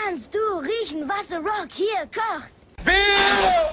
Kannst du riechen, was The Rock hier kocht? Bier!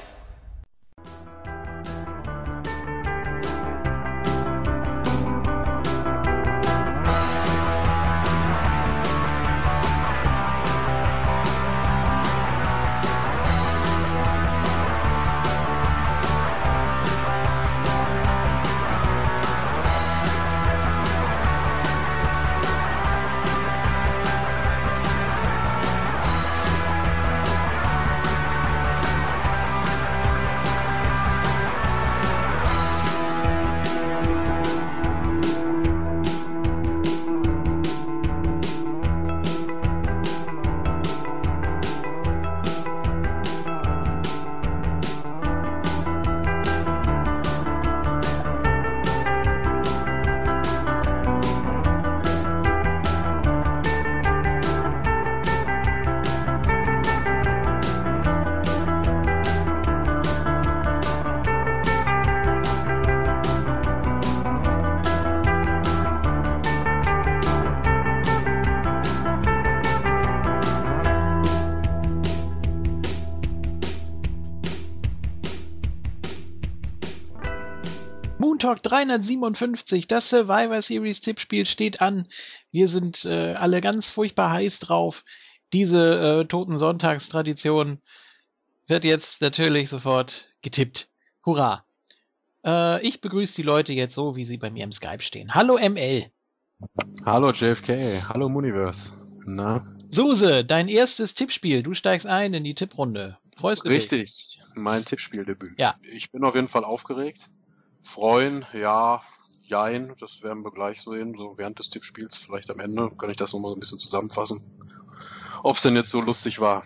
Moontalk 357, das Survivor Series Tippspiel steht an. Wir sind alle ganz furchtbar heiß drauf. Diese Toten-Sonntags-Tradition wird jetzt natürlich sofort getippt. Hurra! Ich begrüße die Leute jetzt so, wie sie bei mir im Skype stehen. Hallo ML. Hallo JFK, hallo Mooniverse. Na? Suse, dein erstes Tippspiel. Du steigst ein in die Tipprunde. Freust du dich? Richtig, mein Tippspieldebüt. Ja. Ich bin auf jeden Fall aufgeregt. Freuen, ja, jein, das werden wir gleich sehen. So während des Tippspiels, vielleicht am Ende, kann ich das nochmal so ein bisschen zusammenfassen. Ob es denn jetzt so lustig war.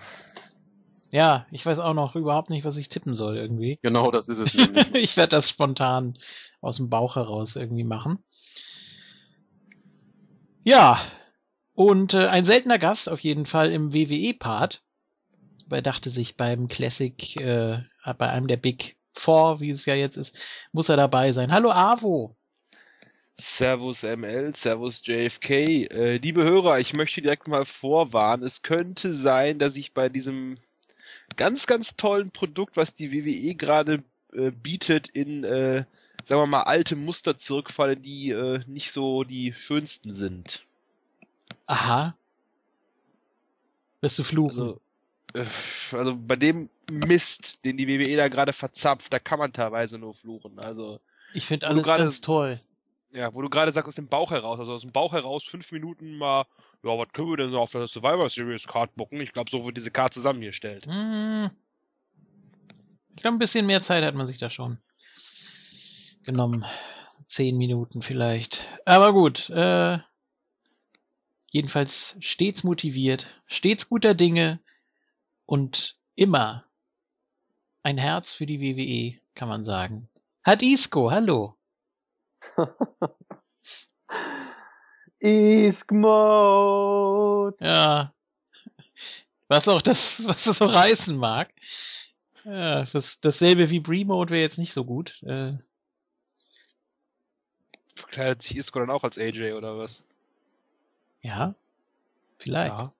Ja, ich weiß auch noch überhaupt nicht, was ich tippen soll irgendwie. Genau, das ist es nämlich. Ich werde das spontan aus dem Bauch heraus irgendwie machen. Ja, und ein seltener Gast auf jeden Fall im WWE-Part. Weil dachte sich beim Classic, bei einem der Big Four, wie es ja jetzt ist, muss er dabei sein. Hallo Avo. Servus ML, Servus JFK. Liebe Hörer, ich möchte direkt mal vorwarnen, es könnte sein, dass ich bei diesem ganz, ganz tollen Produkt, was die WWE gerade bietet, in, sagen wir mal, alte Muster zurückfalle, die nicht so die schönsten sind. Aha. Wirst du fluchen? Also bei dem Mist, den die WWE da gerade verzapft, da kann man teilweise nur fluchen. Also ich finde alles ganz toll. Ja, wo du gerade sagst, aus dem Bauch heraus, also aus dem Bauch heraus 5 Minuten mal, ja, was können wir denn so auf der Survivor Series Card bucken? Ich glaube, so wird diese Card zusammengestellt. Ich glaube, ein bisschen mehr Zeit hat man sich da schon genommen. 10 Minuten vielleicht. Aber gut, jedenfalls stets motiviert, stets guter Dinge und immer ein Herz für die WWE, kann man sagen. Hat Isco, hallo. Isk-Mode. Ja. Was das so reißen mag. Ja, dasselbe wie Bree-Mode wäre jetzt nicht so gut. Verkleidet sich Isco dann auch als AJ oder was? Ja, vielleicht. Ja.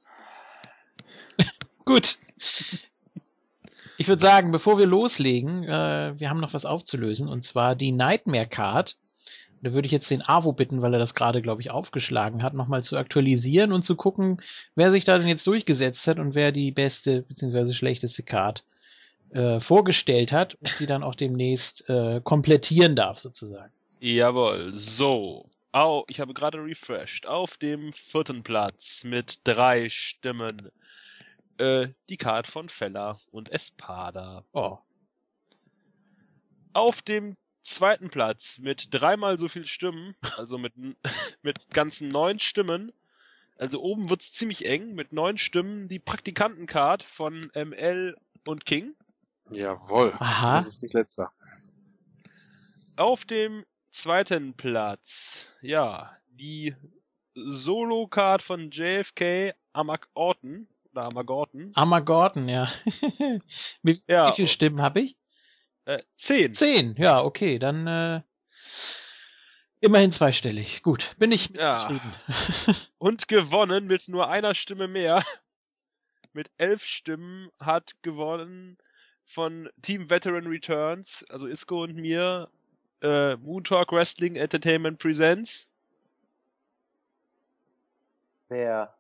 Gut. Ich würde sagen, bevor wir loslegen, wir haben noch was aufzulösen, und zwar die Nightmare Card. Da würde ich jetzt den Avo bitten, weil er das gerade, glaube ich, aufgeschlagen hat, nochmal zu aktualisieren und zu gucken, wer sich da denn jetzt durchgesetzt hat und wer die beste bzw. schlechteste Card vorgestellt hat und die dann auch demnächst komplettieren darf, sozusagen. Jawohl, so. Ich habe gerade refreshed. Auf dem 4. Platz mit 3 Stimmen die Card von Feller und Espada. Oh. Auf dem 2. Platz mit 3-mal so viel Stimmen, also mit ganzen 9 Stimmen. Also oben wird's ziemlich eng, mit 9 Stimmen die Praktikantencard von ML und King. Jawohl, Aha. das ist nicht letzter. Auf dem 2. Platz, ja, die Solo-Card von JFK Armageddon. Oder Armageddon. Armageddon, ja. Wie viele Stimmen habe ich? 10. 10, ja, okay, dann immerhin zweistellig. Gut, bin ich zufrieden. Und gewonnen mit nur einer Stimme mehr. mit 11 Stimmen hat gewonnen von Team Veteran Returns, also Isco und mir, Moon Talk Wrestling Entertainment Presents. Wer?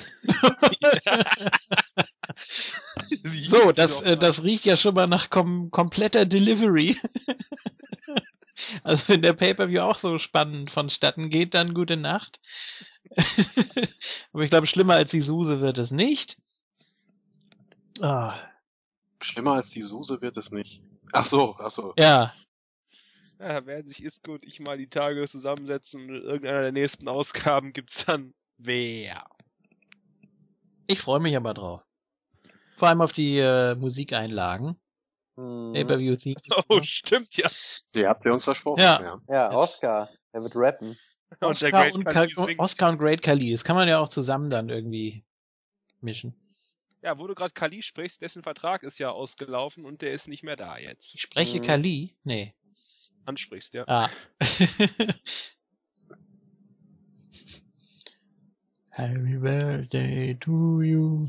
Wie So, hieß die das, doch mal? das riecht ja schon mal nach kompletter Delivery. Also wenn der Pay-Per-View auch so spannend vonstatten geht, dann gute Nacht. Aber ich glaube, schlimmer als die Suse wird es nicht. Ah, Schlimmer als die Suse wird es nicht. Ach so. ja, Ja, werden sich Isco und ich mal die Tage zusammensetzen und in irgendeiner der nächsten Ausgaben gibt's dann wer. ich freue mich aber drauf. Vor allem auf die Musikeinlagen. Pay-Per-View-Theme. Oh, stimmt ja. Die habt ihr uns versprochen. Ja. Ja, Oscar. Er wird rappen. Und der Oscar Great und, Khali singt. Oscar und Great Khali. Das kann man ja auch zusammen dann irgendwie mischen. Ja, wo du gerade Khali sprichst, dessen Vertrag ist ja ausgelaufen und der ist nicht mehr da jetzt. Ich spreche Khali? Nee. Ansprichst, ja. Ah. Happy Birthday to you.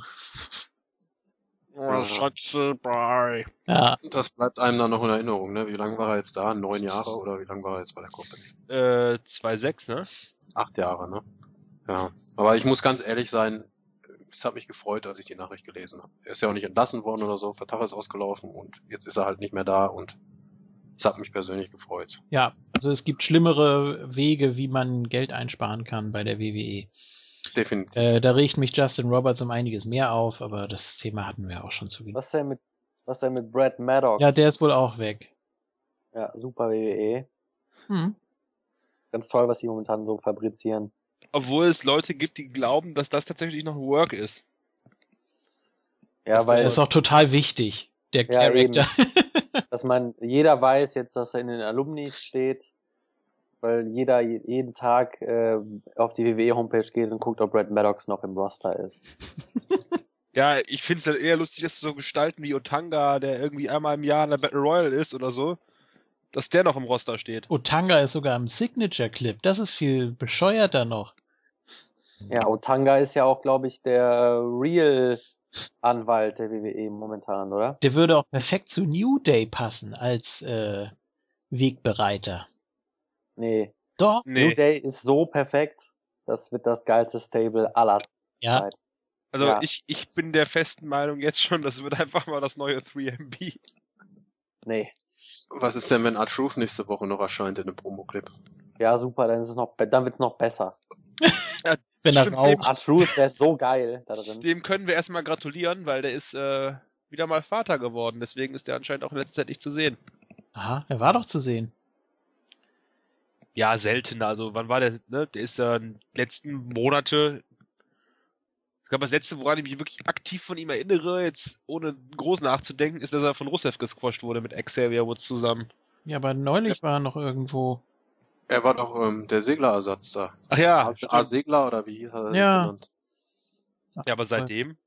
Schatze, bye. Ja, Das bleibt einem dann noch in Erinnerung, ne? Wie lange war er jetzt da? 9 Jahre oder wie lange war er jetzt bei der Company? 2,6, ne? 8 Jahre, ne? Ja. Aber ich muss ganz ehrlich sein, es hat mich gefreut, als ich die Nachricht gelesen habe. Er ist ja auch nicht entlassen worden oder so, Vertrag ist ausgelaufen und jetzt ist er halt nicht mehr da und es hat mich persönlich gefreut. ja, also es gibt schlimmere Wege, wie man Geld einsparen kann bei der WWE. Definitiv. Da regt mich Justin Roberts um einiges mehr auf, aber das Thema hatten wir auch schon zu wenig. Was denn mit Brad Maddox? Ja, der ist wohl auch weg. Ja, super WWE. Hm. Ist ganz toll, was sie momentan so fabrizieren. Obwohl es Leute gibt, die glauben, dass das tatsächlich noch Work ist. Ja, Der weil ist auch total wichtig, der Ja, Charakter. dass jeder weiß jetzt, dass er in den Alumni steht, weil jeder jeden Tag auf die WWE-Homepage geht und guckt, ob Brad Maddox noch im Roster ist. Ja, ich finde es dann eher lustig, dass so Gestalten wie Otanga, der irgendwie einmal im Jahr in der Battle Royale ist oder so, dass der noch im Roster steht. Otanga ist sogar im Signature-Clip. Das ist viel bescheuerter noch. Ja, Otanga ist ja auch, glaube ich, der Real-Anwalt der WWE momentan, oder? Der würde auch perfekt zu New Day passen als Wegbereiter. Nee. Doch, Nee. New Day ist so perfekt, das wird das geilste Stable aller ja. Zeit. Also Ja. ich bin der festen Meinung jetzt schon, das wird einfach mal das neue 3MB. Nee. Was ist denn, wenn R-Truth nächste Woche noch erscheint in einem Promo-Clip? Ja, super, dann wird's noch besser. Wenn er Stimmt, raucht. R-Truth wäre so geil da drin. Dem können wir erstmal gratulieren, weil der ist wieder mal Vater geworden. Deswegen ist der anscheinend auch in letzter Zeit nicht zu sehen. Aha, er war doch zu sehen. Ja, selten. Also wann war der? Ne? Der ist dann letzten Monate. Ich glaube, das letzte, woran ich mich wirklich aktiv von ihm erinnere, jetzt ohne groß nachzudenken, ist, dass er von Rusev gesquasht wurde mit Xavier Woods zusammen. Ja, aber neulich war er noch irgendwo. Er war doch der Seglerersatz da. Ach ja, stimmt. A-Segler oder wie hat er sich Ja. genannt? Ja, aber seitdem.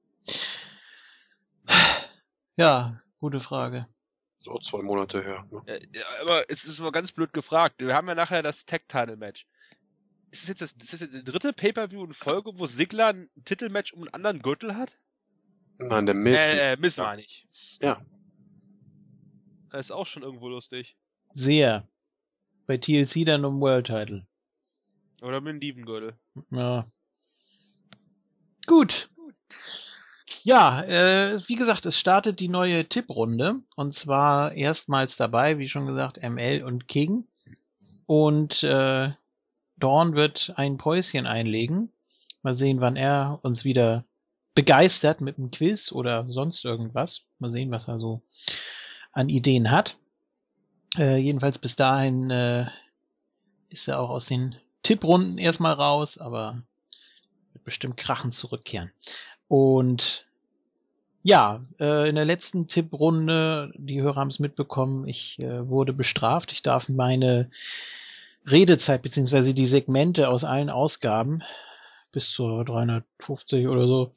Ja, gute Frage. So 2 Monate her. Ne? Ja, aber es ist mal ganz blöd gefragt. Wir haben ja nachher das Tag-Title-Match. Ist das jetzt der dritte Pay-Per-View in Folge, wo Sigler ein Titelmatch um einen anderen Gürtel hat? Nein, der Mist. Miss meine ich. Ja. Das ist auch schon irgendwo lustig. Sehr. Bei TLC dann um World Title. Oder mit dem Dievengürtel. Ja. Gut. Ja, wie gesagt, es startet die neue Tipprunde. Und zwar erstmals dabei, wie schon gesagt, ML und King. Und Dawn wird ein Päuschen einlegen. Mal sehen, wann er uns wieder begeistert mit einem Quiz oder sonst irgendwas. Mal sehen, was er so an Ideen hat. Jedenfalls bis dahin ist er auch aus den Tipprunden erstmal raus, aber wird bestimmt krachend zurückkehren. Und ja, in der letzten Tipprunde, die Hörer haben es mitbekommen, ich wurde bestraft. Ich darf meine Redezeit beziehungsweise die Segmente aus allen Ausgaben bis zu 350 oder so.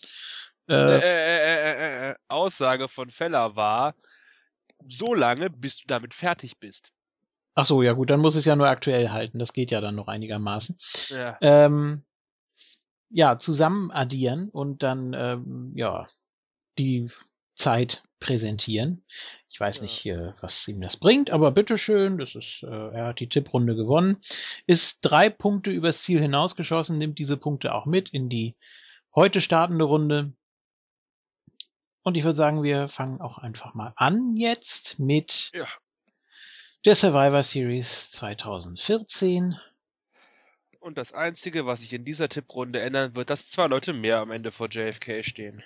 Aussage von Feller war, so lange, bis du damit fertig bist. Ach so, ja gut, dann muss es ja nur aktuell halten. Das geht ja dann noch einigermaßen. Ja. ja, zusammen addieren und dann ja, die Zeit präsentieren. Ich weiß nicht, was ihm das bringt, aber bitteschön, er hat die Tipprunde gewonnen, ist 3 Punkte übers Ziel hinausgeschossen, nimmt diese Punkte auch mit in die heute startende Runde. Und ich würde sagen, wir fangen auch einfach mal an jetzt mit der Survivor Series 2014. Und das Einzige, was sich in dieser Tipprunde ändern wird, dass 2 Leute mehr am Ende vor JFK stehen.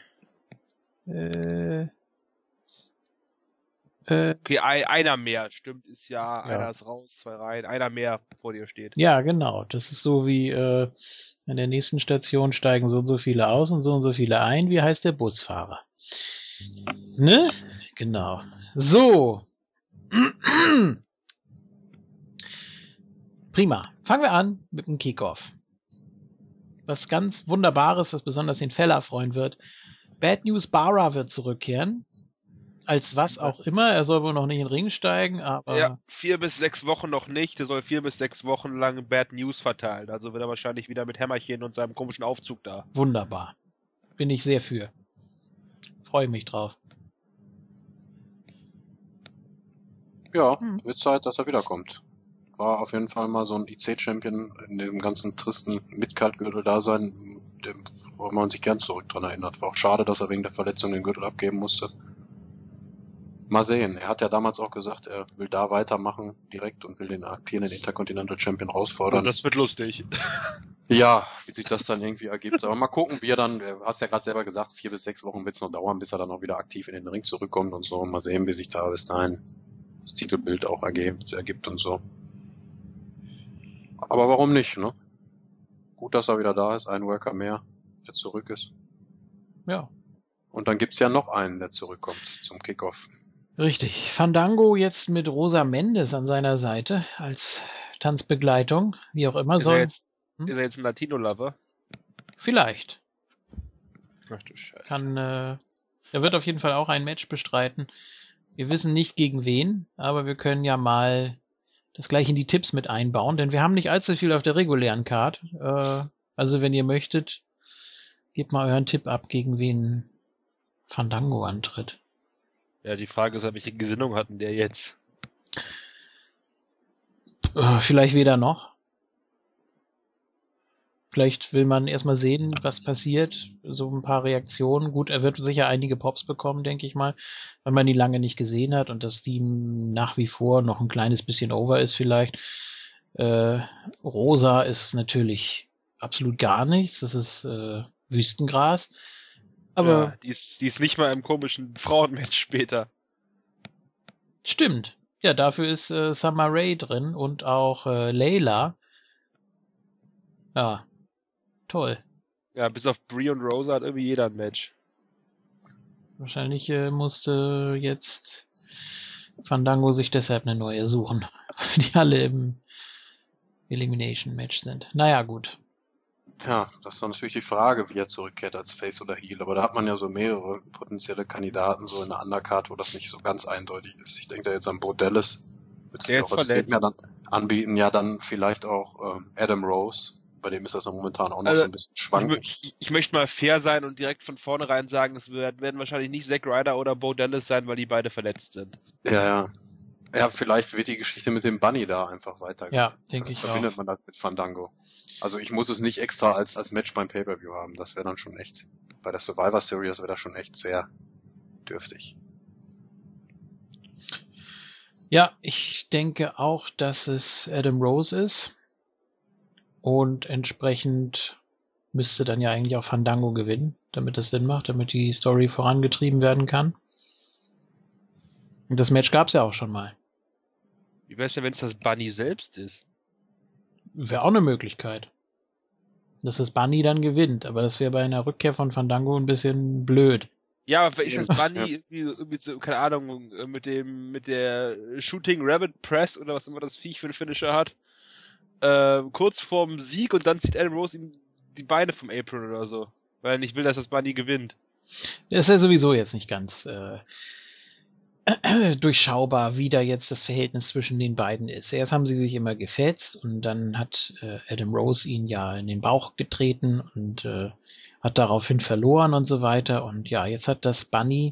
Okay, einer mehr, stimmt, ist ja, einer ist raus, 2 rein, einer mehr vor dir steht. Ja, genau. Das ist so wie an der nächsten Station steigen so und so viele aus und so viele ein. Wie heißt der Busfahrer? Ne? Genau. So. Prima. Fangen wir an mit dem Kickoff. Was ganz Wunderbares, was besonders den Feller freuen wird. Bad News Barra wird zurückkehren. Als was auch immer. Er soll wohl noch nicht in den Ring steigen, aber... Ja, 4 bis 6 Wochen noch nicht. Er soll 4 bis 6 Wochen lang Bad News verteilen. Also wird er wahrscheinlich wieder mit Hämmerchen und seinem komischen Aufzug da. Wunderbar. Bin ich sehr für. Freue mich drauf. Ja, wird Zeit, dass er wiederkommt. War auf jeden Fall mal so ein IC-Champion in dem ganzen tristen Midcard-Gürtel da sein, wo man sich gern zurück dran erinnert. War auch schade, dass er wegen der Verletzung den Gürtel abgeben musste. Mal sehen. Er hat ja damals auch gesagt, er will da weitermachen direkt und will den amtierenden Intercontinental Champion herausfordern. Und das wird lustig. Ja, wie sich das dann irgendwie ergibt. Aber mal gucken, wie er dann, du hast ja gerade selber gesagt, 4 bis 6 Wochen wird es noch dauern, bis er dann auch wieder aktiv in den Ring zurückkommt und so. Mal sehen, wie sich da bis dahin das Titelbild auch ergibt und so. Aber warum nicht, ne? Gut, dass er wieder da ist, ein Worker mehr, der zurück ist. Ja. Und dann gibt's ja noch einen, der zurückkommt zum Kickoff. Richtig. Fandango jetzt mit Rosa Mendes an seiner Seite als Tanzbegleitung, wie auch immer soll. Ist er jetzt ein Latino-Lover? Vielleicht. Ach du Scheiße. Er wird auf jeden Fall auch ein Match bestreiten. Wir wissen nicht gegen wen, aber wir können ja mal das gleich in die Tipps mit einbauen, denn wir haben nicht allzu viel auf der regulären Card. Also wenn ihr möchtet, gebt mal euren Tipp ab, gegen wen Fandango antritt. Ja, die Frage ist, welche Gesinnung hatten der jetzt? Vielleicht weder noch. Vielleicht will man erstmal sehen, was passiert. So ein paar Reaktionen. Gut, er wird sicher einige Pops bekommen, denke ich mal, weil man die lange nicht gesehen hat und das Team nach wie vor noch ein kleines bisschen over ist vielleicht. Rosa ist natürlich absolut gar nichts. Das ist Wüstengras. Aber ja, die ist nicht mal im komischen Frauenmatch später. Stimmt. Ja, dafür ist Summer Rae drin und auch Layla. Ja, toll. Ja, bis auf Brie und Rosa hat irgendwie jeder ein Match. Wahrscheinlich musste jetzt Fandango sich deshalb eine neue suchen, die alle im Elimination-Match sind. Naja, gut. Ja, das ist dann natürlich die Frage, wie er zurückkehrt als Face oder Heel. Aber da hat man ja so mehrere potenzielle Kandidaten so in der Undercard, wo das nicht so ganz eindeutig ist. Ich denke da jetzt an Bo Dallas. Wird sich Der ist auch verletzt. Gegner dann anbieten. Ja, dann vielleicht auch Adam Rose. Bei dem ist das noch momentan auch noch Also, so ein bisschen schwankend. Ich möchte mal fair sein und direkt von vornherein sagen, das werden wahrscheinlich nicht Zack Ryder oder Bo Dallas sein, weil die beide verletzt sind. Ja. Ja, vielleicht wird die Geschichte mit dem Bunny da einfach weitergehen. Ja, denke ich auch. Verbindet man das mit Fandango. Also ich muss es nicht extra als Match beim Pay-Per-View haben. Das wäre dann schon echt, bei der Survivor Series wäre das schon echt sehr dürftig. Ja, ich denke auch, dass es Adam Rose ist. Und entsprechend müsste dann ja eigentlich auch Fandango gewinnen, damit das Sinn macht, damit die Story vorangetrieben werden kann. Und das Match gab es ja auch schon mal. Wie wär's denn, wenn es das Bunny selbst ist? Wäre auch eine Möglichkeit. Dass das Bunny dann gewinnt, aber das wäre bei einer Rückkehr von Fandango ein bisschen blöd. Ja, aber ist das Bunny irgendwie so, keine Ahnung, mit der Shooting Rabbit Press oder was immer das Viech für einen Finisher hat, kurz vorm Sieg und dann zieht Adam Rose ihm die Beine vom Apron oder so, weil er nicht will, dass das Bunny gewinnt. Das ist ja sowieso jetzt nicht ganz durchschaubar, wie da jetzt das Verhältnis zwischen den beiden ist. Erst haben sie sich immer gefetzt und dann hat Adam Rose ihn ja in den Bauch getreten und hat daraufhin verloren und so weiter. Und ja, jetzt hat das Bunny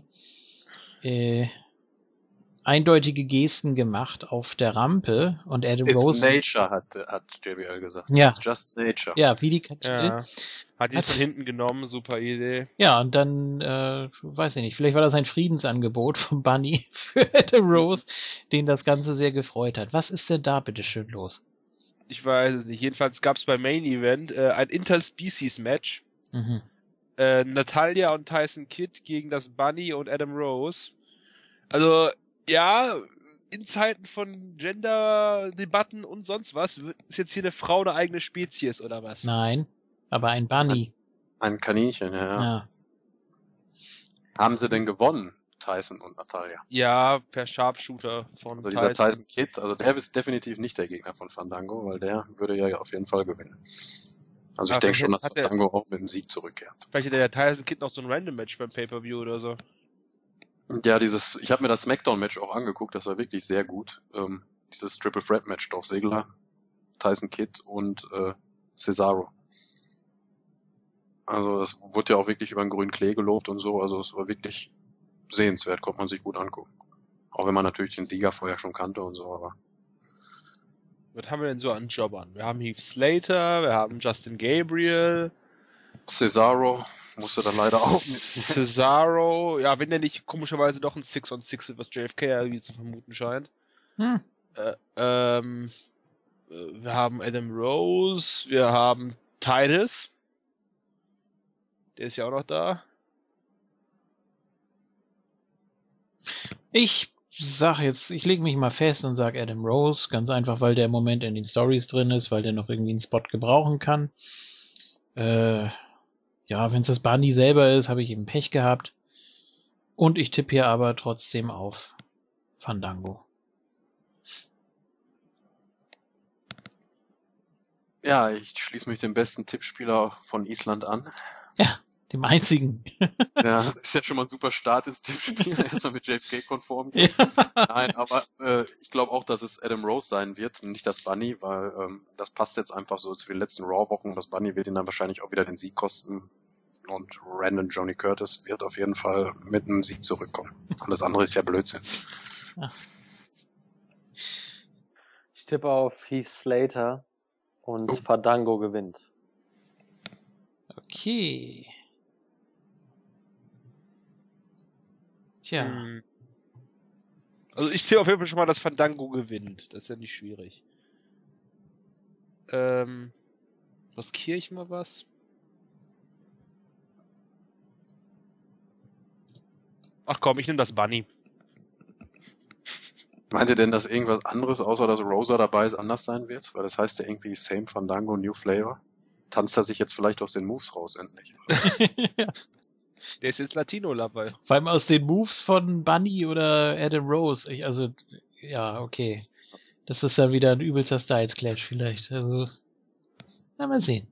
eindeutige Gesten gemacht auf der Rampe und Adam It's Rose. nature, hat JBL gesagt. Ja. It's just nature. Ja, wie die Kapitel. Ja. Hat ihn von hinten genommen, super Idee. Ja, und dann, weiß ich nicht, vielleicht war das ein Friedensangebot vom Bunny für Adam Rose, den das Ganze sehr gefreut hat. Was ist denn da bitte schön los? Ich weiß es nicht. Jedenfalls gab es beim Main Event ein Interspecies-Match. Mhm. Natalia und Tyson Kidd gegen das Bunny und Adam Rose. Also, ja, in Zeiten von Gender-Debatten und sonst was, ist jetzt hier eine Frau eine eigene Spezies oder was? Nein, aber ein Bunny. Ein Kaninchen, ja. Ja. Haben sie denn gewonnen, Tyson und Natalia? Ja, per Sharpshooter von Also dieser Tyson Kidd, also der ist definitiv nicht der Gegner von Fandango, weil der würde ja auf jeden Fall gewinnen. Also ich Aber denke schon, dass hat der- Fandango auch mit dem Sieg zurückkehrt. Vielleicht hat der Tyson Kidd noch so ein Random-Match beim Pay-Per-View oder so. Ja, ich habe mir das Smackdown-Match auch angeguckt, das war wirklich sehr gut. Dieses Triple Threat-Match, Dolph Ziggler, Tyson Kidd und Cesaro. Also das wurde ja auch wirklich über den grünen Klee gelobt und so, also es war wirklich sehenswert, konnte man sich gut angucken. Auch wenn man natürlich den Sieger vorher schon kannte und so, aber Was haben wir denn so an Jobbern? Wir haben Heath Slater, wir haben Justin Gabriel, Cesaro musste dann leider auch mit. Cesaro, ja, wenn der nicht komischerweise doch ein 6-on-6 wird, was JFK ja irgendwie zu vermuten scheint. Hm. Wir haben Adam Rose, wir haben Titus. Der ist ja auch noch da. Ich sag jetzt, ich lege mich mal fest und sag Adam Rose, ganz einfach, weil der im Moment in den Stories drin ist, weil der noch irgendwie einen Spot gebrauchen kann. Ja, wenn es das Bunny selber ist, habe ich eben Pech gehabt. Und ich tippe hier aber trotzdem auf Fandango. Ja, ich schließe mich dem besten Tippspieler von Island an. Ja, dem einzigen. Ja, das ist ja schon mal ein super Start ins Tippspiel, erstmal mit JFK-konform. Ja. Nein, aber ich glaube auch, dass es Adam Rose sein wird, nicht das Bunny, weil das passt jetzt einfach so zu den letzten Raw-Wochen. Das Bunny wird ihn dann wahrscheinlich auch wieder den Sieg kosten. Und Random Johnny Curtis wird auf jeden Fall mit einem Sieg zurückkommen. Alles andere ist ja Blödsinn. Ich tippe auf Heath Slater und Fandango gewinnt. Okay. Tja. Also ich sehe auf jeden Fall schon mal, dass Fandango gewinnt. Das ist ja nicht schwierig. Riskiere ich mal was? Ach komm, ich nehme das Bunny. Meint ihr denn, dass irgendwas anderes, außer dass Rosa dabei ist, anders sein wird? Weil das heißt ja irgendwie Same Fandango, New Flavor. Tanzt er sich jetzt vielleicht aus den Moves raus endlich? Der ist jetzt Latino dabei. Vor allem aus den Moves von Bunny oder Adam Rose. Ja, okay. Das ist dann wieder ein übelster Styles Clash vielleicht. Also, na, mal sehen.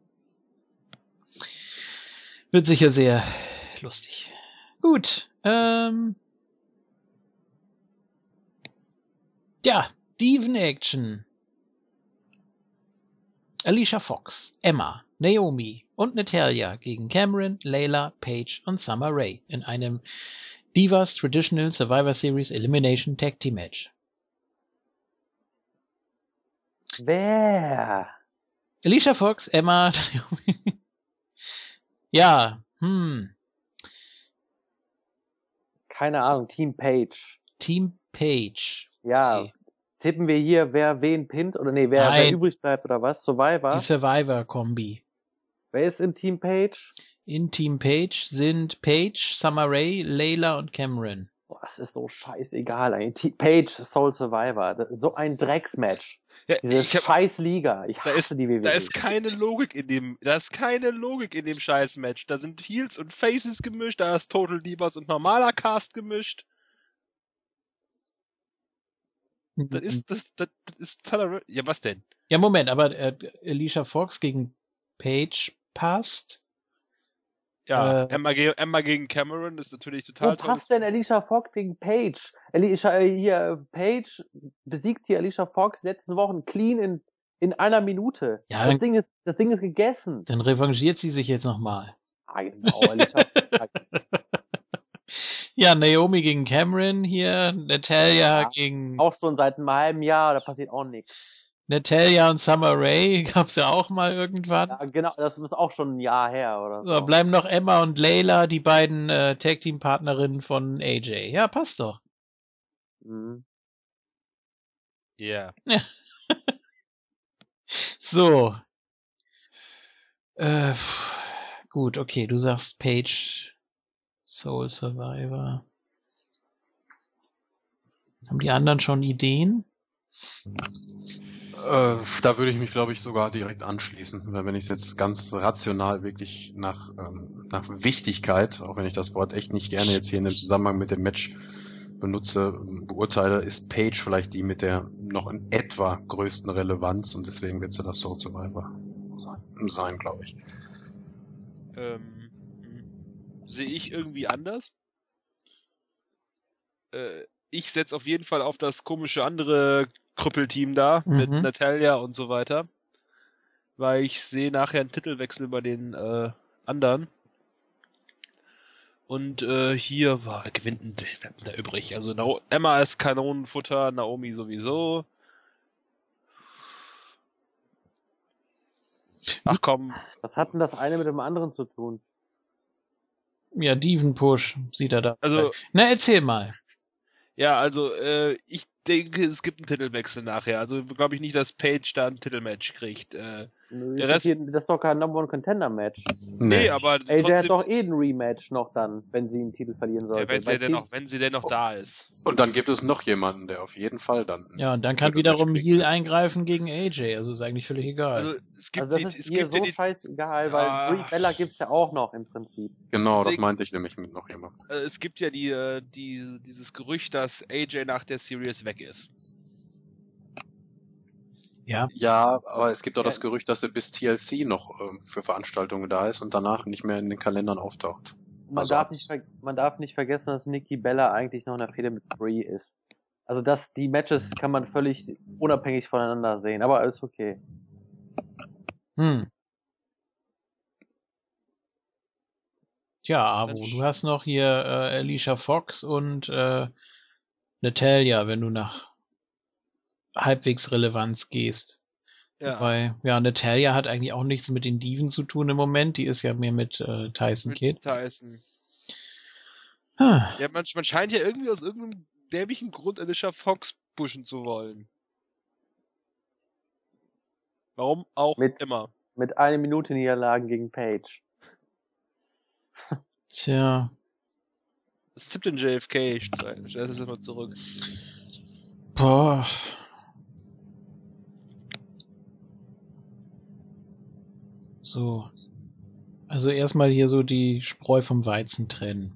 Wird sicher sehr lustig. Gut. Ja, Diven Action. Alicia Fox, Emma, Naomi und Natalia gegen Cameron, Layla, Paige und Summer Rae in einem Divas Traditional Survivor Series Elimination Tag Team Match. Wer? Alicia Fox, Emma, Naomi. Ja, Keine Ahnung, Team Page. Team Paige. Ja. Okay. Tippen wir hier, wer wen pinnt oder nee, wer Nein. übrig bleibt oder was? Survivor? Die Survivor-Kombi. Wer ist im Team Page? In Team Paige sind Paige, Summer Rae, Layla und Cameron. Boah, das ist so scheißegal. Page Soul Survivor. Das ist so ein Drecksmatch. Ja, Diese scheiß Liga. Ich hasse die WWE. Da ist keine Logik in dem Scheiß-Match. Da sind Heels und Faces gemischt, da ist Total Divas und normaler Cast gemischt. Das ist totaler... Ja, was denn? Ja, Moment, aber Alicia Fox gegen Paige passt. Ja, Emma gegen Cameron ist natürlich Wo total toll. passt denn Alicia Fox gegen Paige? Paige besiegt hier Alicia Fox letzten Wochen clean in einer Minute. Ja, das Ding ist gegessen. Dann revanchiert sie sich jetzt nochmal. Ah, genau, Alicia Fox. Ja, Naomi gegen Cameron hier, Natalia Ja, gegen auch schon seit einem halben Jahr, da passiert auch nichts. Natalia und Summer Rae gab's ja auch mal irgendwann. Ja, genau, das ist auch schon ein Jahr her oder so. So, bleiben noch Emma und Layla, die beiden Tag-Team-Partnerinnen von AJ. Ja, passt doch. Mhm. Ja. So. Gut, okay, du sagst Paige, Soul Survivor. Haben die anderen schon Ideen? Da würde ich mich, glaube ich, sogar direkt anschließen, weil wenn ich es jetzt ganz rational wirklich nach Wichtigkeit, auch wenn ich das Wort echt nicht gerne jetzt hier in dem Zusammenhang mit dem Match benutze, beurteile, ist Paige vielleicht die mit der noch in etwa größten Relevanz und deswegen wird sie das Soul Survivor sein, glaube ich. Sehe ich irgendwie anders? Ich setze auf jeden Fall auf das komische andere Krüppelteam da mit Natalia und so weiter, weil ich sehe nachher einen Titelwechsel bei den anderen. Und hier wer gewinnt denn da übrig? Also Emma ist Kanonenfutter, Naomi sowieso. Ach komm. Was hat denn das eine mit dem anderen zu tun? Ja, Dieven Push sieht er da. Also, na, erzähl mal. Ja, also ich denke, es gibt einen Titelwechsel nachher. Also glaube ich nicht, dass Paige da ein Titelmatch kriegt. Das ist doch kein Number One Contender Match. Nee, aber AJ trotzdem, hat doch ein Rematch noch dann, wenn sie den Titel verlieren sollte. ja, wenn sie denn noch da ist. Und dann gibt es noch jemanden, der auf jeden Fall dann. Ja, und dann kann wiederum Heel eingreifen gegen AJ. Also ist eigentlich völlig egal. Also es gibt das ist hier so scheißegal, weil Brie Bella gibt's ja auch noch im Prinzip. Genau, das meinte ich nämlich mit noch jemandem. Es gibt ja dieses Gerücht, dass AJ nach der Series weg ist. Ja. Ja, aber es gibt auch das Gerücht, dass er bis TLC noch für Veranstaltungen da ist und danach nicht mehr in den Kalendern auftaucht. Man darf nicht vergessen, dass Nikki Bella eigentlich noch in der Fehde mit Brie ist. Also die Matches kann man völlig unabhängig voneinander sehen, aber ist okay. Tja, Avo, du hast noch hier Alicia Fox und Natalia, wenn du nach halbwegs Relevanz gehst. Ja. Weil, Natalia hat eigentlich auch nichts mit den Diven zu tun im Moment. Die ist ja mehr mit Tyson Kidd. Tyson. Ah. Ja, man scheint ja irgendwie aus irgendeinem dämlichen Grund Alicia Fox pushen zu wollen. Warum auch immer. Mit 1 Minute Niederlagen gegen Paige. Tja. Was tippt denn JFK? Stell das mal zurück. Boah. So. Also erstmal hier so die Spreu vom Weizen trennen.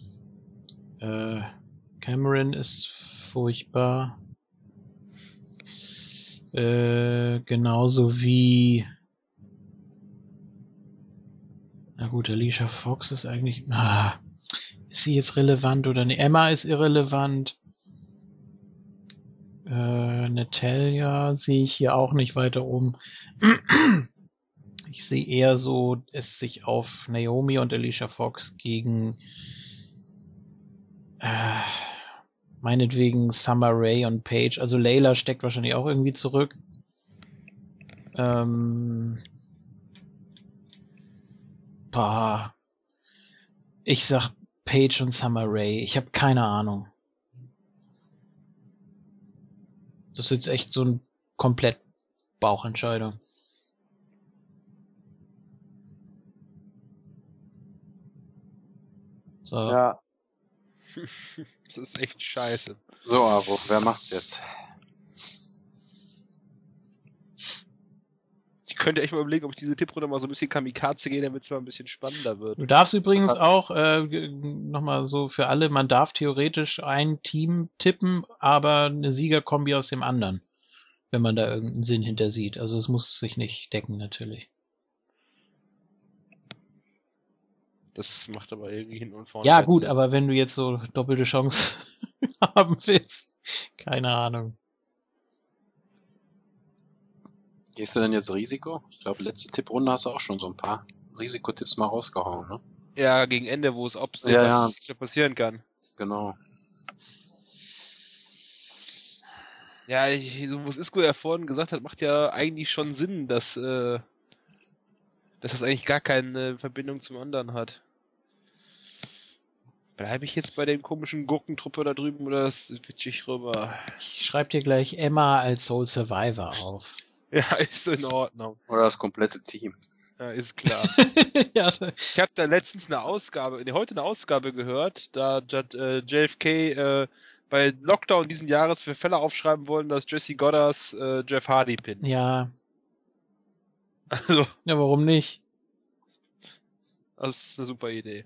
Cameron ist furchtbar. Genauso wie... Na gut, Alicia Fox ist eigentlich... ist sie jetzt relevant oder nicht? Emma ist irrelevant. Natalia sehe ich hier auch nicht weiter oben. Ich sehe eher so, es sich auf Naomi und Alicia Fox gegen meinetwegen Summer Rae und Paige. Also Layla steckt wahrscheinlich auch irgendwie zurück. Ich sag Paige und Summer Rae. Ich habe keine Ahnung. Das ist jetzt echt so ein komplett Bauchentscheidung. So. Ja. Das ist echt scheiße. So, Avo, wer macht jetzt? Ich könnte echt mal überlegen, ob ich diese Tipprunde mal so ein bisschen Kamikaze gehe, damit es mal ein bisschen spannender wird. Du darfst übrigens auch, nochmal so für alle, man darf theoretisch ein Team tippen, aber eine Siegerkombi aus dem anderen, wenn man da irgendeinen Sinn hinter sieht. Also es muss sich nicht decken, natürlich. Das macht aber irgendwie hin und vorne. Ja, keinen gut, Sinn. aber wenn du jetzt so doppelte Chance haben willst, keine Ahnung. Gehst du denn jetzt Risiko? Ich glaube, letzte Tipprunde hast du auch schon so ein paar Risikotipps mal rausgehauen, ne? Ja, gegen Ende, wo es Ja, ja. was noch passieren kann. Genau. Ja, so was Isco ja vorhin gesagt hat, macht ja eigentlich schon Sinn, dass das eigentlich gar keine Verbindung zum anderen hat. Bleibe ich jetzt bei den komischen Gurkentruppe da drüben oder switch ich rüber? Ich schreib dir gleich Emma als Soul Survivor auf. Ja, ist in Ordnung. Oder das komplette Team. Ja, ist klar. Ja, Ich habe da letztens heute eine Ausgabe gehört, da hat JFK bei Lockdown diesen Jahres für Fälle aufschreiben wollen, dass Jesse Goddard Jeff Hardy pinnt. ja, Also, ja, warum nicht? das ist eine super Idee.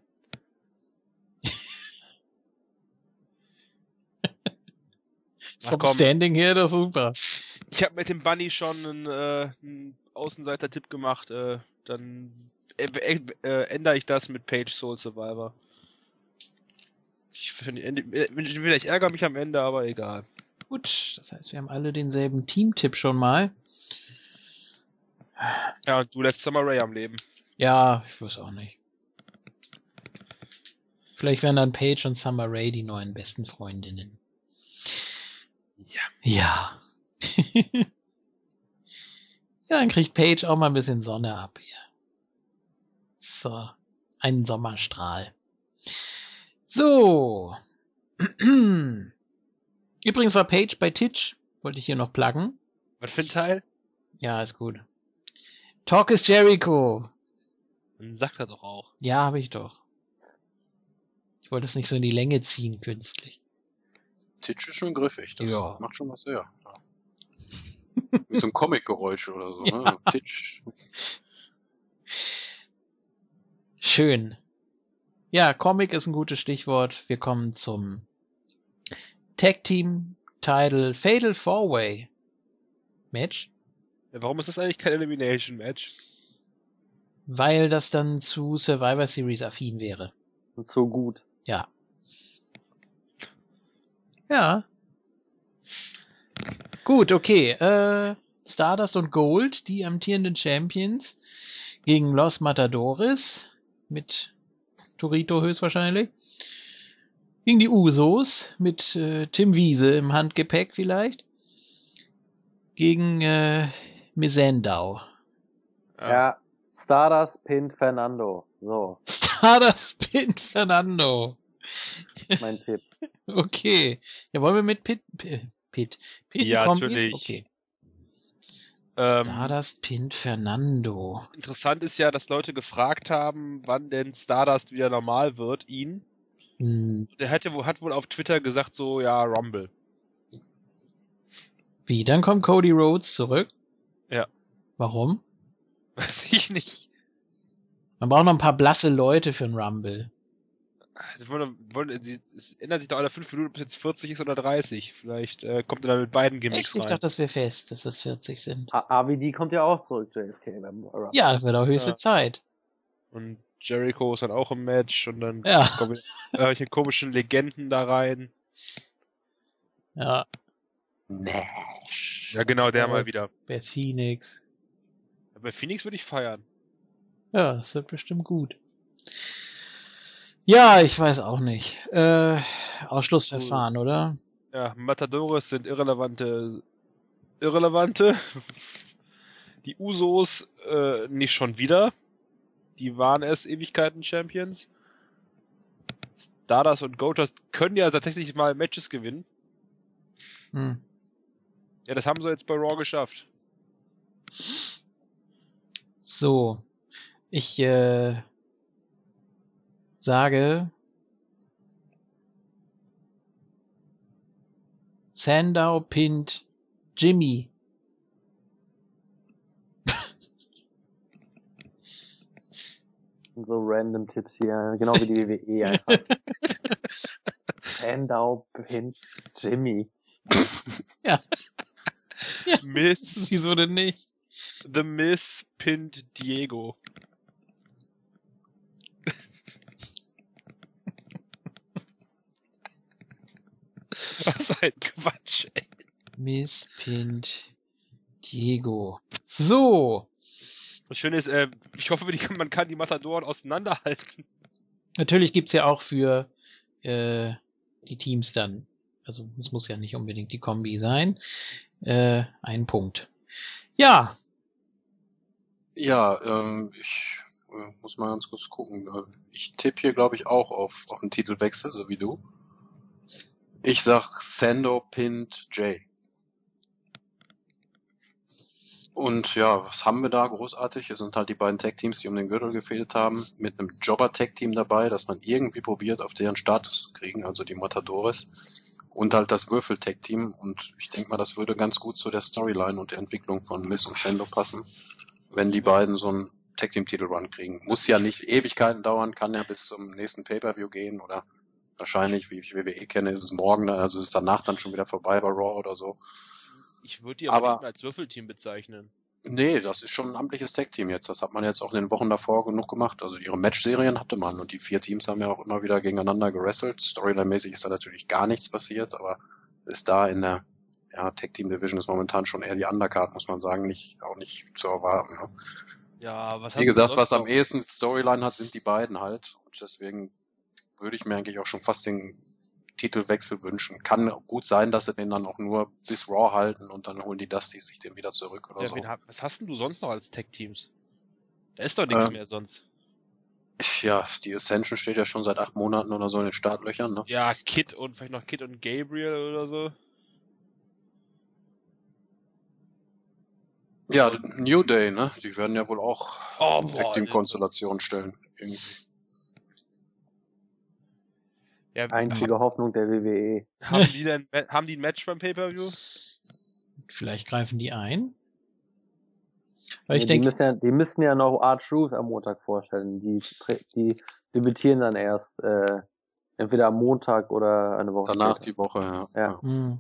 Ach, Vom komm. Standing her, das ist super. Ich habe mit dem Bunny schon einen Außenseiter-Tipp gemacht. Dann ändere ich das mit Page Soul Survivor. Ich ärgere mich am Ende, aber egal. Gut, das heißt, wir haben alle denselben Teamtipp schon mal. Ja, und du lässt Summer Rae am Leben. Ja, ich weiß auch nicht. Vielleicht werden dann Paige und Summer Rae die neuen besten Freundinnen. Ja. Ja. Ja, dann kriegt Paige auch mal ein bisschen Sonne ab hier. So, einen Sommerstrahl. So. Übrigens war Paige bei Titch, wollte ich hier noch pluggen. Was für ein Teil? Ja, ist gut. Talk is Jericho. Dann sagt er doch auch. Ja, habe ich doch. Ich wollte es nicht so in die Länge ziehen, künstlich. Titch ist schon griffig. Das Ja. macht schon was her. Ja. Wie so ein Comic-Geräusch oder so, ne? Titch. Schön. Ja, Comic ist ein gutes Stichwort. Wir kommen zum Tag Team Title Fatal 4-Way Match, Ja, warum ist das eigentlich kein Elimination Match? weil das dann zu Survivor Series affin wäre. Und so gut. Ja. Ja. Gut, okay. Stardust und Gold, die amtierenden Champions, gegen Los Matadores mit Torito höchstwahrscheinlich. Gegen die Usos mit Tim Wiese im Handgepäck vielleicht. Gegen Mizendau. Ja, Stardust pinnt Fernando. So, Stardust pinnt Fernando. mein Tipp. Okay. Ja, wollen wir mit Pit Ja, Kombis? natürlich. Okay. Ähm, Stardust pinnt Fernando. Interessant ist ja, dass Leute gefragt haben, wann denn Stardust wieder normal wird, ihn. Der hat wohl auf Twitter gesagt, so, ja, Rumble. Wie, dann kommt Cody Rhodes zurück? Ja. Warum? Weiß ich nicht. Man braucht noch ein paar blasse Leute für einen Rumble. Es ändert sich doch alle 5 Minuten, ob es jetzt 40 ist oder 30. Vielleicht kommt er dann mit beiden Gimmicks Echt? Ich rein. dachte, das wäre fest, dass das 40 sind. AVD kommt ja auch zurück, JFK. beim Rumble. Ja, das wird auch höchste Ja. Zeit. Und Jericho ist dann auch im Match und dann Ja. kommen irgendwelche komischen Legenden da rein. Ja, Nash. Ja, genau, der Ja. mal wieder. Beth Phoenix. Bei Phoenix würde ich feiern. Ja, das wird bestimmt gut. Ja, ich weiß auch nicht. Ausschlussverfahren, oder? Ja, Matadores sind irrelevante. Die Usos nicht schon wieder. Die waren erst Ewigkeiten Champions. Stardust und Goldust können ja tatsächlich mal Matches gewinnen. Hm. Ja, das haben sie jetzt bei Raw geschafft. So. Ich sage Sandow pinnt Jimmy. So random Tipps hier, genau wie die WWE einfach. Sandow pinnt Jimmy. Ja. Miss Wieso denn nicht? The Miss pinnt Diego. Was ein Quatsch, ey. Miss Pint Diego. So. Das Schöne ist, ich hoffe, man kann die Matadoren auseinanderhalten. Natürlich gibt's ja auch für die Teams dann, also es muss ja nicht unbedingt die Kombi sein, einen Punkt. Ja, Ja, ich muss mal ganz kurz gucken. Ich tippe hier, glaube ich, auch auf einen Titelwechsel, so wie du. Ich sag Sando pinnt Jay. Und ja, was haben wir da großartig? Es sind halt die beiden Tag-Teams, die um den Gürtel gefehlt haben, mit einem Jobber-Tag-Team dabei, dass man irgendwie probiert, auf deren Status zu kriegen, also die Matadores. Und halt das Würfel-Tag-Team. Und ich denke mal, das würde ganz gut zu der Storyline und der Entwicklung von Miz und Sando passen, wenn die beiden so einen Tag-Team-Titel-Run kriegen. Muss ja nicht Ewigkeiten dauern, kann ja bis zum nächsten Pay-Per-View gehen oder wahrscheinlich, wie ich WWE kenne, ist es morgen, also ist danach dann schon wieder vorbei bei Raw oder so. Ich würde die aber Aber- nicht mehr als Würfelteam bezeichnen. Nee, das ist schon ein amtliches Tag-Team jetzt. Das hat man jetzt auch in den Wochen davor genug gemacht. Also ihre Match-Serien hatte man und die 4 Teams haben ja auch immer wieder gegeneinander gewrestelt. Storyline-mäßig ist da natürlich gar nichts passiert, aber ist da in der Tag-Team-Division ist momentan schon eher die Undercard, muss man sagen, auch nicht zu erwarten. Ne? Ja, was hast Wie du gesagt, sonst was am noch? ehesten Storyline hat, sind die beiden halt. Und deswegen würde ich mir eigentlich auch schon fast den Titelwechsel wünschen. Kann gut sein, dass sie den dann auch nur bis Raw halten und dann holen die Dustys sich den wieder zurück oder Ja, so. was hast denn du sonst noch als Tag-Teams? Da ist doch nichts Ähm. mehr sonst. Ja, die Ascension steht ja schon seit 8 Monaten oder so in den Startlöchern, ne? Ja, Kid und vielleicht noch Kid und Gabriel oder so. Ja, New Day, ne? Die werden ja wohl auch Oh, Tag-Team-Konstellationen stellen. Irgendwie. Ja, Einzige Hoffnung der WWE. haben die ein Match beim Pay-Per-View? vielleicht greifen die ein. Weil ich Ja, denke, die müssen ja noch R-Truth am Montag vorstellen. Die debütieren dann erst entweder am Montag oder eine Woche Danach später. die Woche, ja. Ja.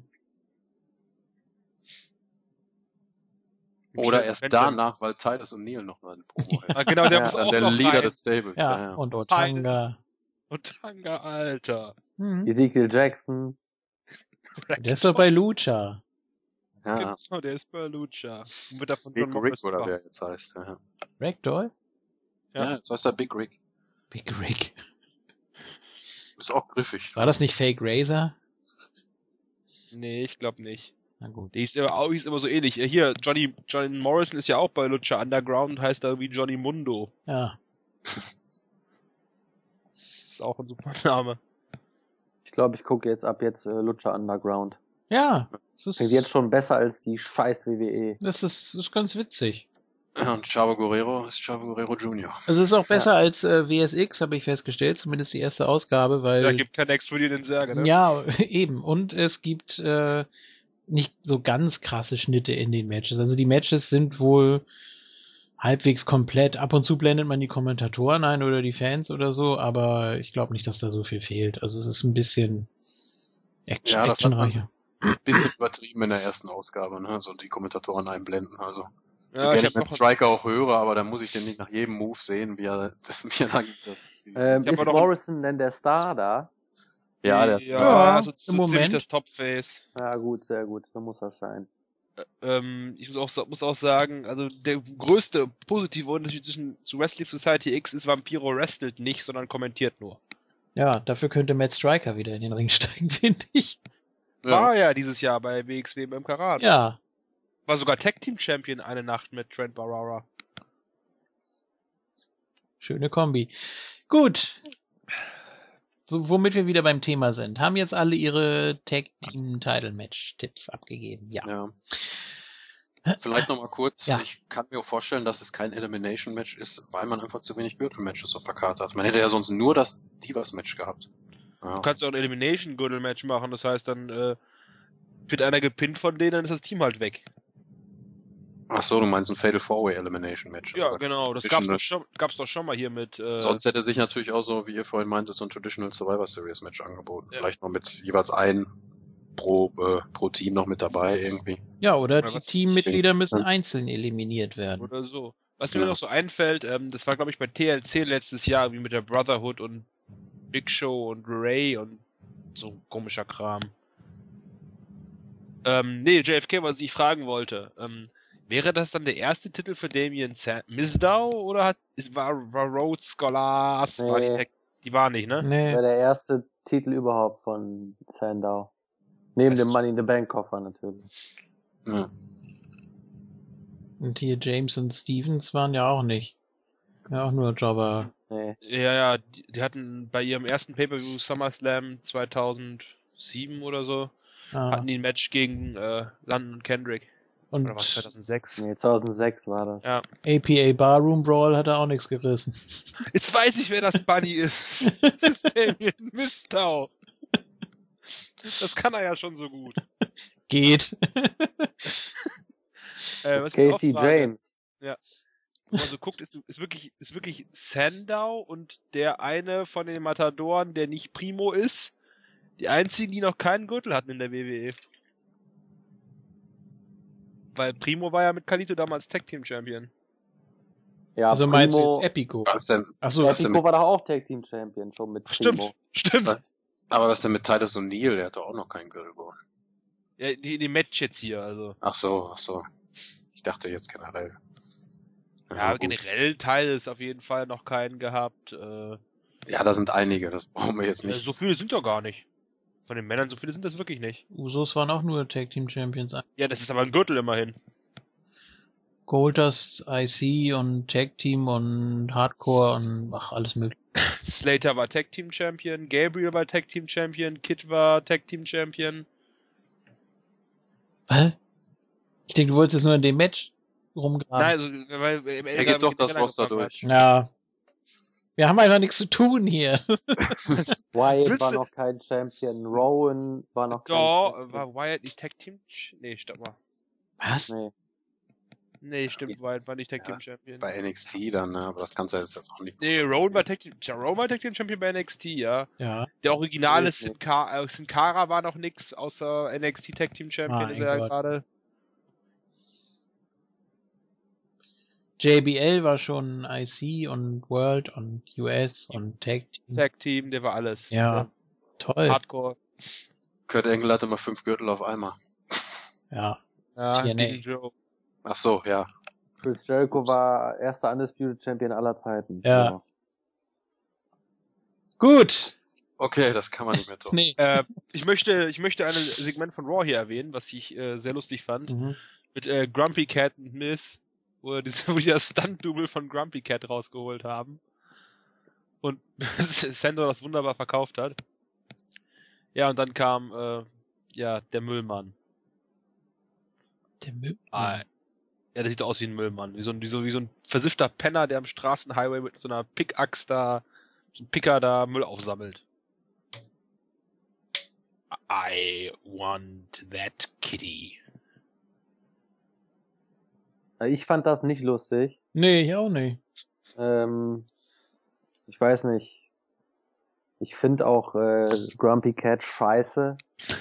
Oder erst danach, weil Titus O'Neil noch mal eine Promo hält. Ah, genau, der Ja. muss Dann auch der noch Leader rein. des Tables, ja, und Titus. Otanga. Und Tanga, Alter. Mhm. Ezekiel Jackson. Der ist doch bei Lucha. Ja, Genau, der ist bei Lucha. Und wird davon Big John Rick Morrison oder fahren. wer jetzt heißt. Ja, Ragdoll? Ja. jetzt heißt er Big Rick. Big Rick. Ist auch griffig. War das nicht Fake Razor? Nee, ich glaube nicht. Na gut. Die ist immer so ähnlich. Hier, Johnny Morrison ist ja auch bei Lucha Underground und heißt da wie Johnny Mundo. Ja. Das ist auch ein super Name. Ich glaube, ich gucke jetzt ab jetzt Lucha Underground. Ja. Das Klingt jetzt ist, schon besser als die scheiß WWE. das ist ganz witzig. Und Chavo Guerrero ist Chavo Guerrero Jr. Also es ist auch besser als WSX, habe ich festgestellt, zumindest die erste Ausgabe, weil Da gibt kein Ex für dir den Särge, ne? ja, eben. Und es gibt nicht so ganz krasse Schnitte in den Matches. Also die Matches sind wohl halbwegs komplett. Ab und zu blendet man die Kommentatoren ein oder die Fans oder so, aber ich glaube nicht, dass da so viel fehlt. Also es ist ein bisschen Ja, das hat man actionreicher. ein bisschen übertrieben in der ersten Ausgabe, ne? So die Kommentatoren einblenden, also. So Ja, gerne ich ich mit hab noch Striker auch höre, aber da muss ich den nicht nach jedem Move sehen, wie er dann. Ich hab Ist aber noch- Morrison denn der Star da? Ja, der ist Ja, so im ziemlich Moment. das Topface. Ja, gut, sehr gut. So muss das sein. Ich muss auch sagen, also der größte positive Unterschied zu Wrestling Society X ist, Vampiro wrestelt nicht, sondern kommentiert nur. Ja, dafür könnte Matt Striker wieder in den Ring steigen, finde ich. War ja dieses Jahr bei WXW beim Karat. Ja, War sogar Tag Team Champion eine Nacht mit Trent Barara. schöne Kombi. Gut. So, womit wir wieder beim Thema sind. Haben jetzt alle ihre Tag Team Title Match Tipps abgegeben? Ja. Ja. Vielleicht nochmal kurz, Ja. ich kann mir auch vorstellen, dass es kein Elimination-Match ist, weil man einfach zu wenig Gürtel-Matches auf der Karte hat. Man hätte ja sonst nur das Divas-Match gehabt. Ja. Du kannst auch ein Elimination-Gürtel-Match machen, das heißt dann wird einer gepinnt von denen, dann ist das Team halt weg. Ach so, du meinst ein Fatal 4-Way Elimination Match. Ja, Also genau, das gab's doch schon mal hier mit sonst hätte sich natürlich auch so, wie ihr vorhin meintet, so ein Traditional Survivor Series Match angeboten. Ja. Vielleicht noch mit jeweils ein pro Team noch mit dabei irgendwie. Ja, oder Oder die was- Teammitglieder müssen einzeln eliminiert werden. oder so. Was mir Ja. noch so einfällt, das war glaube ich bei TLC letztes Jahr, wie mit der Brotherhood und Big Show und Ray und so komischer Kram. Nee, JFK, was ich fragen wollte. Wäre das dann der erste Titel für Damien Mizdow oder war Rhodes Scholars? Nee. Die war nicht, ne? Nee. Wäre der erste Titel überhaupt von Sandow. Neben dem Money in the Bank Koffer natürlich. Ja. Und hier James und Stevens waren ja auch nicht. Ja, auch nur Jobber. Nee. Ja, die hatten bei ihrem ersten Pay-Per-View SummerSlam 2007 oder so, hatten die ein Match gegen London und Kendrick. Und Oder was, 2006? Nee, 2006 war das. Ja. APA Barroom Brawl hat er auch nichts gerissen. Jetzt weiß ich, wer das Bunny ist. Das ist Damien Mizdow. Das kann er ja schon so gut. Geht. Was ich mich auch Casey frage, James. wenn man so guckt, ist wirklich Sandow und der eine von den Matadoren, der nicht Primo ist, die einzigen, die noch keinen Gürtel hatten in der WWE. Weil Primo war ja mit Kalito damals Tag Team Champion. Ja, Also Primo, meinst du jetzt Epico? Was denn, Achso, was denn Epico war doch auch Tag Team Champion schon mit Primo. Stimmt. aber was denn mit Titus O'Neil? Der hat doch auch noch keinen Gürtel gewonnen. Ja, die Match jetzt hier, also. Ach so. Ich dachte jetzt generell. Ja, gut. generell Teil ist auf jeden Fall noch keinen gehabt. Ja, da sind einige, das brauchen wir jetzt nicht. So viele sind doch gar nicht. Von den Männern, so viele sind das wirklich nicht. Usos waren auch nur Tag Team Champions. Ja, das ist aber ein Gürtel immerhin. Goldust, IC und Tag Team und Hardcore und alles mögliche. Slater war Tag Team Champion, Gabriel war Tag Team Champion, Kid war Tag Team Champion. Was? Ich denke, du wolltest jetzt nur in dem Match rumgraben. Nein, also, weil Er geht doch das Roster durch. Ja. Wir haben einfach nichts zu tun hier. Wyatt Willst war du- noch kein Champion. Rowan war noch kein Ja, Champion. war Wyatt nicht Tag Team? Nee, stopp mal. Was? Nee. Nee, stimmt, Wyatt war nicht Tag Team Champion. Bei NXT dann, ne? Aber das kannst du jetzt auch nicht. Nee, Rowan war Tag Team Champion bei NXT, ja. Ja. Der originale Weiß nicht. Sin Cara war noch nix, außer NXT Tag Team Champion Mein ist er ja Gott. gerade. JBL war schon IC und World und US und Tag Team. Tag Team, der war alles. Ja. Toll. Hardcore. Kurt Angle hatte mal 5 Gürtel auf einmal. Ja. Ja, TNA. gegen Joe. Ach so, ja. Chris Jericho war erster Undisputed Champion aller Zeiten. Ja. Gut. Okay, das kann man nicht mehr tun. Nee. Ich möchte ein Segment von Raw hier erwähnen, was ich sehr lustig fand. Mhm. Mit Grumpy Cat und Miss, wo die das Stunt-Double von Grumpy Cat rausgeholt haben. Und Sandor das wunderbar verkauft hat. Ja, und dann kam, der Müllmann. Der Müll. Ja, der sieht aus wie ein Müllmann. Wie so ein versiffter Penner, der am Straßenhighway mit so einer Pickaxe da, so ein Picker da Müll aufsammelt. I want that kitty. Ich fand das nicht lustig. Nee, ich auch nicht. Ich weiß nicht. Ich finde auch Grumpy Cat scheiße.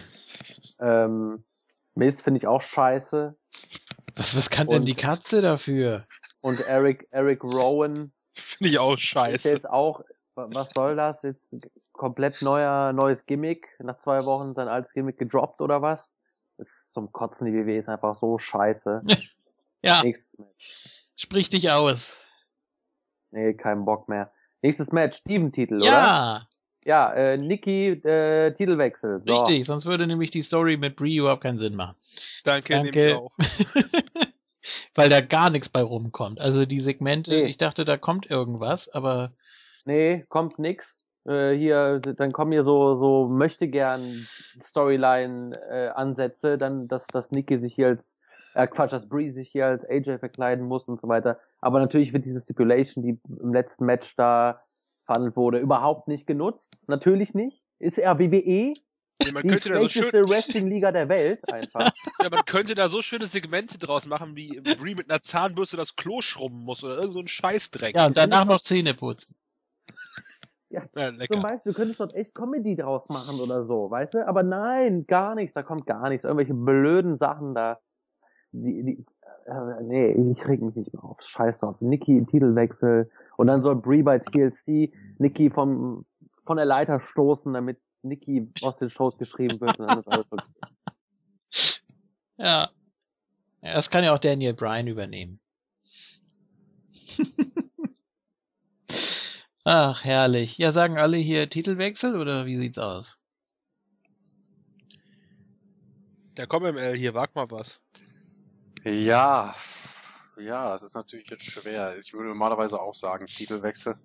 Mist finde ich auch scheiße. Was kann denn Und- die Katze dafür? Und Eric Rowan Finde ich auch ist scheiße. jetzt auch, was soll das? Jetzt komplett neues Gimmick. Nach 2 Wochen sein altes Gimmick gedroppt oder was? Das ist zum Kotzen, die WWE ist einfach so scheiße. Ja, Nächstes Match. sprich dich aus. Nee, kein Bock mehr. Nächstes Match, Steven-Titel, oder? Ja, Ja, Nikki, Titelwechsel. So. richtig. Sonst würde nämlich die Story mit Brie überhaupt keinen Sinn machen. Danke, nehme ich Danke. auch. Weil da gar nichts bei rumkommt. Also die Segmente, Nee. ich dachte, da kommt irgendwas, aber Nee, kommt nix. Hier, dann kommen hier so möchte gern Storyline-Ansätze, dann, dass Nikki sich hier dass Brie sich hier als AJ verkleiden muss und so weiter. Aber natürlich wird diese Stipulation, die im letzten Match da verhandelt wurde, überhaupt nicht genutzt. Natürlich nicht. Ist er WWE, Ja, man die könnte da so schlechteste schön, Wrestling-Liga der Welt, einfach. ja, man könnte da so schöne Segmente draus machen, wie Brie mit einer Zahnbürste das Klo schrubben muss oder irgend so ein Scheißdreck. ja, und danach noch Zähne putzen. Ja, Zum lecker. Beispiel, du könntest dort echt Comedy draus machen oder so, weißt du? Aber nein, gar nichts, da kommt gar nichts. Irgendwelche blöden Sachen da. Nee, ich reg mich nicht mehr auf. Scheiß drauf. Nikki im Titelwechsel. Und dann soll Brie bei TLC Nikki von der Leiter stoßen, damit Nikki aus den Shows geschrieben wird. Und dann ist alles okay. Ja. Ja, das kann ja auch Daniel Bryan übernehmen. Ach, herrlich. Ja, sagen alle hier Titelwechsel oder wie sieht's aus? Ja, komm, ML, hier, wag mal was. Ja, ja, das ist natürlich jetzt schwer. Ich würde normalerweise auch sagen, Titelwechsel.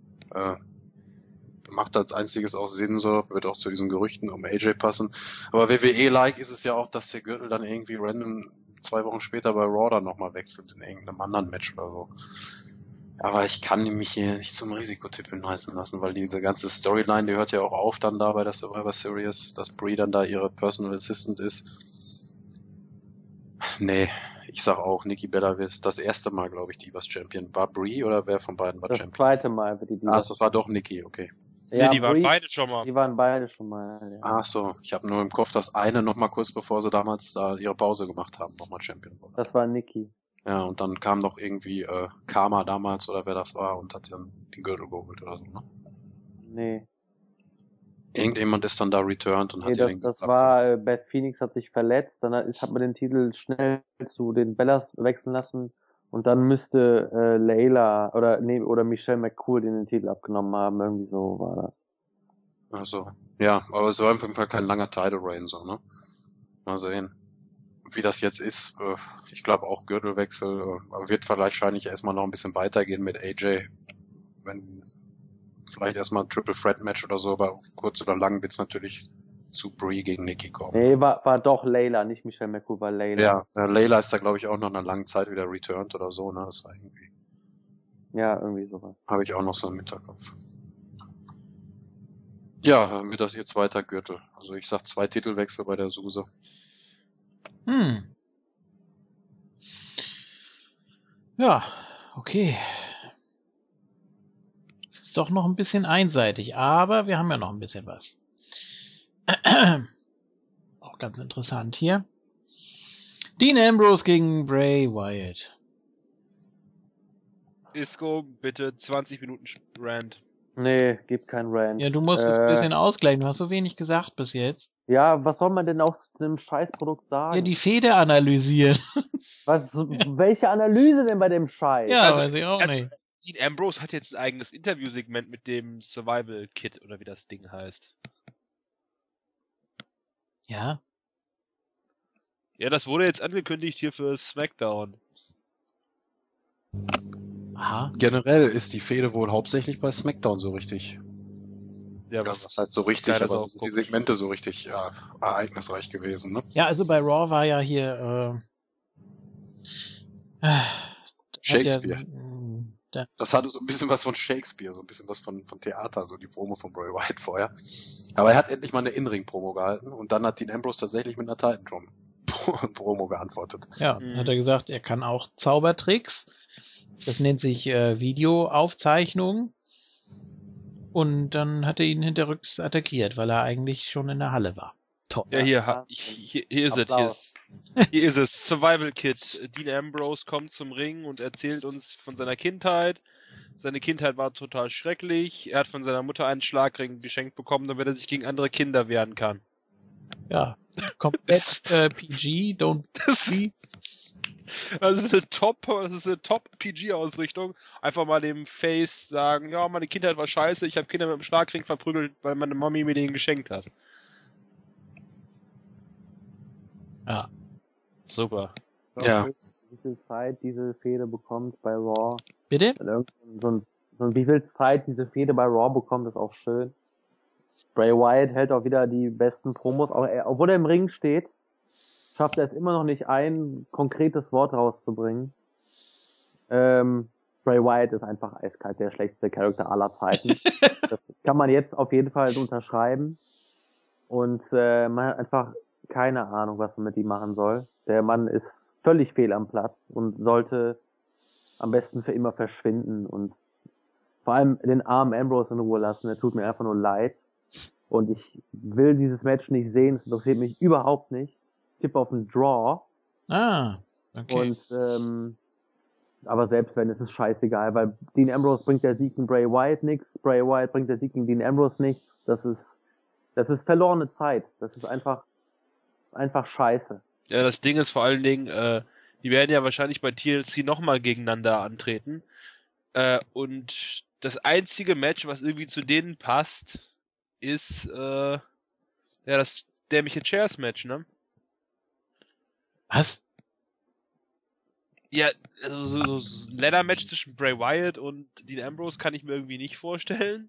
Macht als einziges auch Sinn, so, wird auch zu diesen Gerüchten um AJ passen. Aber WWE-like ist es ja auch, dass der Gürtel dann irgendwie random 2 Wochen später bei Raw dann nochmal wechselt in irgendeinem anderen Match oder so. Aber ich kann mich hier nicht zum Risikotipp hinreißen lassen, weil diese ganze Storyline, die hört ja auch auf dann da bei der Survivor Series, dass Brie dann da ihre Personal Assistant ist. Nee, ich sag auch, Nikki Bella wird das erste Mal, glaube ich, Divas Champion. War Brie oder wer von beiden war Das Champion? zweite Mal wird die Ah, es war doch Nikki, okay. Ja, Nee, die waren Brie- beide schon mal. Die waren beide schon mal, ja. Ach so, ich habe nur im Kopf, dass eine noch mal kurz bevor sie damals da ihre Pause gemacht haben, nochmal Champion wurde. Das war Nikki. Ja, und dann kam noch irgendwie Karma damals oder wer das war und hat dann den Gürtel geholt oder so, ne? Nee. Irgendjemand ist dann da returned und Nee, hat ja den das Gürtel war, Beth Phoenix hat sich verletzt, dann hat man den Titel schnell zu den Bellas wechseln lassen und dann müsste Layla oder Michelle McCool den Titel abgenommen haben, irgendwie so war das. Ach so. Ja, aber es war auf jeden Fall kein langer Title Reign, so, ne? Mal sehen, wie das jetzt ist. Ich glaube auch Gürtelwechsel, aber wird wahrscheinlich erstmal noch ein bisschen weitergehen mit AJ. Wenn vielleicht erstmal ein Triple Threat Match oder so, aber kurz oder lang wird's natürlich zu Brie gegen Nikki kommen. Nee, war doch Layla, nicht Michelle McCool, war Layla. Ja, Layla ist da glaube ich auch noch nach einer langen Zeit wieder returned oder so, ne? Das war irgendwie, Ja, irgendwie sowas. habe ich auch noch so im Hinterkopf. Ja, dann wird das ihr zweiter Gürtel. Also ich sag 2 Titelwechsel bei der Suse. Ja, okay. Es ist doch noch ein bisschen einseitig, aber wir haben ja noch ein bisschen was. Auch ganz interessant hier. Dean Ambrose gegen Bray Wyatt. Isco, bitte 20 Minuten Rand. Nee, gibt kein Rant. Ja, du musst es ein bisschen ausgleichen. Du hast so wenig gesagt bis jetzt. Ja, was soll man denn aus dem Scheißprodukt sagen? Ja, die Fehde analysieren. Welche Analyse denn bei dem Scheiß? Ja, Also, weiß ich auch nicht. Dean Ambrose hat jetzt ein eigenes Interviewsegment mit dem Survival Kit oder wie das Ding heißt. Ja. Ja, das wurde jetzt angekündigt hier für SmackDown. Aha. Generell ist die Fehde wohl hauptsächlich bei SmackDown so richtig. Ja, Was heißt so richtig, keiner aber so sind die guckt. Segmente so richtig ereignisreich gewesen, ne? Ja, also bei Raw war ja hier Shakespeare. Ja, Das hatte so ein bisschen was von Shakespeare, so ein bisschen was von Theater, so die Promo von Bray Wyatt vorher. Aber er hat endlich mal eine In-Ring-Promo gehalten und dann hat Dean Ambrose tatsächlich mit einer Titan-Promo geantwortet. ja, hat er gesagt, er kann auch Zaubertricks. Das nennt sich Videoaufzeichnung. Und dann hat er ihn hinterrücks attackiert, weil er eigentlich schon in der Halle war. Top. Ja, hier ist es. Hier ist es. Survival Kit. Dean Ambrose kommt zum Ring und erzählt uns von seiner Kindheit. Seine Kindheit war total schrecklich. Er hat von seiner Mutter einen Schlagring geschenkt bekommen, damit er sich gegen andere Kinder wehren kann. Ja, komplett PG, don't be. Das ist eine Top PG-Ausrichtung. Einfach mal dem Face sagen, ja, meine Kindheit war scheiße, ich habe Kinder mit dem Schlagring verprügelt, weil meine Mami mir den geschenkt hat. Ja. Super. Ja. Wie viel Zeit diese Fehde bekommt bei Raw. Bitte? Wie viel Zeit diese Fehde bei Raw bekommt, ist auch schön. Bray Wyatt hält auch wieder die besten Promos, obwohl er im Ring steht, schafft er es immer noch nicht, ein konkretes Wort rauszubringen. Bray Wyatt ist einfach eiskalt der schlechteste Charakter aller Zeiten. Das kann man jetzt auf jeden Fall unterschreiben. Und man hat einfach keine Ahnung, was man mit ihm machen soll. Der Mann ist völlig fehl am Platz und sollte am besten für immer verschwinden und vor allem den armen Ambrose in Ruhe lassen. Der tut mir einfach nur leid. Und ich will dieses Match nicht sehen. Es interessiert mich überhaupt nicht. Ich tippe auf einen Draw. Ah, okay. Und aber selbst wenn, ist es scheißegal, weil Dean Ambrose bringt der Sieg gegen Bray Wyatt nichts. Bray Wyatt bringt der Sieg gegen Dean Ambrose nichts. Das ist verlorene Zeit. Das ist einfach scheiße. Ja, das Ding ist vor allen Dingen, die werden ja wahrscheinlich bei TLC nochmal gegeneinander antreten. Und das einzige Match, was irgendwie zu denen passt, ist das dämliche Chairs-Match, ne? Was? Ja, also so ein Ladder-Match zwischen Bray Wyatt und Dean Ambrose kann ich mir irgendwie nicht vorstellen.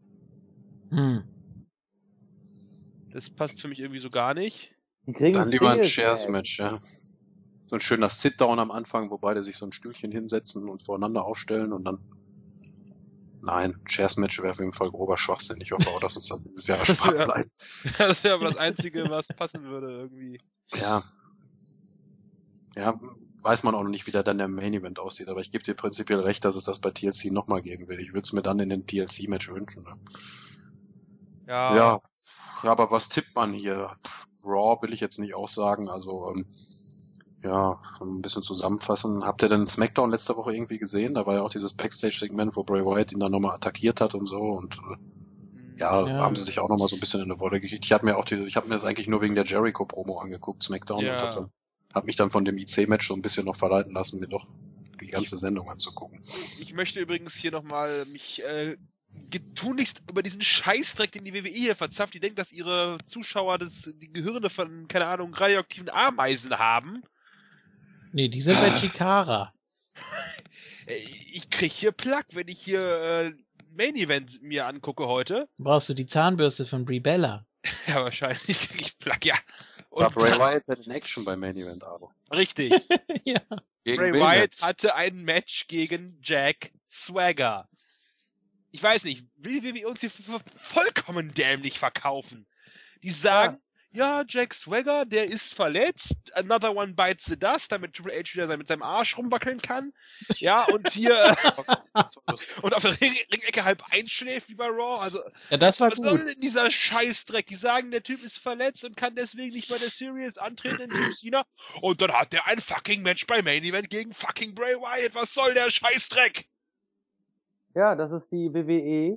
Das passt für mich irgendwie so gar nicht. Die kriegen Dann lieber ein Singles Chairs-Match, ja. So ein schöner Sit-Down am Anfang, wo beide sich so ein Stühlchen hinsetzen und voreinander aufstellen und dann. Nein, Chairs-Match wäre auf jeden Fall grober Schwachsinn. Ich hoffe auch, dass uns das dieses Jahr erspart Ja. bleibt. Das wäre aber das Einzige, was passen würde irgendwie. Ja. Ja, weiß man auch noch nicht, wie dann der Main-Event aussieht, aber ich gebe dir prinzipiell recht, dass es das bei TLC nochmal geben will. Ich würde es mir dann in den TLC-Match wünschen. Ne? Ja, aber was tippt man hier? Raw will ich jetzt nicht aussagen, also ja, ein bisschen zusammenfassen. Habt ihr denn SmackDown letzte Woche irgendwie gesehen? Da war ja auch dieses Backstage-Segment, wo Bray Wyatt ihn dann nochmal attackiert hat und so und ja, haben sie sich auch nochmal so ein bisschen in eine Wolle gekriegt. Ich habe mir das eigentlich nur wegen der Jericho-Promo angeguckt, SmackDown, Ja. und hab mich dann von dem IC-Match so ein bisschen noch verleiten lassen, mir doch die ganze Sendung anzugucken. Ich möchte übrigens hier nochmal mich tunlichst über diesen Scheißdreck, den die WWE hier verzapft. Die denkt, dass ihre Zuschauer die Gehirne von, keine Ahnung, radioaktiven Ameisen haben. Nee, die sind bei Chikara. Ich krieg hier Plack, wenn ich hier Main Event mir angucke heute. Brauchst du die Zahnbürste von Brie Bella? Ja, wahrscheinlich krieg ich Plack, ja. War Und Bray dann, Wyatt in Action beim Main Event, aber. richtig. Ja. Gegen Bray wen Wyatt denn? hatte ein Match gegen Jack Swagger. Ich weiß nicht, will die WWE uns hier vollkommen dämlich verkaufen. Die sagen, ja, Jack Swagger, der ist verletzt, another one bites the dust, damit Triple H wieder mit seinem Arsch rumwackeln kann. Ja, und hier und auf der Ringecke halb einschläft wie bei Raw. Also, Ja, das war was soll gut. denn dieser Scheißdreck? Die sagen, der Typ ist verletzt und kann deswegen nicht bei der Series antreten in Team Cena. Und dann hat der ein fucking Match bei Main Event gegen fucking Bray Wyatt. Was soll der Scheißdreck? Ja, das ist die WWE.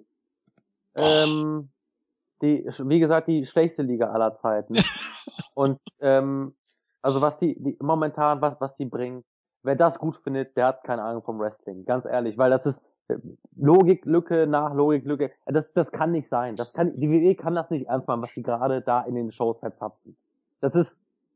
Wie gesagt, die schlechteste Liga aller Zeiten. Und also was die momentan, was die bringen, wer das gut findet, der hat keine Ahnung vom Wrestling. Ganz ehrlich, weil das ist Logiklücke nach Logiklücke. Das kann nicht sein. Die WWE kann das nicht ernst machen, was die gerade da in den Shows verzapfen. Das ist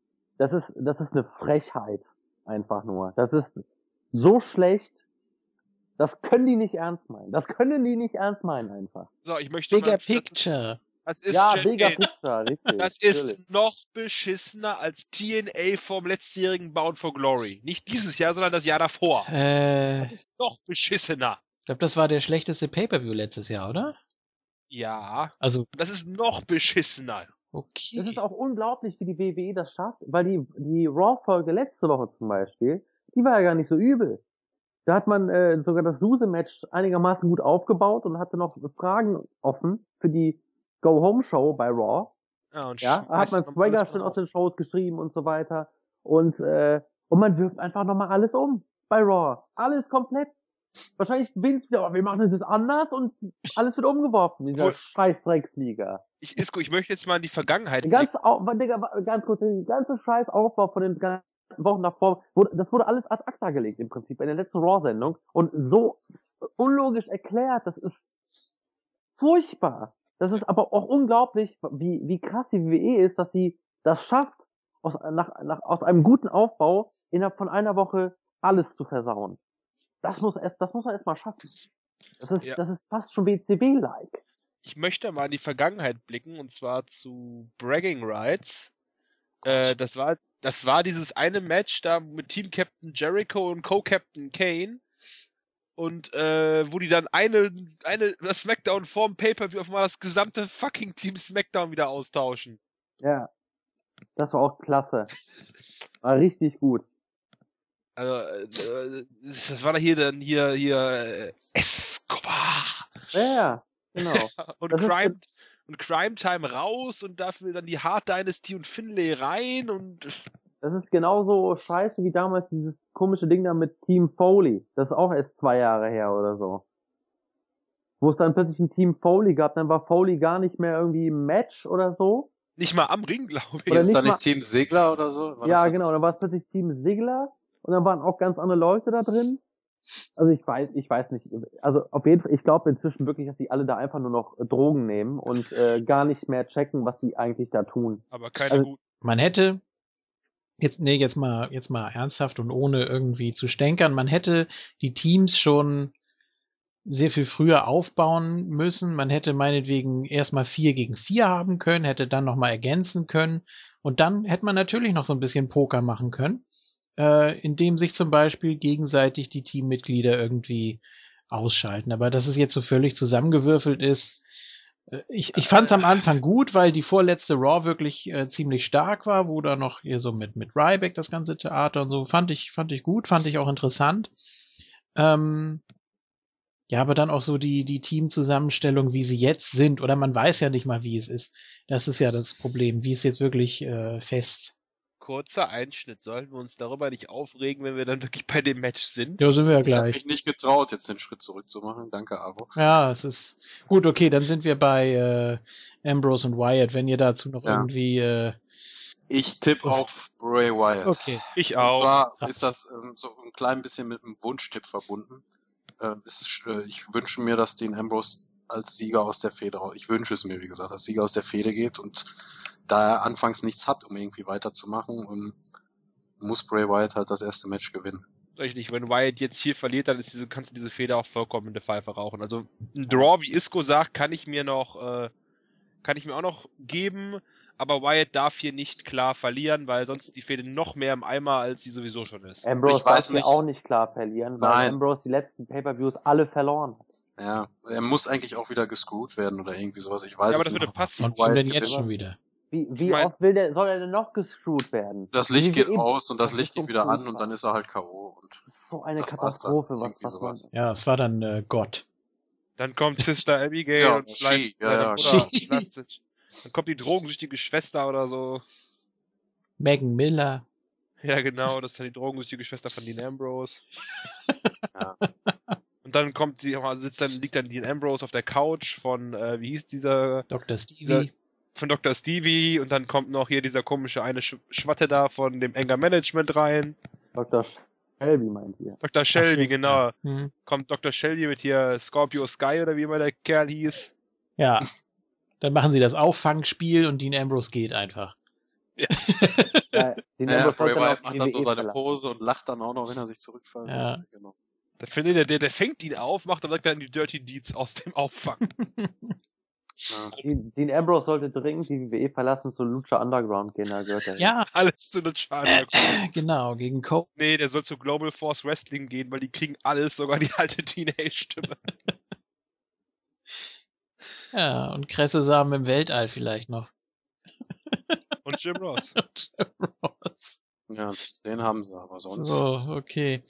eine Frechheit. Einfach nur. Das ist so schlecht. Das können die nicht ernst meinen. Das können die nicht ernst meinen einfach. So, ich möchte Bigger mal... Picture. Das ist Ja, Jet Bigger A. Picture, richtig. Das natürlich. ist noch beschissener als TNA vom letztjährigen Bound for Glory. Nicht dieses Jahr, sondern das Jahr davor. Das ist noch beschissener. Ich glaube, das war der schlechteste Pay-Per-View letztes Jahr, oder? Ja. Also, Das ist noch beschissener. okay. Das ist auch unglaublich, wie die WWE das schafft, weil die Raw-Folge letzte Woche zum Beispiel, die war ja gar nicht so übel. Da hat man sogar das SUSE-Match einigermaßen gut aufgebaut und hatte noch Fragen offen für die Go-Home-Show bei Raw. Ja, und Ja, da hat man Swagger schon aus den Shows geschrieben und so weiter. Und man wirft einfach nochmal alles um bei Raw. Alles komplett. Wahrscheinlich Vince wieder, aber wir machen das anders und alles wird umgeworfen in dieser Wohl- Scheiß-Drecksliga. Isko, ich möchte jetzt mal in die Vergangenheit Digga, ganz kurz, der ganze Scheißaufbau von den ganzen Wochen davor, das wurde alles ad acta gelegt im Prinzip in der letzten Raw-Sendung und so unlogisch erklärt, das ist furchtbar. Das ist aber auch unglaublich, wie krass die WWE ist, dass sie das schafft, aus einem guten Aufbau innerhalb von einer Woche alles zu versauen. Das muss man erst mal schaffen. Ja. Das ist fast schon WCW-like. Ich möchte mal in die Vergangenheit blicken, und zwar zu Bragging Rights. Das war dieses eine Match da mit Team Captain Jericho und Co-Captain Kane. Und wo die dann das Smackdown vorm Pay-Per-View auf mal das gesamte fucking Team Smackdown wieder austauschen. Ja. Das war auch klasse. War richtig gut. Also, das war da hier Escobar. Ja, genau. Und Das ist Crime Time raus und dafür dann die Hart Dynasty und Finlay rein und Das ist genauso scheiße wie damals dieses komische Ding da mit Team Foley. Das ist auch erst 2 Jahre her oder so. Wo es dann plötzlich ein Team Foley gab, dann war Foley gar nicht mehr irgendwie im Match oder so. Nicht mal am Ring, glaube ich. Oder Ist nicht da mal- nicht Team Segler oder so? War Ja, das genau, dann war es plötzlich Team Sigler und dann waren auch ganz andere Leute da drin. Also ich weiß nicht, also auf jeden Fall, ich glaube inzwischen wirklich, dass die alle da einfach nur noch Drogen nehmen und gar nicht mehr checken, was die eigentlich da tun. Aber keine Also- guten. Man hätte jetzt mal ernsthaft und ohne irgendwie zu stänkern, man hätte die Teams schon sehr viel früher aufbauen müssen. Man hätte meinetwegen erstmal 4 gegen 4 haben können, hätte dann nochmal ergänzen können und dann hätte man natürlich noch so ein bisschen Poker machen können, indem sich zum Beispiel gegenseitig die Teammitglieder irgendwie ausschalten. Aber dass es jetzt so völlig zusammengewürfelt ist, ich fand es am Anfang gut, weil die vorletzte Raw wirklich ziemlich stark war, wo da noch hier so mit Ryback das ganze Theater und so, fand ich gut, fand ich auch interessant. Ja, aber dann auch so die Teamzusammenstellung, wie sie jetzt sind, oder man weiß ja nicht mal, wie es ist. Das ist ja das Problem, wie es jetzt wirklich fest. Kurzer Einschnitt. Sollten wir uns darüber nicht aufregen, wenn wir dann wirklich bei dem Match sind? Ja, sind wir ja Ich habe gleich. mich nicht getraut, jetzt den Schritt zurück zu machen. Danke, Avo. Ja, es ist gut, okay, dann sind wir bei Ambrose und Wyatt, wenn ihr dazu noch Ja. irgendwie Ich tippe auf Bray Wyatt. Okay. Ich Und auch. zwar Krass. ist das so ein klein bisschen mit einem Wunschtipp verbunden. Ich wünsche mir, dass Dean Ambrose als Sieger aus der Fehde, ich wünsche es mir, wie gesagt, als Sieger aus der Fehde geht und da er anfangs nichts hat, um irgendwie weiterzumachen, muss Bray Wyatt halt das erste Match gewinnen. Richtig, wenn Wyatt jetzt hier verliert, dann kannst du diese Feder auch vollkommen in der Pfeife rauchen. Also ein Draw, wie Isco sagt, kann ich mir auch noch geben, aber Wyatt darf hier nicht klar verlieren, weil sonst ist die Fehde noch mehr im Eimer, als sie sowieso schon ist. Ambrose Ich weiß darf hier nicht. auch nicht klar verlieren, weil Nein. Ambrose die letzten Pay-Per-Views alle verloren hat. Ja, er muss eigentlich auch wieder gescrewt werden oder irgendwie sowas. Ich weiß Ja, aber es das nicht. würde passen. Und Wyatt denn gewinnt. jetzt schon wieder? Wie mein- oft soll er denn noch gescrewt werden? Das Licht Wie geht eben- aus und das das Licht ist so geht wieder an und furchtbar. dann ist er halt K.O. Und Das ist so eine Das war's dann. Katastrophe, Irgendwie was man. sowas. Ja, es war dann Gott. Dann kommt Sister Abigail Ja, und schleift She, ja, seine ja, Mutter. She. schleift sich. Dann kommt die drogensüchtige Schwester oder so. Megan Miller. Ja, genau, das ist dann die drogensüchtige Schwester von Dean Ambrose. Ja. Und dann liegt dann Dean Ambrose auf der Couch von, wie hieß dieser, Dr. Stevie. von Dr. Stevie, und dann kommt noch hier dieser komische eine Schwatte da von dem Anger Management rein. Dr. Shelby meint ihr. Dr. Shelby, so, genau. Hm. Kommt Dr. Shelby mit hier Scorpio Sky oder wie immer der Kerl hieß. Ja. Dann machen sie das Auffangspiel und Dean Ambrose geht einfach. Den Ja, Ambrose Bray sollte Wyatt noch macht die dann so WWE seine verlassen. Pose und lacht dann auch noch, wenn er sich zurückfallen Ja. lässt. Genau. Da findet der fängt ihn auf, macht aber dann die Dirty Deeds aus dem Auffang. Ja. Dean Ambrose sollte dringend die WWE verlassen, zu Lucha Underground gehen, da gehört er hin. Ja, Alles zu den Schaden. genau, gegen Cole. Nee, der soll zu Global Force Wrestling gehen, weil die kriegen alles, sogar die alte Teenage-Stimme. Ja, und Kresse Samen im Weltall vielleicht noch. Und Jim Ross. Ja, den haben sie, aber sonst. So, okay.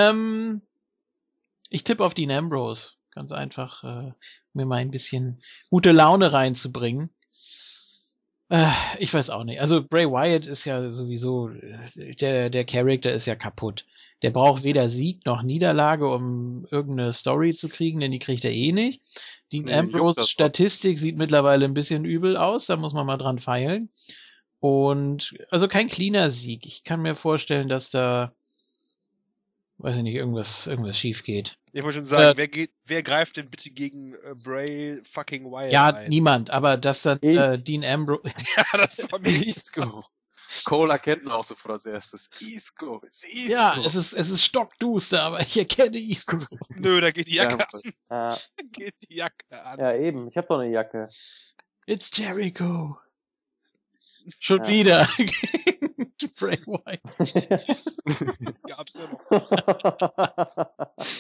Ich tippe auf Dean Ambrose. Ganz einfach, mir mal ein bisschen gute Laune reinzubringen. Ich weiß auch nicht. Also Bray Wyatt ist ja sowieso, der Charakter ist ja kaputt. Der braucht weder Sieg noch Niederlage, um irgendeine Story zu kriegen, denn die kriegt er eh nicht. Dean Nee, juckt Ambrose das Statistik sieht mittlerweile ein bisschen übel aus, da muss man mal dran feilen. Und also kein cleaner Sieg. Ich kann mir vorstellen, dass da, weiß ich nicht, irgendwas schief geht. Ich wollte schon sagen, wer greift denn bitte gegen Bray fucking Wyatt Ja, ein? niemand, aber dass dann Ich? Dean Ambrose. Ja, das war mir. Isco. Cole erkennt ihn auch sofort als erstes. Isco, it's Isco. Ja, es ist stockduster, aber ich erkenne Isco. Nö, da geht die Jacke an. Ja, Da geht die Jacke an. ja, eben. Ich habe doch eine Jacke. It's Jericho. Schon Ja. wieder gegen Bray Wyatt. Gab's ja noch.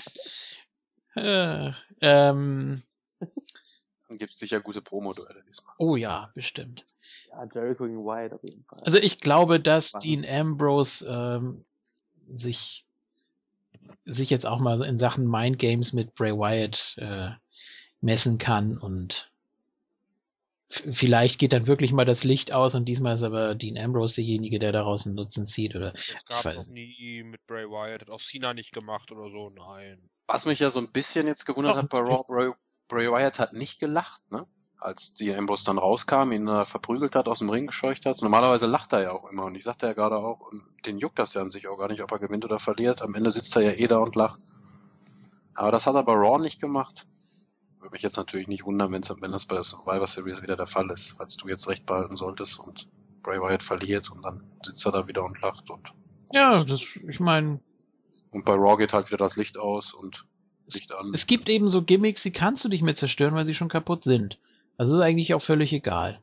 Gibt sicher gute Promo-Duelle diesmal. Oh ja, bestimmt. Ja, Jericho gegen Wyatt auf jeden Fall. Also ich glaube, dass Spannend. Dean Ambrose sich jetzt auch mal in Sachen Mind Games mit Bray Wyatt messen kann und vielleicht geht dann wirklich mal das Licht aus und diesmal ist aber Dean Ambrose derjenige, der daraus einen Nutzen zieht oder Das ich gab's weiß noch nie mit Bray Wyatt. Hat auch Cena nicht gemacht oder so, nein. Was mich ja so ein bisschen jetzt gewundert hat bei Raw, Bray Wyatt hat nicht gelacht, ne? als die Ambrose dann rauskam, ihn verprügelt hat, aus dem Ring gescheucht hat. Normalerweise lacht er ja auch immer. Und ich sagte ja gerade auch, den juckt das ja an sich auch gar nicht, ob er gewinnt oder verliert. Am Ende sitzt er ja eh da und lacht. Aber das hat er bei Raw nicht gemacht. Würde mich jetzt natürlich nicht wundern, wenn das bei der Survivor Series wieder der Fall ist, als du jetzt recht behalten solltest und Bray Wyatt verliert und dann sitzt er da wieder und lacht Ja, ich meine, und bei Raw geht halt wieder das Licht aus und Licht an. es gibt eben so Gimmicks, die kannst du nicht mehr zerstören, weil sie schon kaputt sind. Also ist eigentlich auch völlig egal.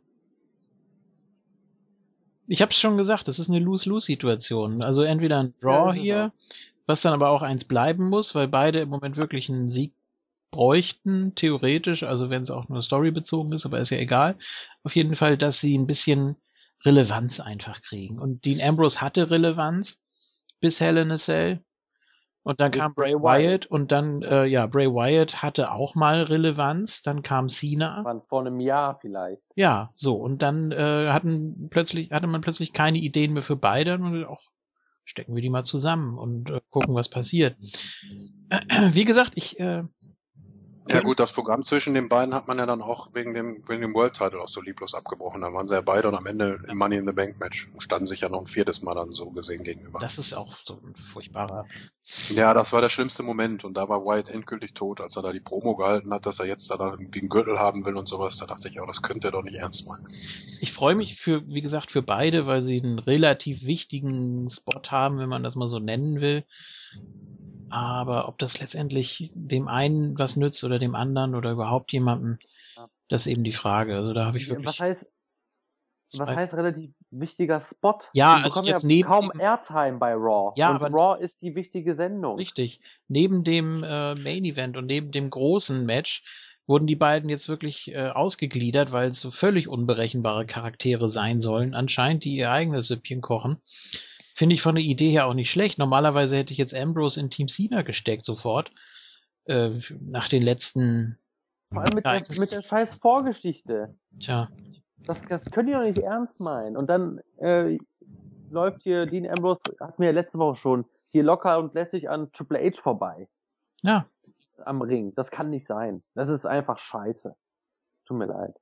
Ich hab's schon gesagt, das ist eine Lose-Lose-Situation. Also entweder ein Draw hier, was dann aber auch eins bleiben muss, weil beide im Moment wirklich einen Sieg bräuchten, theoretisch, also wenn es auch nur storybezogen ist, aber ist ja egal. Auf jeden Fall, dass sie ein bisschen Relevanz einfach kriegen. Und Dean Ambrose hatte Relevanz bis Hell in a Cell. Und dann kam Bray Wyatt und dann, Bray Wyatt hatte auch mal Relevanz, dann kam Cena. Vor einem Jahr vielleicht. Ja, so, und dann hatte man plötzlich keine Ideen mehr für beide und auch stecken wir die mal zusammen und gucken, was passiert. Wie gesagt, ja gut, das Programm zwischen den beiden hat man ja dann auch wegen dem World Title auch so lieblos abgebrochen. Da waren sie ja beide und am Ende im Money in the Bank Match und standen sich ja noch ein viertes Mal dann so gesehen gegenüber. Das ist auch so ein furchtbarer... Ja, das war der schlimmste Moment und da war Wyatt endgültig tot, als er da die Promo gehalten hat, dass er jetzt da den Gürtel haben will und sowas. Da dachte ich auch, das könnte er doch nicht ernst meinen. Ich freue mich wie gesagt, für beide, weil sie einen relativ wichtigen Spot haben, wenn man das mal so nennen will. Aber ob das letztendlich dem einen was nützt oder dem anderen oder überhaupt jemandem, das ist eben die Frage. Also da habe ich wirklich... Was heißt relativ wichtiger Spot? Ja, also jetzt neben kaum Airtime bei Raw. Ja, und aber Raw ist die wichtige Sendung. Richtig. Neben dem Main Event und neben dem großen Match wurden die beiden jetzt wirklich ausgegliedert, weil es so völlig unberechenbare Charaktere sein sollen, anscheinend, die ihr eigenes Süppchen kochen. Finde ich von der Idee her auch nicht schlecht. Normalerweise hätte ich jetzt Ambrose in Team Cena gesteckt sofort. Nach den letzten... Vor allem mit der scheiß Vorgeschichte. Tja. Das könnt ihr doch nicht ernst meinen. Und dann läuft hier Dean Ambrose, hatten wir ja letzte Woche schon, hier locker und lässig an Triple H vorbei. Ja. Am Ring. Das kann nicht sein. Das ist einfach scheiße. Tut mir leid.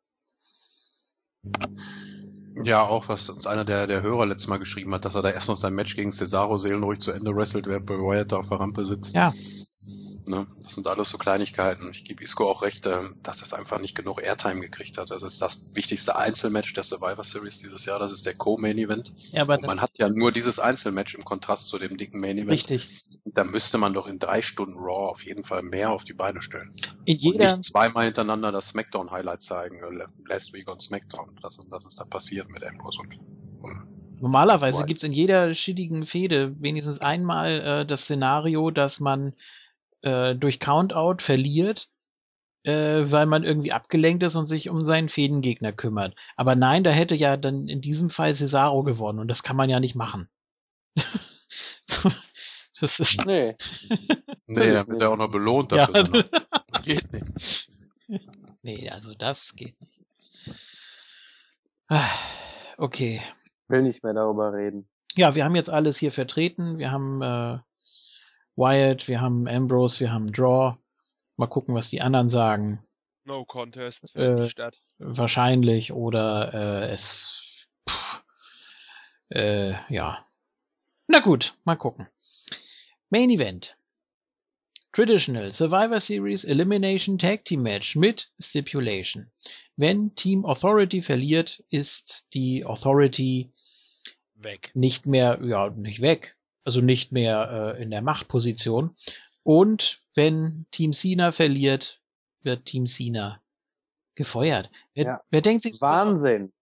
Ja, auch was uns einer der Hörer letztes Mal geschrieben hat, dass er da erst noch sein Match gegen Cesaro seelenruhig zu Ende wrestelt, während Bray Wyatt da auf der Rampe sitzt. Ja. Ne? Das sind alles so Kleinigkeiten. Ich gebe Isco auch recht, dass es einfach nicht genug Airtime gekriegt hat. Das ist das wichtigste Einzelmatch der Survivor Series dieses Jahr. Das ist der Co-Main-Event. Ja, aber und man hat ja nur dieses Einzelmatch im Kontrast zu dem dicken Main-Event. Richtig. Da müsste man doch in 3 Stunden Raw auf jeden Fall mehr auf die Beine stellen. Und nicht zweimal hintereinander das Smackdown-Highlight zeigen. Last Week on Smackdown. Das ist da passiert mit Ambrose und normalerweise gibt's in jeder shittigen Fehde wenigstens einmal das Szenario, dass man durch Countout verliert, weil man irgendwie abgelenkt ist und sich um seinen Fädengegner kümmert. Aber nein, da hätte ja dann in diesem Fall Cesaro gewonnen und das kann man ja nicht machen. Das ist... Nee. Nee, dann wird er auch noch belohnt dafür. Ja. Das geht nicht. Nee, also das geht nicht. Okay. Will nicht mehr darüber reden. Ja, wir haben jetzt alles hier vertreten. Wir haben Wyatt, wir haben Ambrose, wir haben Draw. Mal gucken, was die anderen sagen. No Contest findet nicht statt. Wahrscheinlich oder ja. Na gut, mal gucken. Main Event. Traditional Survivor Series Elimination Tag Team Match mit Stipulation. Wenn Team Authority verliert, ist die Authority weg. Nicht mehr, nicht weg. Also nicht mehr in der Machtposition. Und wenn Team Cena verliert, wird Team Cena gefeuert. Wer denkt sich Wahnsinn.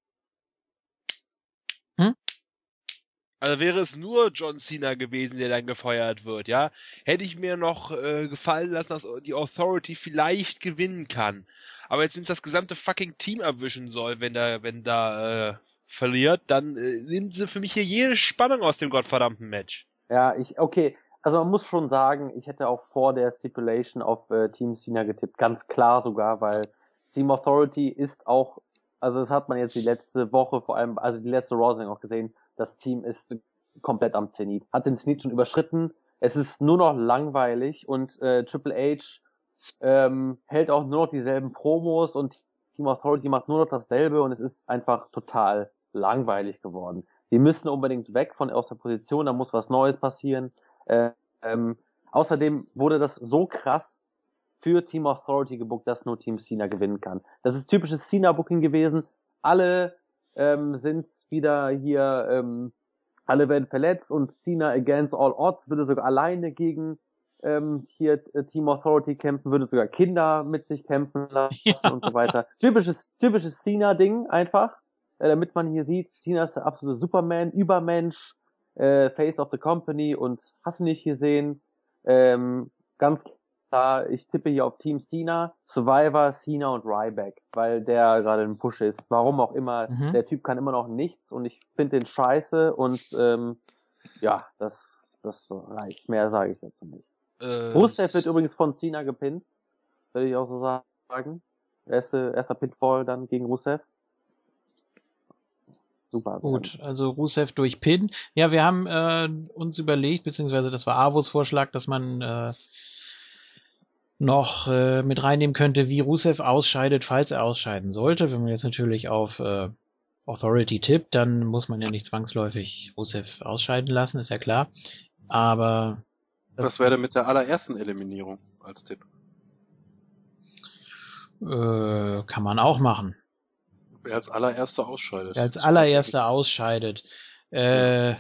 Also wäre es nur John Cena gewesen, der dann gefeuert wird, ja, hätte ich mir noch gefallen lassen, dass die Authority vielleicht gewinnen kann. Aber jetzt, wenn es das gesamte fucking Team erwischen soll, wenn da verliert, dann nehmen sie für mich hier jede Spannung aus dem gottverdammten Match. Ja, okay. Also man muss schon sagen, ich hätte auch vor der Stipulation auf Team Cena getippt. Ganz klar sogar, weil Team Authority ist auch, also das hat man jetzt die letzte Woche vor allem, also die letzte Raw-Sendung auch gesehen, das Team ist komplett am Zenit. Hat den Zenit schon überschritten. Es ist nur noch langweilig und Triple H hält auch nur noch dieselben Promos und Team Authority macht nur noch dasselbe und es ist einfach total langweilig geworden. Die müssen unbedingt weg aus der Position, da muss was Neues passieren. Außerdem wurde das so krass für Team Authority gebuckt, dass nur Team Cena gewinnen kann. Das ist typisches Cena-Booking gewesen. Alle sind wieder hier, alle werden verletzt und Cena against all odds würde sogar alleine gegen hier Team Authority kämpfen, würde sogar Kinder mit sich kämpfen lassen und so weiter. Typisches Cena-Ding einfach, damit man hier sieht, Cena ist der absolute Superman, Übermensch, Face of the Company und hast du nicht gesehen. Ganz klar, ich tippe hier auf Team Cena, Survivor, Cena und Ryback, weil der gerade im Push ist. Warum auch immer, der Typ kann immer noch nichts und ich finde den scheiße und ja, das reicht. Mehr sage ich dazu nicht. Rusev wird übrigens von Cena gepinnt, würde ich auch so sagen. Erster Pinfall dann gegen Rusev. Super. Gut, also Rusev durch Pin. Ja, wir haben uns überlegt, beziehungsweise das war Avos Vorschlag, dass man noch mit reinnehmen könnte, wie Rusev ausscheidet, falls er ausscheiden sollte. Wenn man jetzt natürlich auf Authority tippt, dann muss man ja nicht zwangsläufig Rusev ausscheiden lassen, ist ja klar. Aber was wäre denn mit der allerersten Eliminierung als Tipp? Kann man auch machen. Wer als allererster ausscheidet. Wer als allererster ausscheidet. Ja.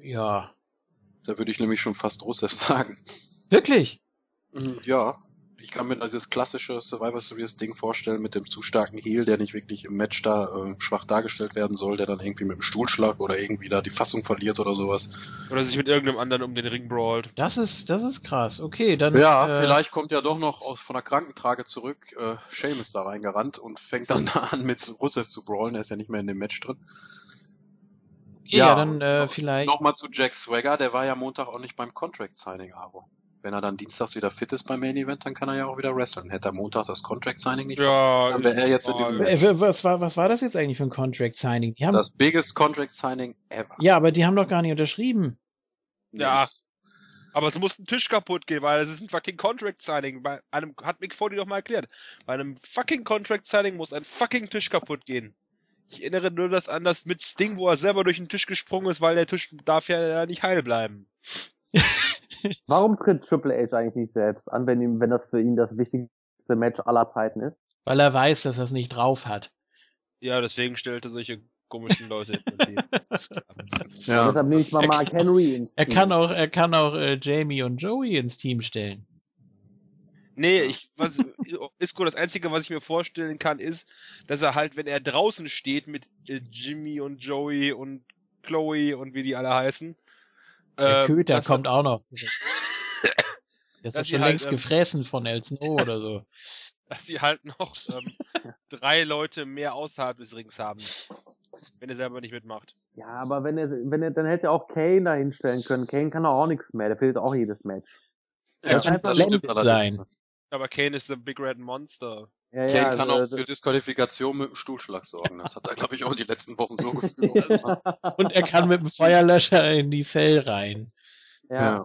Da würde ich nämlich schon fast Rusev sagen. Wirklich? Ja. Ich kann mir also das klassische Survivor Series Ding vorstellen mit dem zu starken Heel, der nicht wirklich im Match da schwach dargestellt werden soll, der dann irgendwie mit dem Stuhlschlag oder irgendwie da die Fassung verliert oder sowas. Oder sich mit irgendeinem anderen um den Ring brawlt. Das ist krass. Okay, dann. Ja, vielleicht kommt ja doch noch von der Krankentrage zurück Sheamus da reingerannt und fängt dann an mit Rusev zu brawlen. Er ist ja nicht mehr in dem Match drin. Ja, dann vielleicht. Nochmal zu Jack Swagger, der war ja Montag auch nicht beim Contract Signing, Abo. Wenn er dann dienstags wieder fit ist beim Main Event, dann kann er ja auch wieder wresteln. Hätte er Montag das Contract Signing nicht verpasst, dann wäre er jetzt in diesem Match. Was war das jetzt eigentlich für ein Contract Signing? Die haben das biggest Contract Signing ever. Ja, aber die haben doch gar nicht unterschrieben. Ja. Aber es muss ein Tisch kaputt gehen, weil es ist ein fucking Contract Signing. Bei einem, hat Mick Foley doch mal erklärt, bei einem fucking Contract Signing muss ein fucking Tisch kaputt gehen. Ich erinnere nur das an das mit Sting, wo er selber durch den Tisch gesprungen ist, weil der Tisch darf ja nicht heil bleiben. Warum tritt Triple H eigentlich nicht selbst an, wenn das für ihn das wichtigste Match aller Zeiten ist? Weil er weiß, dass er es nicht drauf hat. Ja, deswegen stellt er solche komischen Leute im Prinzip. Ja. Deshalb nehme ich mal Mark Henry ins Team. Er kann auch Jamie und Joey ins Team stellen. Nee, Isco, das Einzige, was ich mir vorstellen kann, ist, dass er halt, wenn er draußen steht mit Jimmy und Joey und Chloe und wie die alle heißen, der Köter kommt auch noch. Der ist schon halt, längst gefressen von El Snow oder so. Dass sie halt noch 3 Leute mehr außerhalb des Rings haben, wenn er selber nicht mitmacht. Ja, aber wenn er, dann hätte er auch Kane da hinstellen können. Kane kann doch auch nichts mehr, der fehlt auch jedes Match. Ja, das stimmt sein. Aber Kane ist the Big Red Monster. Ja, Kane kann auch für Disqualifikation mit dem Stuhlschlag sorgen. Das hat er, glaube ich, auch die letzten Wochen so gefühlt. Und er kann mit dem Feuerlöscher in die Cell rein. Ja.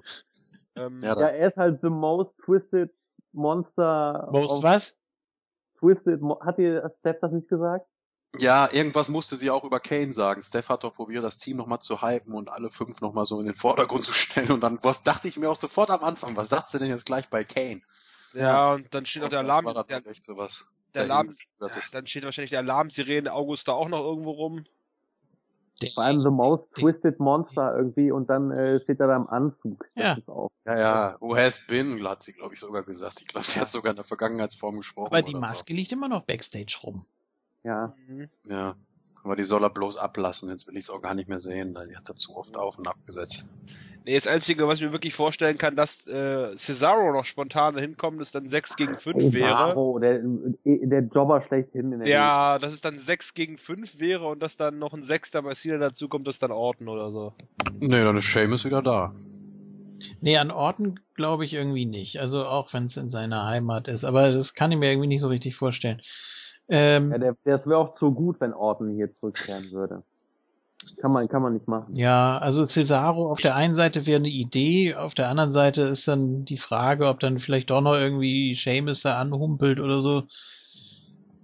Er ist halt the most twisted monster. Most was? Twisted, hat dir Steph das nicht gesagt? Ja, irgendwas musste sie auch über Kane sagen. Steph hat doch probiert, das Team nochmal zu hypen und alle 5 nochmal so in den Vordergrund zu stellen. Und dann, was dachte ich mir auch sofort am Anfang, was sagt sie denn jetzt gleich bei Kane? Ja, und dann steht noch der Alarm. Der Alarm, dann steht wahrscheinlich der Alarmsirene August da auch noch irgendwo rum. Vor allem The Most Twisted Monster irgendwie und dann steht er da im Anzug. Ja. Ja, who has been, hat sie, glaube ich, sogar gesagt. Ich glaube, sie hat sogar in der Vergangenheitsform gesprochen. Aber die Maske liegt immer noch Backstage rum. Ja. Ja, aber die soll er bloß ablassen. Jetzt will ich es auch gar nicht mehr sehen. Die hat er zu oft auf und abgesetzt. Nee, das Einzige, was ich mir wirklich vorstellen kann, dass Cesaro noch spontan hinkommt, ist dann 6 gegen 5 wäre. Cesaro, der Jobber schlechthin in der Ja, dass es dann 6 gegen 5 wäre und dass dann noch ein Sechster bei Cena dazu kommt, ist dann Orton oder so. Nee, dann ist Sheamus wieder da. Nee, an Orton glaube ich irgendwie nicht. Also auch wenn es in seiner Heimat ist. Aber das kann ich mir irgendwie nicht so richtig vorstellen. Das wäre auch zu gut, wenn Orton hier zurückkehren würde. Kann man nicht machen. Ja, also Cesaro auf der einen Seite wäre eine Idee, auf der anderen Seite ist dann die Frage, ob dann vielleicht doch noch irgendwie Sheamus da anhumpelt oder so.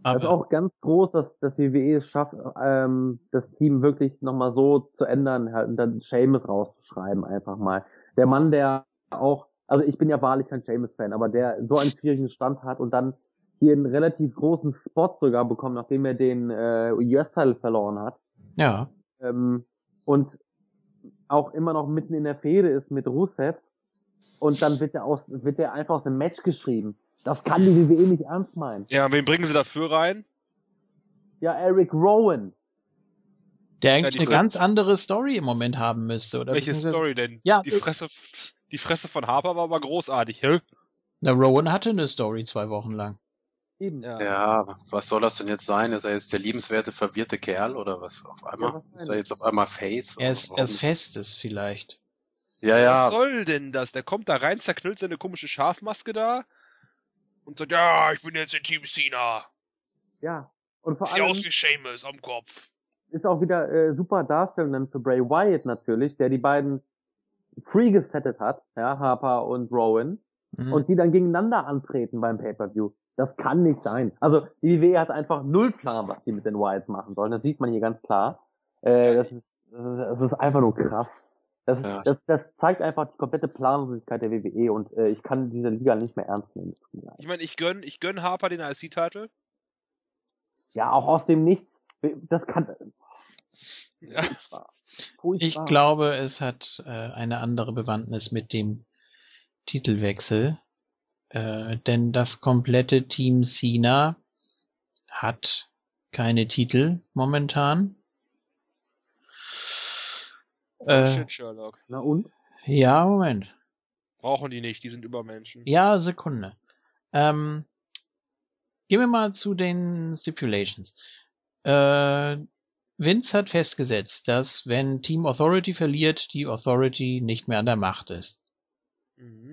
Das ist Aber auch ganz groß, dass das WWE es schafft, das Team wirklich nochmal so zu ändern, halt, und dann Sheamus rauszuschreiben einfach mal. Der Mann, der auch, also ich bin ja wahrlich kein Sheamus-Fan, aber der so einen schwierigen Stand hat und dann hier einen relativ großen Spot sogar bekommen, nachdem er den US-Title verloren hat. ja, Und auch immer noch mitten in der Fehde ist mit Rusev und dann wird er einfach aus dem Match geschrieben. Das kann die WWE nicht ernst meinen. Ja, wen bringen sie dafür rein? Ja, Eric Rowan. der eigentlich die eine Fresse- ganz andere Story im Moment haben müsste. Oder Welche beziehungsweise- Story denn? Ja, Die Fresse von Harper war aber großartig, hä? Na, Rowan hatte eine Story 2 Wochen lang. Eben. Ja, was soll das denn jetzt sein? Ist er jetzt der liebenswerte, verwirrte Kerl oder was? Auf einmal? Ja, Ist er jetzt auf einmal Face? Er Oder ist warum? Festes vielleicht. Ja, Was ja. soll denn das? Der kommt da rein, zerknüllt seine komische Schafmaske da und sagt, ja, ich bin jetzt in Team Cena. Ja. Und vor Sieht allem aus wie Sheamus am Kopf. ist auch wieder super Darstellung dann für Bray Wyatt natürlich, der die beiden free gesettet hat, ja, Harper und Rowan, Mhm. und die dann gegeneinander antreten beim Pay-Per-View. Das kann nicht sein. Also die WWE hat einfach null Plan, was die mit den Wyatts machen sollen. Das sieht man hier ganz klar. Das ist einfach nur krass. Das zeigt einfach die komplette Planlosigkeit der WWE und ich kann diese Liga nicht mehr ernst nehmen. Es tut mir leid. Ich meine, ich gönn Harper den IC-Titel. Ja, auch aus dem Nichts. Das kann. Ja. Ich Furchtbar. glaube, es hat eine andere Bewandtnis mit dem Titelwechsel. Denn das komplette Team Cena hat keine Titel momentan. Shit, Sherlock. Na und? Ja, Moment. Brauchen die nicht, die sind Übermenschen. Ja, Sekunde. Gehen wir mal zu den Stipulations. Vince hat festgesetzt, dass wenn Team Authority verliert, die Authority nicht mehr an der Macht ist. Mhm.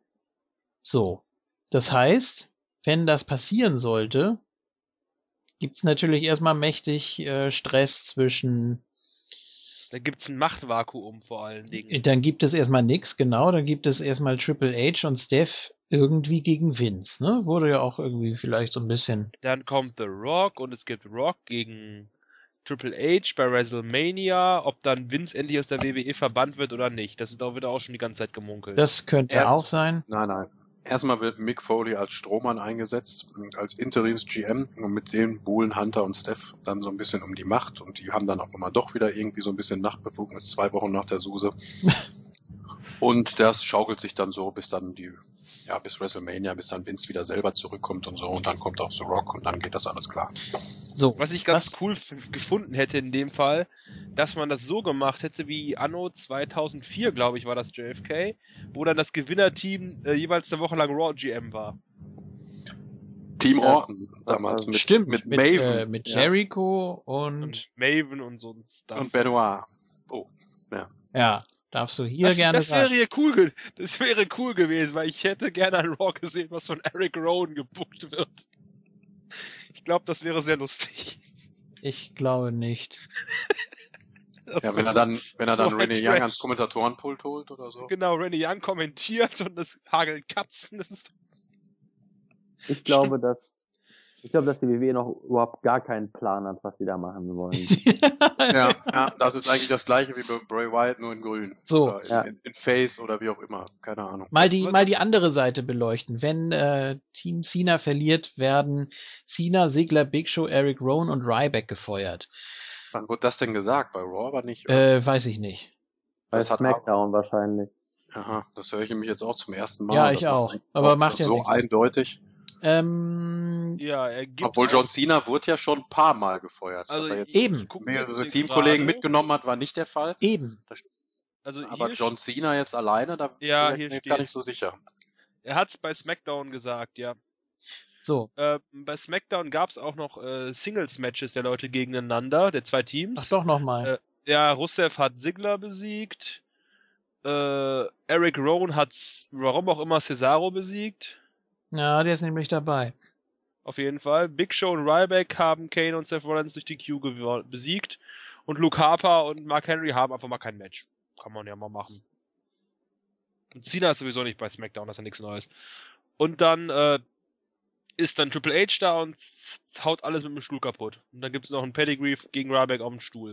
So. Das heißt, wenn das passieren sollte, gibt's natürlich erstmal mächtig Stress zwischen. Da gibt's ein Machtvakuum vor allen Dingen. Dann gibt es erstmal nix, genau. Dann gibt es erstmal Triple H und Steph irgendwie gegen Vince, ne? Wurde ja auch irgendwie vielleicht so ein bisschen. Dann kommt The Rock und es gibt Rock gegen Triple H bei WrestleMania. Ob dann Vince endlich aus der WWE verbannt wird oder nicht, das ist auch wieder schon die ganze Zeit gemunkelt. Das könnte Ja. auch sein. Nein. Erstmal wird Mick Foley als Strohmann eingesetzt, als Interims-GM, und mit dem buhlen Hunter und Steph dann so ein bisschen um die Macht, und die haben dann auch immer doch wieder irgendwie so ein bisschen Machtbefugnis 2 Wochen nach der Suse. Und das schaukelt sich dann so bis bis WrestleMania, bis dann Vince wieder selber zurückkommt und so, und dann kommt auch The Rock und dann geht das alles klar. So. Was ich ganz cool gefunden hätte in dem Fall, dass man das so gemacht hätte wie anno 2004, glaube ich, war das JFK, wo dann das Gewinnerteam jeweils eine Woche lang Raw GM war. Team Ja. Orton damals mit, Stimmt, mit Maven mit ja, Jericho und Und Maven und so ein Stuff. und Benoit. Oh, ja, darfst du hier gerne Das sagen. wäre cool gewesen, weil ich hätte gerne ein Raw gesehen, was von Eric Rowan gebuckt wird. Ich glaube, das wäre sehr lustig. Ich glaube nicht. ja, wenn er dann so ein Renee Young Trash. ans Kommentatorenpult holt oder so. Genau, Renee Young kommentiert und es hagelt Katzen. Das ist Ich glaube, dass die WWE noch überhaupt gar keinen Plan hat, was sie da machen wollen. Ja, das ist eigentlich das gleiche wie bei Bray Wyatt, nur in grün. So. Oder Ja. in Face oder wie auch immer. Keine Ahnung. Mal die andere Seite beleuchten. Wenn Team Cena verliert, werden Cena, Ziggler, Big Show, Eric Rowan und Ryback gefeuert. Wann wurde das denn gesagt? Bei Raw aber nicht? Weiß ich nicht. Bei Das hat SmackDown wahrscheinlich. Aha, das höre ich nämlich jetzt auch zum ersten Mal. Ja, Das ich macht auch. eigentlich Aber auch macht ja so nichts. eindeutig. ja, er gibt Obwohl auch- John Cena wurde ja schon ein paar Mal gefeuert. Also Dass er jetzt eben. ich guck mir jetzt mehrere hier Teamkollegen gerade- mitgenommen hat, war nicht der Fall. Eben. Also Aber hier John Cena jetzt alleine, da Ja, bin hier ich mir jetzt gar steht's. nicht so sicher. Er hat's bei SmackDown gesagt, ja. So. Bei SmackDown gab's auch noch Singles-Matches der Leute gegeneinander, der zwei Teams. Ach doch nochmal. Ja, Rusev hat Ziggler besiegt. Eric Rowan hat, warum auch immer, Cesaro besiegt. Ja, der ist nämlich dabei. Auf jeden Fall. Big Show und Ryback haben Kane und Seth Rollins durch die Q besiegt. Und Luke Harper und Mark Henry haben einfach mal kein Match. Kann man ja mal machen. Und Cena ist sowieso nicht bei SmackDown, das ist ja nichts Neues. Und dann ist dann Triple H da und haut alles mit dem Stuhl kaputt. Und dann gibt's noch ein Pedigree gegen Ryback auf dem Stuhl.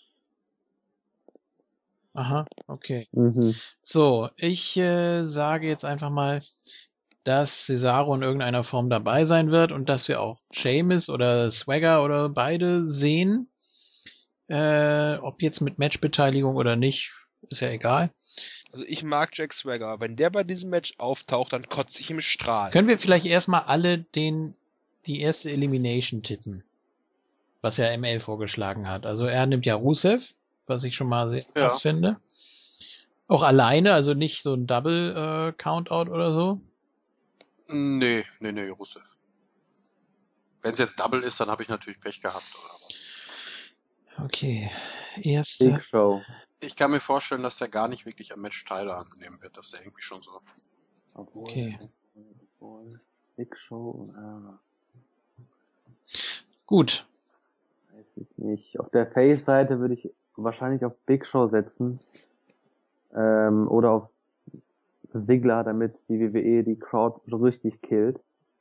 Aha, okay. Mhm. So, ich sage jetzt einfach mal, dass Cesaro in irgendeiner Form dabei sein wird und dass wir auch Sheamus oder Swagger oder beide sehen. Ob jetzt mit Matchbeteiligung oder nicht, ist ja egal. Also ich mag Jack Swagger. Wenn der bei diesem Match auftaucht, dann kotze ich im Strahl. Können wir vielleicht erstmal alle die erste Elimination tippen, was ja ML vorgeschlagen hat. Also er nimmt ja Rusev, was ich schon mal sehr krass finde. Auch alleine, also nicht so ein Double Countout oder so. Nee, Rusev. Wenn es jetzt Double ist, dann habe ich natürlich Pech gehabt. Okay, erste. Big Show. Ich kann mir vorstellen, dass der gar nicht wirklich am Match teilnehmen wird, dass der irgendwie schon so. Obwohl, Okay. Big Show, Gut. weiß ich nicht. Auf der Face-Seite würde ich wahrscheinlich auf Big Show setzen. Oder auf Ziggler, damit die WWE die Crowd so richtig killt.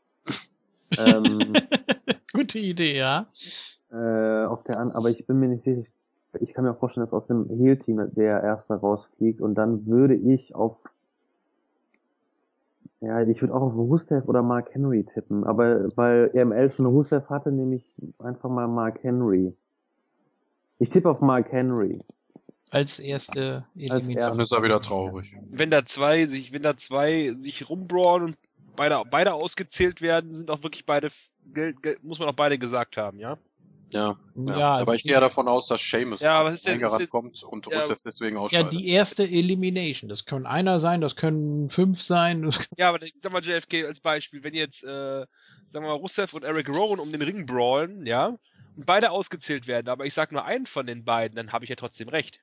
Gute Idee, ja. Aber ich bin mir nicht sicher. Ich kann mir auch vorstellen, dass aus dem Heel-Team der Erste rausfliegt und dann würde ich ich würde auch auf Rusev oder Mark Henry tippen, aber weil EML schon Rusev hatte, nehme ich einfach mal Mark Henry. Ich tippe auf Mark Henry. Als erste Elimination. Dann ist er wieder traurig. Wenn da zwei sich rumbrawlen und beide ausgezählt werden, sind auch wirklich beide, muss man auch beide gesagt haben, ja? Ja. Ja, Aber also ich gehe ja davon aus, dass Sheamus Ja, was ist denn- reingerannt ist denn- kommt und Ja. Rusev deswegen ja, ausscheidet. die erste Elimination. Das können einer sein, das können 5 sein. Ja, aber sag mal JFK als Beispiel, wenn jetzt, sagen wir mal, Rusev und Eric Rowan um den Ring brawlen, ja, und beide ausgezählt werden, aber ich sag nur einen von den beiden, dann habe ich ja trotzdem recht.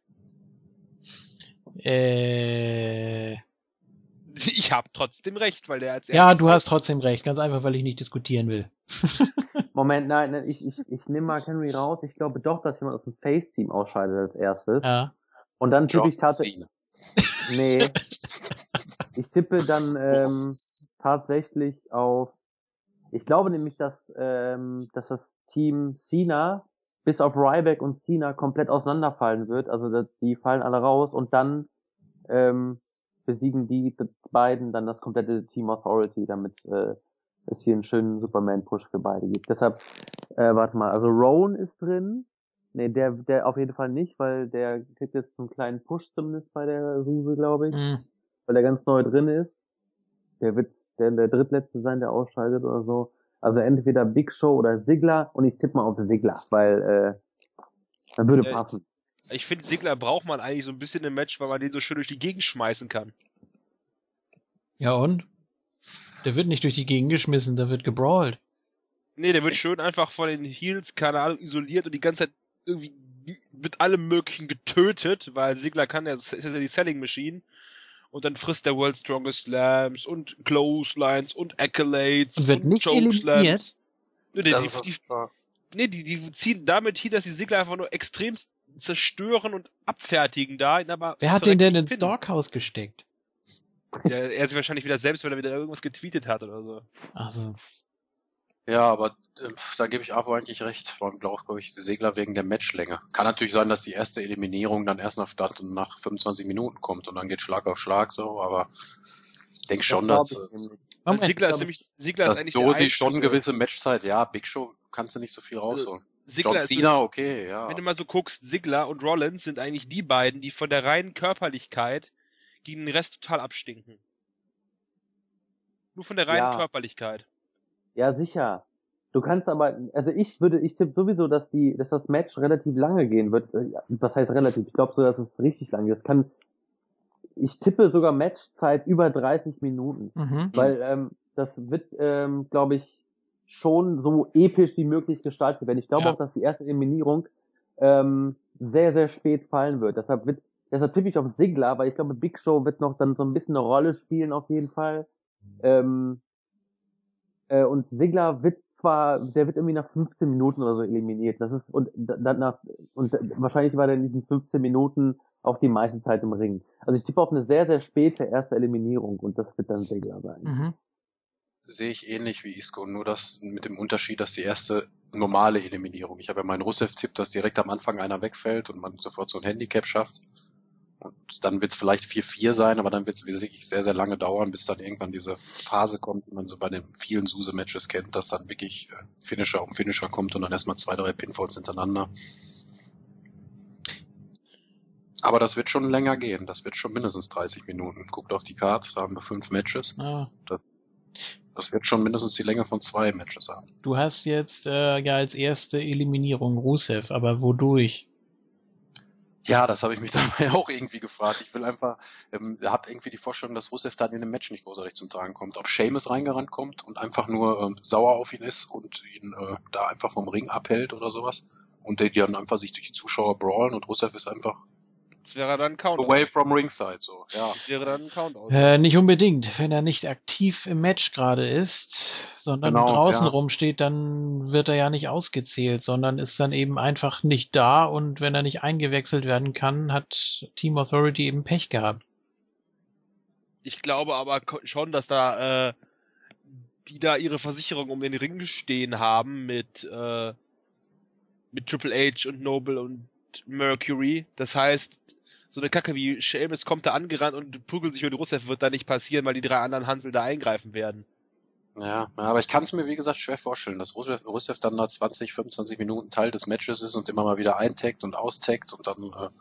Ich habe trotzdem recht, weil der als Ja, erstes du hast trotzdem recht. Ganz einfach, weil ich nicht diskutieren will. Moment, nein, ich nehme Mark Henry raus. Ich glaube doch, dass jemand aus dem Face-Team ausscheidet als erstes. Ja. Und dann tippe John ich tatsächlich, Cena. nee, ich tippe dann tatsächlich auf, ich glaube nämlich, dass das Team Cena bis auf Ryback und Cena komplett auseinanderfallen wird. Also die fallen alle raus und dann besiegen die beiden dann das komplette Team Authority, damit es hier einen schönen Superman-Push für beide gibt. Deshalb, warte mal, also Rowan ist drin. Nee, der auf jeden Fall nicht, weil der kriegt jetzt einen kleinen Push zumindest bei der Suse, glaube ich, Hm. weil der ganz neu drin ist. Der wird der drittletzte sein, der ausscheidet oder so. Also entweder Big Show oder Ziggler und ich tippe mal auf Ziggler, weil dann würde passen. Ich finde, Ziggler braucht man eigentlich so ein bisschen im Match, weil man den so schön durch die Gegend schmeißen kann. Ja und? Der wird nicht durch die Gegend geschmissen, der wird gebrawlt. Nee, der wird schön einfach von den Heels, keine Ahnung, isoliert und die ganze Zeit irgendwie mit allem Möglichen getötet, weil Ziggler kann, das ist ja die Selling Machine. Und dann frisst der World Strongest Slams und Clotheslines und Accolades Und wird nicht eliminiert? Nee, die ziehen damit hier, dass die Ziggler einfach nur extrem zerstören und abfertigen da. Aber Wer hat den denn ins Doghouse gesteckt? Ja, er sich wahrscheinlich wieder selbst, weil er wieder irgendwas getweetet hat oder so. Also. Ja, aber da gebe ich Avo eigentlich recht. Vor allem glaube ich, die Segler wegen der Matchlänge. Kann natürlich sein, dass die erste Eliminierung dann erst nach 25 Minuten kommt und dann geht Schlag auf Schlag so, aber ich denke schon, dass Ziggler ist eigentlich der Einzige. Schon eine gewisse Matchzeit, ja, Big Show kannst du nicht so viel rausholen. Ziggler John Cena, okay, ja. Wenn du mal so guckst, Ziggler und Rollins sind eigentlich die beiden, die von der reinen Körperlichkeit gegen den Rest total abstinken. Nur von der reinen Körperlichkeit. Ja, sicher. Du kannst aber, also ich tippe sowieso, dass das Match relativ lange gehen wird. Was heißt relativ? Ich glaube so, dass es richtig lang ist. Ich tippe sogar Matchzeit über 30 Minuten. Mhm. Weil das wird, glaube ich, schon so episch wie möglich gestaltet werden. Ich glaube auch, dass die erste Eliminierung sehr, sehr spät fallen wird. Deshalb tippe ich auf Ziggler, weil ich glaube, Big Show wird noch dann so ein bisschen eine Rolle spielen auf jeden Fall. Und Ziggler wird irgendwie nach 15 Minuten oder so eliminiert. Das ist, und wahrscheinlich war der in diesen 15 Minuten auch die meiste Zeit im Ring. Also ich tippe auf eine sehr, sehr späte erste Eliminierung und das wird dann Ziggler sein. Mhm. sehe ich ähnlich wie Isco, nur das mit dem Unterschied, dass die erste normale Eliminierung. Ich habe ja meinen Rusev-Tipp, dass direkt am Anfang einer wegfällt und man sofort so ein Handicap schafft. Und dann wird es vielleicht 4-4 sein, aber dann wird es wirklich sehr, sehr lange dauern, bis dann irgendwann diese Phase kommt, die man so bei den vielen SUSE-Matches kennt, dass dann wirklich Finisher um Finisher kommt und dann erstmal 2, 3 Pinfalls hintereinander. Aber das wird schon länger gehen. Das wird schon mindestens 30 Minuten. Guckt auf die Karte, da haben wir 5 Matches. Ah. Das wird schon mindestens die Länge von 2 Matches haben. Du hast jetzt ja als erste Eliminierung Rusev, aber wodurch? Ja, das habe ich mich dabei auch irgendwie gefragt. Ich will einfach, habe irgendwie die Vorstellung, dass Rusev dann in dem Match nicht großartig zum Tragen kommt. Ob Sheamus reingerannt kommt und einfach nur sauer auf ihn ist und ihn da einfach vom Ring abhält oder sowas. Und die dann einfach sich durch die Zuschauer brawlen und Rusev ist einfach Das wäre dann ein Countout. away from ringside, so, ja. Das wäre dann ein Countout. Nicht unbedingt. Wenn er nicht aktiv im Match gerade ist, sondern Genau, draußen ja. rumsteht, dann wird er ja nicht ausgezählt, sondern ist dann eben einfach nicht da und wenn er nicht eingewechselt werden kann, hat Team Authority eben Pech gehabt. Ich glaube aber schon, dass da die da ihre Versicherung um den Ring stehen haben mit Triple H und Noble und Mercury. Das heißt, so eine Kacke wie Sheamus kommt da angerannt und prügelt sich mit Rusev, wird da nicht passieren, weil die 3 anderen Hansel da eingreifen werden. Ja, aber ich kann es mir, wie gesagt, schwer vorstellen, dass Rusev dann nach 20, 25 Minuten Teil des Matches ist und immer mal wieder eintaggt und austaggt und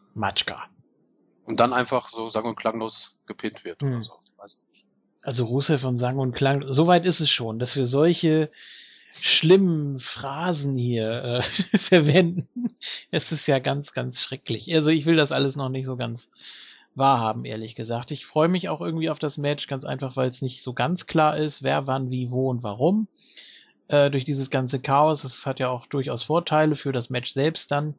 dann einfach so sang- und klanglos gepinnt wird oder so. Weiß nicht. Also Rusev und sang und klang, soweit ist es schon, dass wir solche schlimmen Phrasen hier verwenden. Es ist ja ganz, ganz schrecklich. Also ich will das alles noch nicht so ganz wahrhaben, ehrlich gesagt. Ich freue mich auch irgendwie auf das Match, ganz einfach, weil es nicht so ganz klar ist, wer, wann, wie, wo und warum. Durch dieses ganze Chaos. Es hat ja auch durchaus Vorteile für das Match selbst dann.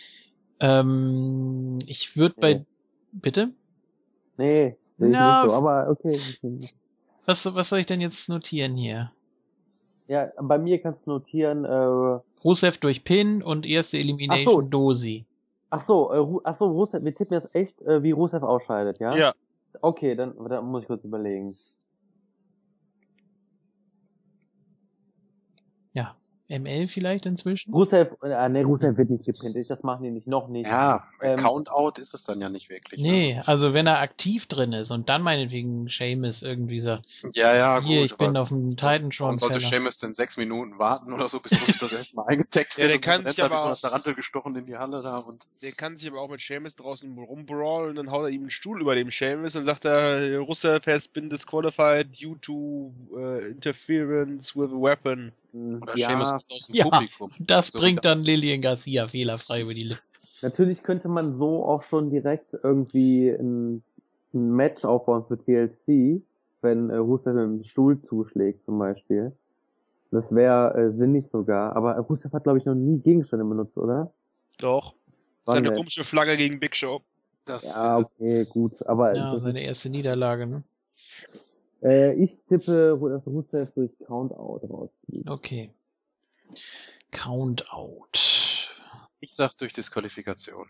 Ich würde bei... Bitte? Nee, sehe ich Na, nicht so, aber okay. Was soll ich denn jetzt notieren hier? Ja, bei mir kannst du notieren, Rusev durch Pin und erste Elimination Dosi. Rusev, wir tippen jetzt echt, wie Rusev ausscheidet, ja? Ja. Okay, dann muss ich kurz überlegen. Ja, ML vielleicht inzwischen? Rusev wird nicht gepinnt, das machen die nicht, noch nicht. Ja, Countout ist es dann ja nicht wirklich. Nee, Ne? also wenn er aktiv drin ist und dann meinetwegen Sheamus irgendwie sagt, Ja, hier, gut. ich bin auf dem Warum Titantron sollte Feller. Sheamus denn 6 Minuten warten oder so, bis Rusev das erstmal eingetaggt Ja, der und kann dann sich aber wird auch- von der Tarantel gestochen in die Halle da und Der kann sich aber auch mit Sheamus draußen rumbrawlen und dann haut er ihm einen Stuhl über dem Sheamus und sagt er, Rusev has been disqualified due to interference with a weapon. oder Ja, Sheamus ist aus dem Ja, Publikum. das So bringt wie dann Lillian Garcia fehlerfrei über die Lippen. natürlich könnte man so auch schon direkt irgendwie ein Match aufbauen für TLC, wenn Rusev mit dem Stuhl zuschlägt zum Beispiel. Das wäre sinnig sogar, aber Rusev hat, glaube ich, noch nie Gegenstände benutzt, oder? Doch. Wann Seine denn? komische Flagge gegen Big Show. Das, Ja, okay, gut, aber Ja, seine erste Niederlage, ne? ich tippe, dass Rusev durch Countout rausfliegt. Okay. Countout. ich sag durch Disqualifikation.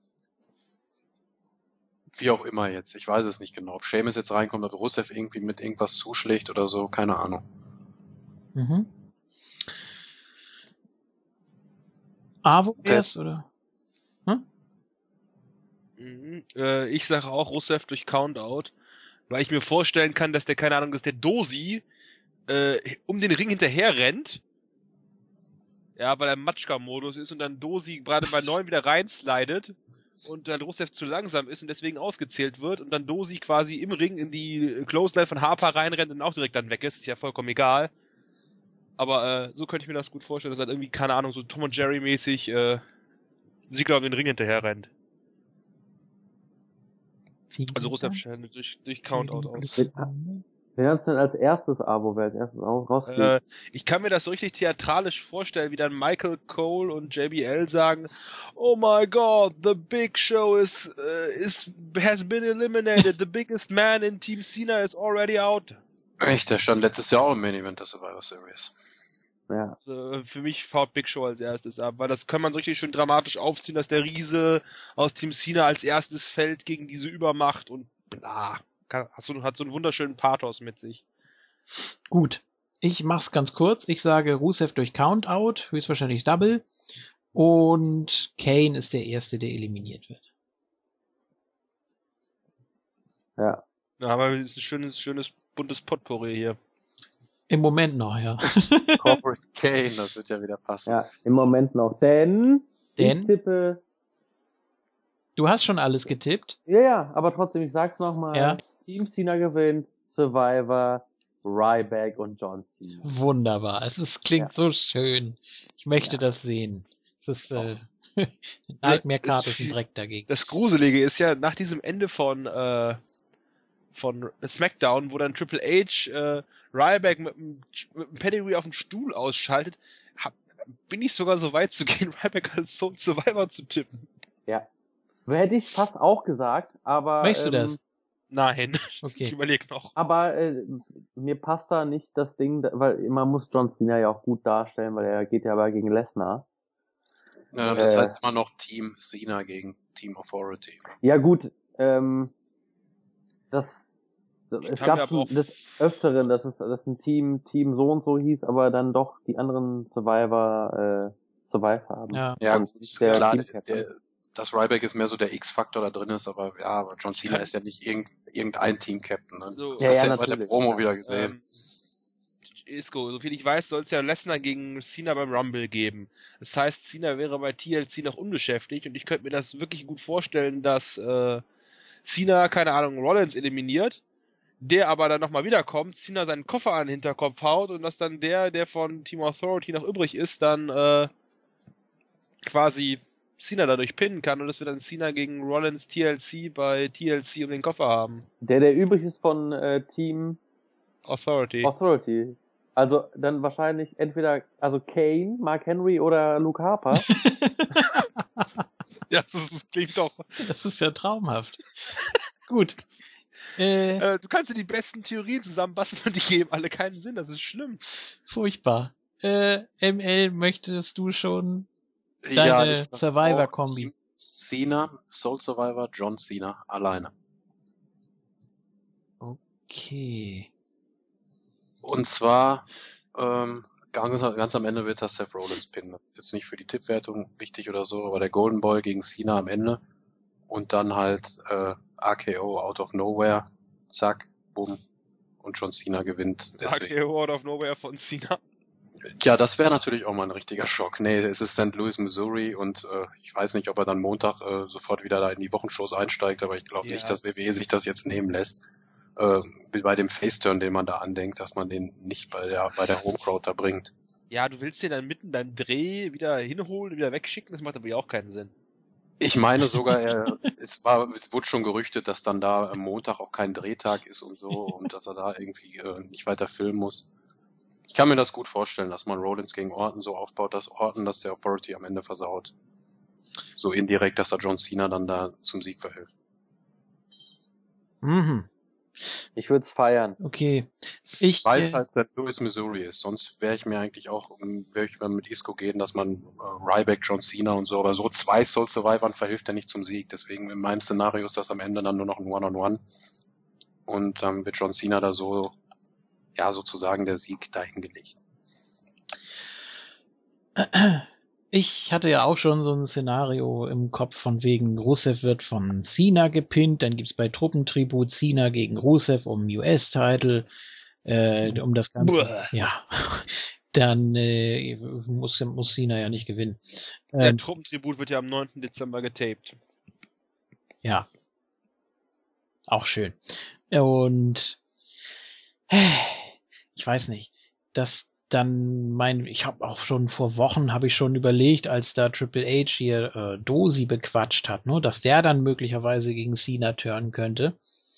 Wie auch immer jetzt. Ich weiß es nicht genau. Ob Sheamus jetzt reinkommt, ob Rusev irgendwie mit irgendwas zuschlägt oder so, keine Ahnung. Mhm. Avo erst, oder? Ich sage auch Rusev durch Countout, weil ich mir vorstellen kann, dass dass der Dosi um den Ring hinterher rennt. Ja, weil er im Matschka-Modus ist und dann Dosi gerade bei 9 wieder reinslidet und dann Rusev zu langsam ist und deswegen ausgezählt wird und dann Dosi quasi im Ring in die Clothesline von Harper reinrennt und auch direkt dann weg ist. Ist ja vollkommen egal. Aber so könnte ich mir das gut vorstellen, dass halt irgendwie, keine Ahnung, so Tom und Jerry mäßig Ziggler um den Ring hinterher rennt. Also Rusev scheidet durch Countout aus. Wer hat's denn als erstes Abo, wer als erstes rausfliegt? Ich kann mir das so richtig theatralisch vorstellen, wie dann Michael Cole und JBL sagen, oh my god, the Big Show has been eliminated, the biggest man in Team Cena is already out. Echt, der stand letztes Jahr auch im Main Event der Survivor Series. Ja. Für mich fährt Big Show als erstes ab, weil das kann man so richtig schön dramatisch aufziehen, dass der Riese aus Team Cena als erstes fällt gegen diese Übermacht und bla. Hat so einen wunderschönen Pathos mit sich. Gut. Ich mach's ganz kurz. Ich sage Rusev durch Countout, höchstwahrscheinlich Double. Und Kane ist der Erste, der eliminiert wird. Ja. Ja, aber es ist ein schönes buntes Potpourri hier. Im Moment noch, ja. Corporate Kane, das wird ja wieder passen. Ja, im Moment noch. Denn Denn? ich tippe. Du hast schon alles getippt. Ja, aber trotzdem, ich sag's nochmal. Ja. Team Cena gewinnt, Survivor, Ryback und John Cena. Wunderbar. Es klingt so schön. Ich möchte Ja. das sehen. Es ist Nightmare Card ist ein Dreck dagegen. Das Gruselige ist ja, nach diesem Ende von SmackDown, wo dann Triple H Ryback mit einem Pedigree auf dem Stuhl ausschaltet, bin ich sogar so weit zu gehen, Ryback als Soul Survivor zu tippen. Ja. Hätte ich fast auch gesagt, aber. Möchtest du das? Nein, Okay. ich überlege noch. Aber mir passt da nicht das Ding, weil man muss John Cena ja auch gut darstellen, weil er geht ja aber gegen Lesnar. Ja, das heißt immer noch Team Cena gegen Team Authority. Ja gut, es Kann gab mir aber schon auch- des Öfteren, dass ein Team so und so hieß, aber dann doch die anderen Survivor haben. Ja. Ja, Und gut, nicht der klar, Team-Captain. das Ryback ist mehr so der X-Faktor da drin ist, aber John Cena ist ja nicht irgendein Team-Captain. Ne? So. Das Ja, hast ja, du ja bei der natürlich, Promo ja. wieder gesehen. Isco, soviel ich weiß, soll es ja Lesnar gegen Cena beim Rumble geben. Das heißt, Cena wäre bei TLC noch unbeschäftigt und ich könnte mir das wirklich gut vorstellen, dass Cena, keine Ahnung, Rollins eliminiert, der aber dann nochmal wiederkommt, Cena seinen Koffer an den Hinterkopf haut und dass dann der von Team Authority noch übrig ist, dann quasi Cena dadurch pinnen kann und dass wir dann Cena gegen Rollins TLC bei TLC um den Koffer haben. Der übrig ist von Team Authority. Authority. Also dann wahrscheinlich entweder Kane, Mark Henry oder Luke Harper. Ja, das klingt doch. Das ist ja traumhaft. Gut. Du kannst dir die besten Theorien zusammenbasteln und die geben alle keinen Sinn, das ist schlimm. Furchtbar. ML, möchtest du schon deine ich sag Survivor-Kombi? auch Team Cena, Soul Survivor, John Cena, alleine. Okay. Und zwar ganz am Ende wird das Seth Rollins pinnen. Das ist jetzt nicht für die Tippwertung wichtig oder so, aber der Golden Boy gegen Cena am Ende und dann halt RKO out of nowhere, zack, bumm, und John Cena gewinnt. Deswegen. RKO out of nowhere von Cena. Ja, das wäre natürlich auch mal ein richtiger Schock. Nee, es ist St. Louis, Missouri und ich weiß nicht, ob er dann Montag sofort wieder da in die Wochenshows einsteigt, aber ich glaube nicht, dass WWE sich das jetzt nehmen lässt. Wie bei dem Faceturn, den man da andenkt, dass man den nicht bei der Homecrowd da bringt. Ja, du willst den dann mitten beim Dreh wieder hinholen, wieder wegschicken, das macht aber ja auch keinen Sinn. Ich meine sogar, es wurde schon gerüchtet, dass dann da am Montag auch kein Drehtag ist und so und dass er da irgendwie nicht weiter filmen muss. Ich kann mir das gut vorstellen, dass man Rollins gegen Orton so aufbaut, dass Orton das der Authority am Ende versaut. So indirekt, dass er John Cena dann da zum Sieg verhilft. Mhm. Ich würde es feiern. Okay. Weil es halt St. Louis, Missouri ist. Sonst wäre ich mir eigentlich auch, wäre ich mal mit Isco gehen, dass man Ryback, John Cena und so, aber so zwei Soul Survivor verhilft ja nicht zum Sieg. Deswegen in meinem Szenario ist das am Ende dann nur noch ein One-on-One. Und dann wird John Cena da so, ja, sozusagen der Sieg dahingelegt. Ich hatte ja auch schon so ein Szenario im Kopf von wegen Rusev wird von Cena gepinnt, dann gibt's bei Truppentribut Cena gegen Rusev um US-Title, um das Ganze. Buah. Ja, dann muss Cena ja nicht gewinnen. Der Truppentribut wird ja am 9. Dezember getaped. Ja, auch schön. Und ich weiß nicht, dass dann ich habe auch schon vor Wochen habe ich schon überlegt, als da Triple H hier Dozy bequatscht hat, ne, dass der dann möglicherweise gegen Cena turnen könnte.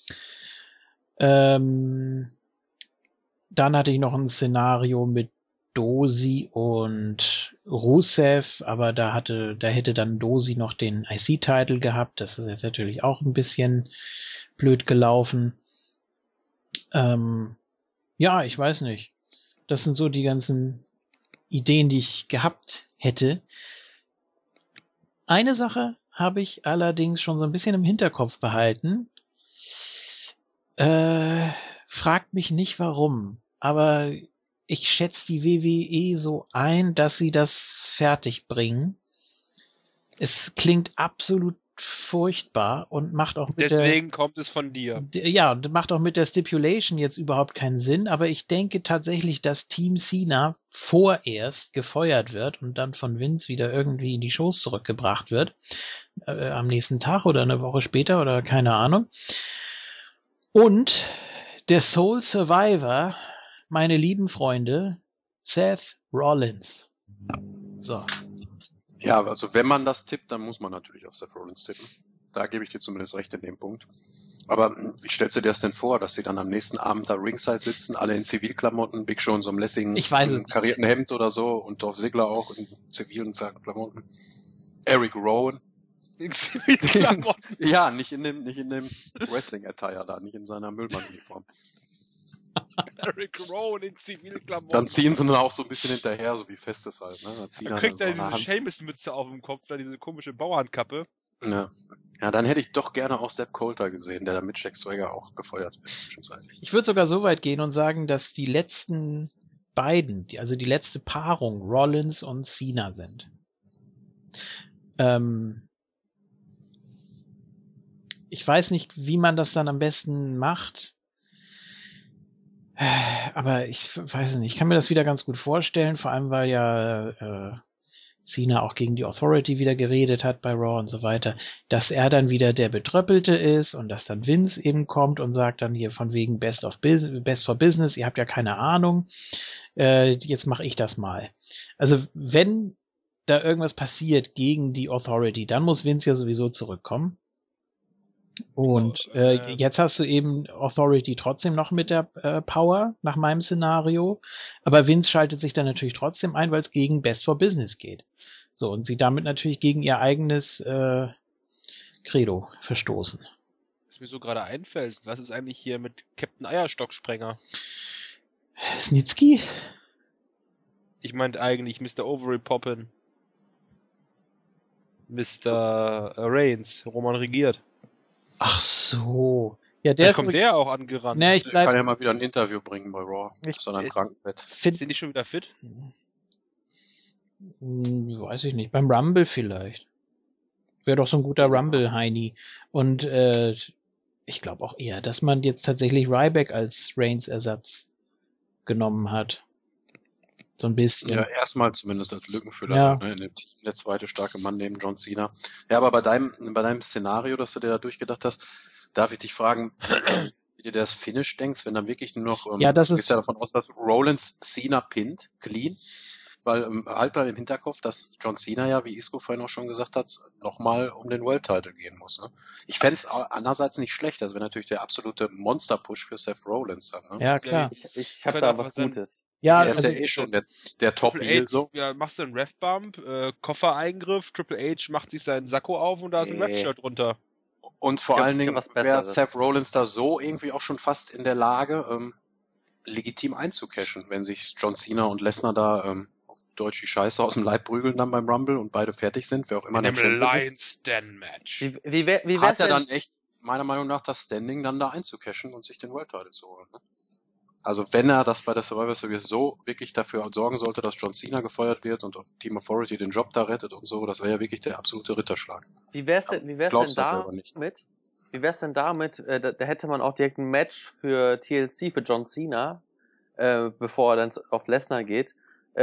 Dann hatte ich noch ein Szenario mit Dozy und Rusev, aber da hätte dann Dozy noch den IC-Title gehabt. Das ist jetzt natürlich auch ein bisschen blöd gelaufen. Ja, ich weiß nicht. Das sind so die ganzen Ideen, die ich gehabt hätte. Eine Sache habe ich allerdings schon so ein bisschen im Hinterkopf behalten. Fragt mich nicht warum, aber ich schätze die WWE so ein, dass sie das fertig bringen. Es klingt absolut furchtbar und macht auch mit Deswegen kommt es von dir. macht auch mit der Stipulation jetzt überhaupt keinen Sinn, aber ich denke tatsächlich, dass Team Cena vorerst gefeuert wird und dann von Vince wieder irgendwie in die Shows zurückgebracht wird, am nächsten Tag oder eine Woche später oder keine Ahnung. Und der Soul Survivor, meine lieben Freunde, Seth Rollins. So. Ja, also wenn man das tippt, dann muss man natürlich auf Seth Rollins tippen. Da gebe ich dir zumindest recht in dem Punkt. Aber wie stellst du dir das denn vor, dass sie dann am nächsten Abend da ringside sitzen, alle in Zivilklamotten, Big Show in so einem lässigen, Ich weiß es karierten Hemd oder so und Dolph Ziggler auch in zivilen Klamotten. Eric Rowan. In Zivilklamotten. Ja, nicht in dem Wrestling-Attire da, nicht in seiner Müllmann-Uniform. Eric Rowan in Zivilklamotten. Dann ziehen sie dann auch so ein bisschen hinterher, so wie Festes halt. Ne? Dann kriegt er diese Seamus-Mütze auf dem Kopf, da diese komische Bauernkappe. Ja. Ja, dann hätte ich doch gerne auch Sepp Coulter gesehen, der da mit Jack Swagger auch gefeuert wird zwischenzeitlich. Ich würde sogar so weit gehen und sagen, dass die letzten beiden, also die letzte Paarung Rollins und Cena sind. Ich weiß nicht, wie man das dann am besten macht. Aber ich weiß nicht, ich kann mir das wieder ganz gut vorstellen, vor allem weil ja Cena auch gegen die Authority wieder geredet hat bei Raw und so weiter, dass er dann wieder der Betröppelte ist und dass dann Vince eben kommt und sagt dann hier von wegen Best for Business, ihr habt ja keine Ahnung, jetzt mache ich das mal. Also wenn da irgendwas passiert gegen die Authority, dann muss Vince ja sowieso zurückkommen. Und jetzt hast du eben Authority trotzdem noch mit der Power, nach meinem Szenario. Aber Vince schaltet sich dann natürlich trotzdem ein, weil es gegen Best for Business geht. So, und sie damit natürlich gegen ihr eigenes Credo verstoßen. Was mir so gerade einfällt, was ist eigentlich hier mit Captain Eierstock-Sprenger? Snitsky? Ich meinte eigentlich Mr. Overy Poppin. Mr. Reigns, Roman regiert. Ach so. Ja, Da kommt der auch angerannt. Ne, Ich kann ja mal wieder ein Interview bringen bei Raw, sondern im Krankenbett. Sind die schon wieder fit? Weiß ich nicht. Beim Rumble vielleicht. Wäre doch so ein guter Rumble-Heini. Und ich glaube auch eher, dass man jetzt tatsächlich Ryback als Reigns-Ersatz genommen hat. So ein bisschen. Ja, erstmal zumindest als Lückenfüller. Ja. Ne, der zweite starke Mann neben John Cena. Ja, aber bei deinem Szenario, das du dir da durchgedacht hast, darf ich dich fragen, wie du das Finish denkst, wenn dann wirklich nur noch, Ja, das du ist- gehst ja davon aus, dass Rollins Cena pinnt, clean, weil halt bei im Hinterkopf, dass John Cena ja, wie Isco vorhin auch schon gesagt hat, nochmal um den World Title gehen muss. Ne? Ich fände es andererseits nicht schlecht, das wäre natürlich der absolute Monster-Push für Seth Rollins dann. Ne? Ja, klar. Ich habe Könnte da auch was was sein. Gutes. Ja, Er ist also, ja eh schon der Triple Top-Heel H, so. ja, machst du einen Ref-Bump, Koffereingriff, Triple H macht sich seinen Sakko auf und da ist ein Nee. Ref-Shirt drunter. Und vor Ich hab- allen ich hab Dingen was wäre Besseres. Seth Rollins da so irgendwie auch schon fast in der Lage, legitim einzucashen, wenn sich John Cena und Lesnar da auf Deutsch die Scheiße aus dem Leib prügeln dann beim Rumble und beide fertig sind, wer auch immer In der einem Champion ist. Lions-Den-Match. Wie wär's Hat er denn? dann echt, meiner Meinung nach, das Standing dann da einzucashen und sich den World Title zu holen. Ne? Also wenn er das bei der Survivor Series so wirklich dafür sorgen sollte, dass John Cena gefeuert wird und Team Authority den Job da rettet und so, das wäre ja wirklich der absolute Ritterschlag. Wie wär's denn Glaubst das selber nicht. damit? Wie wär's denn damit? Da hätte man auch direkt ein Match für TLC für John Cena, bevor er dann auf Lesnar geht.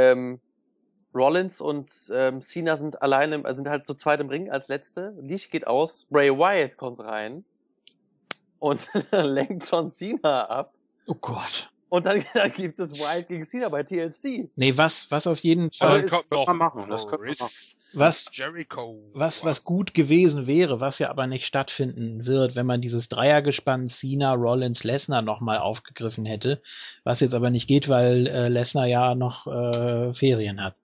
Rollins und Cena sind alleine, sind halt zu zweit im Ring als Letzte. Licht geht aus, Bray Wyatt kommt rein und lenkt John Cena ab. oh Gott. Und dann gibt es Wyatt gegen Cena bei TLC. Nee, was auf jeden Also Fall, ist- kommt noch man machen, das könnte man Chris was Jericho. was gut gewesen wäre, was ja aber nicht stattfinden wird, wenn man dieses Dreiergespann Cena, Rollins, Lesnar nochmal aufgegriffen hätte, was jetzt aber nicht geht, weil Lesnar ja noch Ferien hat.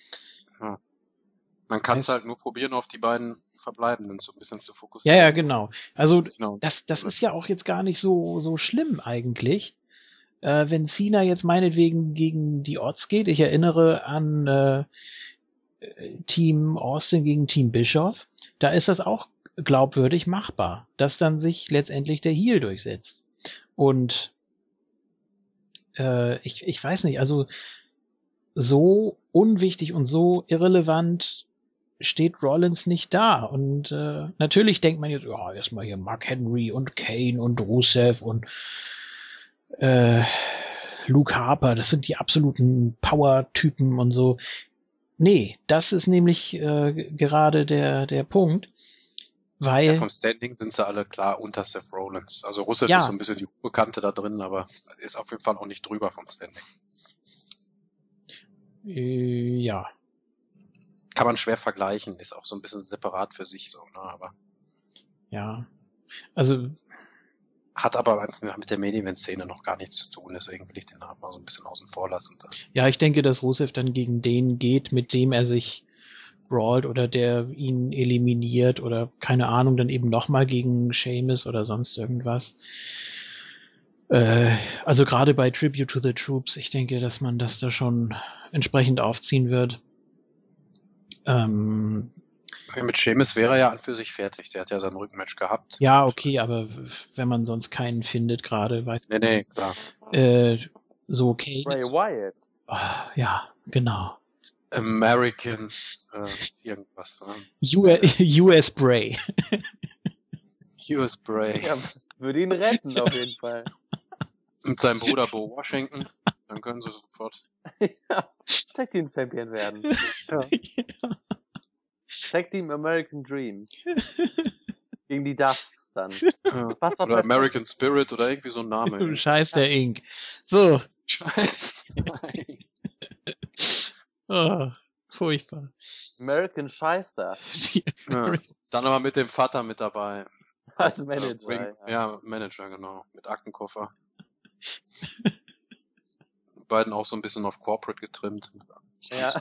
Man kann es Weiß- halt nur probieren, auf die beiden Verbleibenden so ein bisschen zu Ja, fokussieren. ja, genau. Also Genau. das ist ja auch jetzt gar nicht so schlimm eigentlich. Wenn Cena jetzt meinetwegen gegen die Odds geht, ich erinnere an Team Austin gegen Team Bischoff, da ist das auch glaubwürdig machbar, dass dann sich letztendlich der Heel durchsetzt. Und ich weiß nicht, also so unwichtig und so irrelevant steht Rollins nicht da. Und natürlich denkt man jetzt, ja, erstmal hier Mark Henry und Kane und Rusev und Luke Harper, das sind die absoluten Power-Typen und so. Nee, das ist nämlich gerade der Punkt, weil... Ja, vom Standing sind sie alle klar unter Seth Rollins. Also Rusev Ja. ist so ein bisschen die Bekannte da drin, aber ist auf jeden Fall auch nicht drüber vom Standing. Ja. Kann man schwer vergleichen, ist auch so ein bisschen separat für sich so, ne? Aber Ja. Also, hat aber mit der Main-Event-Szene noch gar nichts zu tun, deswegen will ich den halt mal so ein bisschen außen vor lassen. ja, ich denke, dass Rusev dann gegen den geht, mit dem er sich brawlt oder der ihn eliminiert oder keine Ahnung, dann eben nochmal gegen Sheamus oder sonst irgendwas. Also gerade bei Tribute to the Troops, ich denke, dass man das da schon entsprechend aufziehen wird. Mit Sheamus wäre er ja an für sich fertig, der hat ja sein Rückmatch gehabt. Ja, okay, aber wenn man sonst keinen findet, gerade, weiß Nee, klar. so okay. Bray Wyatt. Ja, genau. American irgendwas. Ne? US Bray. US Bray. Ja, würde ihn retten, auf jeden Fall. Und sein Bruder Bo Washington. Dann können sie sofort. Ja, Tag Team Champion werden. Ja. Tag Team American Dream. Gegen die Dusts dann. Passt doch Oder perfekt. American Spirit oder irgendwie so ein Name. Scheiß der Ink. So. Scheiße. Nein. Oh, furchtbar. American Scheißer. Ja. Dann aber mit dem Vater mit dabei. Als Manager. Ring, ja, Manager, genau. Mit Aktenkoffer. Beiden auch so ein bisschen auf Corporate getrimmt. Ja.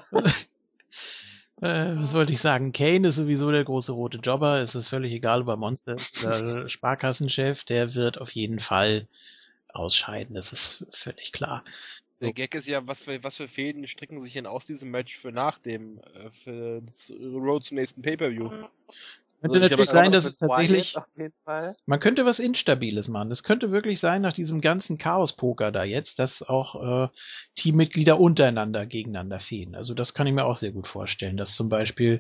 Was wollte ich sagen? Kane ist sowieso der große rote Jobber. Es ist völlig egal, ob er Monster ist oder Sparkassenchef. Der wird auf jeden Fall ausscheiden. Das ist völlig klar. Der Gag ist ja, was für Fäden stricken sich denn aus diesem Match für nach dem für das Road zum nächsten Pay-Per-View? Könnte natürlich sein, dass es tatsächlich... Wyatt auf jeden Fall. Man könnte was Instabiles machen. Es könnte wirklich sein, nach diesem ganzen Chaos-Poker da jetzt, dass auch Teammitglieder untereinander gegeneinander fehlen. Also das kann ich mir auch sehr gut vorstellen, dass zum Beispiel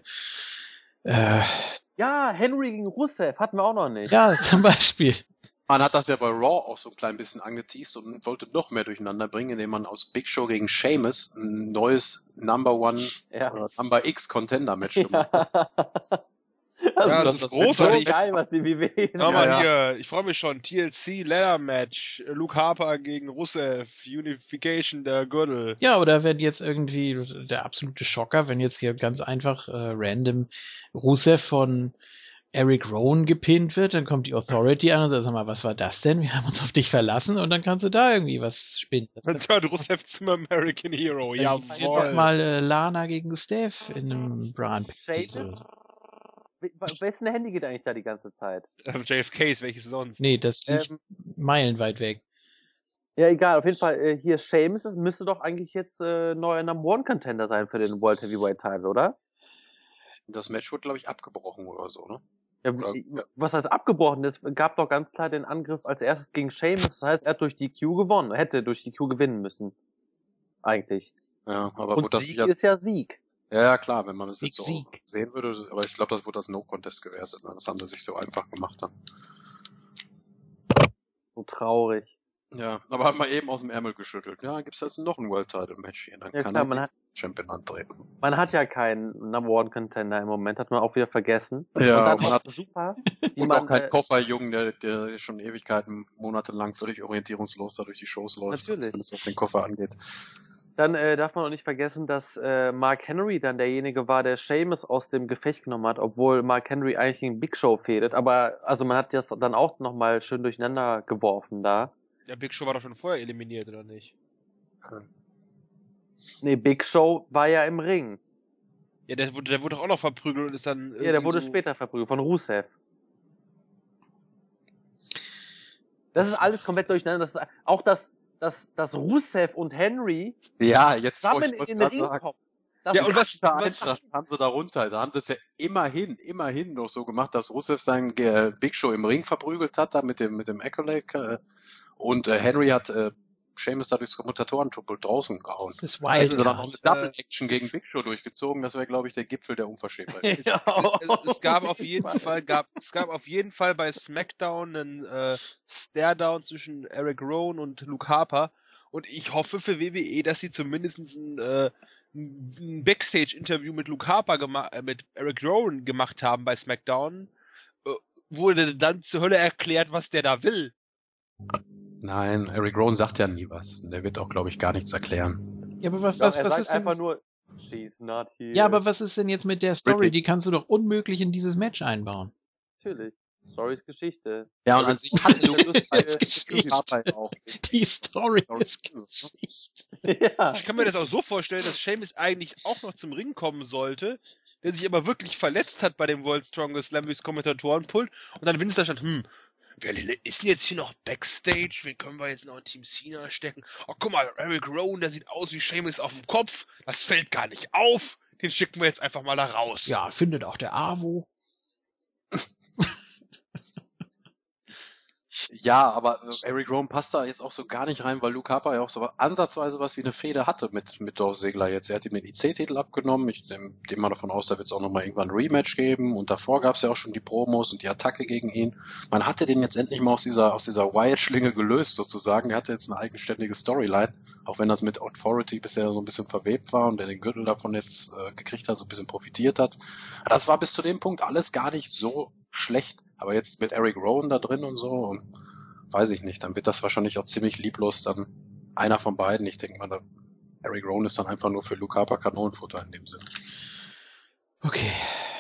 Ja, Henry gegen Rusev hatten wir auch noch nicht. ja, zum Beispiel. Man hat das ja bei Raw auch so ein klein bisschen angeteased und wollte noch mehr durcheinander bringen, indem man aus Big Show gegen Sheamus ein neues Number One Ja. oder Number X Contender Match gemacht hat. Also Ja, das ist ist großartig. so geil, was die WWE Schau mal Ja, hier, ich freue mich schon. TLC Ladder Match, Luke Harper gegen Rusev, Unification der Gürtel. Ja, oder wenn jetzt irgendwie der absolute Schocker, wenn jetzt hier ganz einfach random Rusev von Eric Rowan gepinnt wird, dann kommt die Authority an und sagt, sag mal, was war das denn? Wir haben uns auf dich verlassen und dann kannst du da irgendwie was spinnen. Dann hört Rusev zum American Hero, Dann gibt's jetzt noch jawohl. mal Lana gegen Steph in einem Brand-Titel. Sheamus? Wessen Handy geht eigentlich da die ganze Zeit? JFKs, welches sonst? Nee, das liegt meilenweit weg. Ja, egal, auf jeden Fall, hier Sheamus müsste doch eigentlich jetzt neuer Number One Contender sein für den World Heavyweight Title, oder? Das Match wurde, glaube ich, abgebrochen oder so, ne? Ja, Oder- was heißt abgebrochen? Es gab doch ganz klar den Angriff als erstes gegen Sheamus. Das heißt, er hat durch die Q gewonnen. Er hätte durch die Q gewinnen müssen. Eigentlich. Ja, aber Und wurde das Sieg nicht ist ja Sieg. ja, klar, wenn man es jetzt so Sieg. sehen würde, aber ich glaube, das wurde als No-Contest gewertet. Ne? Das haben sie sich so einfach gemacht dann. So traurig. Ja, aber hat man eben aus dem Ärmel geschüttelt. Ja, gibt's jetzt noch ein World Title Match hier, dann Ja, kann klar, er man den hat, Champion antreten. man hat ja keinen Number One Contender im Moment, hat man auch wieder vergessen. Ja, und dann man auch hat- super, wie Und man, auch kein Kofferjungen, der schon Ewigkeiten, monatelang völlig orientierungslos da durch die Shows läuft, Natürlich. zumindest was den Koffer angeht. dann darf man auch nicht vergessen, dass Mark Henry dann derjenige war, der Sheamus aus dem Gefecht genommen hat, obwohl Mark Henry eigentlich gegen Big Show fädet. Aber also man hat das dann auch nochmal schön durcheinander geworfen da. Ja, Big Show war doch schon vorher eliminiert, oder nicht? Nee, Big Show war ja im Ring. Ja, der wurde doch auch noch verprügelt und ist dann. Ja, der irgendwie wurde so später verprügelt von Rusev. Das ist alles komplett durcheinander. Das ist auch dass Rusev und Henry Ja, jetzt zusammen wollte in ich den grad Ring sagen. kommen. Das Ja, ist und was- Da haben sie darunter, da haben sie es ja immerhin noch so gemacht, dass Rusev seinen Big Show im Ring verprügelt hat, da mit dem Accolade, und Henry hat Sheamus da durchs Kommentatoren-Tuppel draußen gehauen. Das ist Hätten sie dann noch Wildcard. eine Double-Action gegen Big Show durchgezogen, das wäre, glaube ich, der Gipfel der Unverschämtheit. Es gab auf jeden Fall bei SmackDown einen Stare-Down zwischen Eric Rowan und Luke Harper. Und ich hoffe für WWE, dass sie zumindest ein Backstage-Interview mit Luke Harper mit Eric Rowan gemacht haben bei SmackDown, wo er dann zur Hölle erklärt, was der da will. Nein, Eric Rowan sagt ja nie was. Der wird auch, glaube ich, gar nichts erklären. Ja, aber was er ist sagt denn einfach nur, she's not here. Ja, aber was ist denn jetzt mit der Story? Wirklich? Die kannst du doch unmöglich in dieses Match einbauen. Natürlich. Story ist Geschichte. Ja, und an sich hat Luke Ist Geschichte. auch. Die Story Story. ist Geschichte. Ja. Ich kann mir das auch so vorstellen, dass Sheamus eigentlich auch noch zum Ring kommen sollte, der sich aber wirklich verletzt hat bei dem World Strongest Slam durchs Kommentatorenpult und dann Vince da stand, wer ist denn jetzt hier noch Backstage? Wen können wir jetzt noch in Team Cena stecken? Oh, guck mal, Eric Rowan, der sieht aus wie Sheamus auf dem Kopf. Das fällt gar nicht auf. Den schicken wir jetzt einfach mal da raus. Ja, findet auch der AWO. Ja, aber Eric Rowan passt da jetzt auch so gar nicht rein, weil Luke Harper ja auch so ansatzweise was wie eine Fehde hatte mit Dolph Ziggler jetzt. Er hat ihm den IC-Titel abgenommen. Ich gehe mal davon aus, da wird es auch nochmal irgendwann ein Rematch geben. Und davor gab es ja auch schon die Promos und die Attacke gegen ihn. Man hatte den jetzt endlich mal aus dieser Wyatt-Schlinge gelöst sozusagen. Er hatte jetzt eine eigenständige Storyline, auch wenn das mit Authority bisher so ein bisschen verwebt war und der den Gürtel davon jetzt gekriegt hat, so ein bisschen profitiert hat. Das war bis zu dem Punkt alles gar nicht so schlecht. Aber jetzt mit Eric Rowan da drin und so, weiß ich nicht, dann wird das wahrscheinlich auch ziemlich lieblos dann einer von beiden. Ich denke mal, Eric Rowan ist dann einfach nur für Luke Harper Kanonenfutter in dem Sinn. Okay.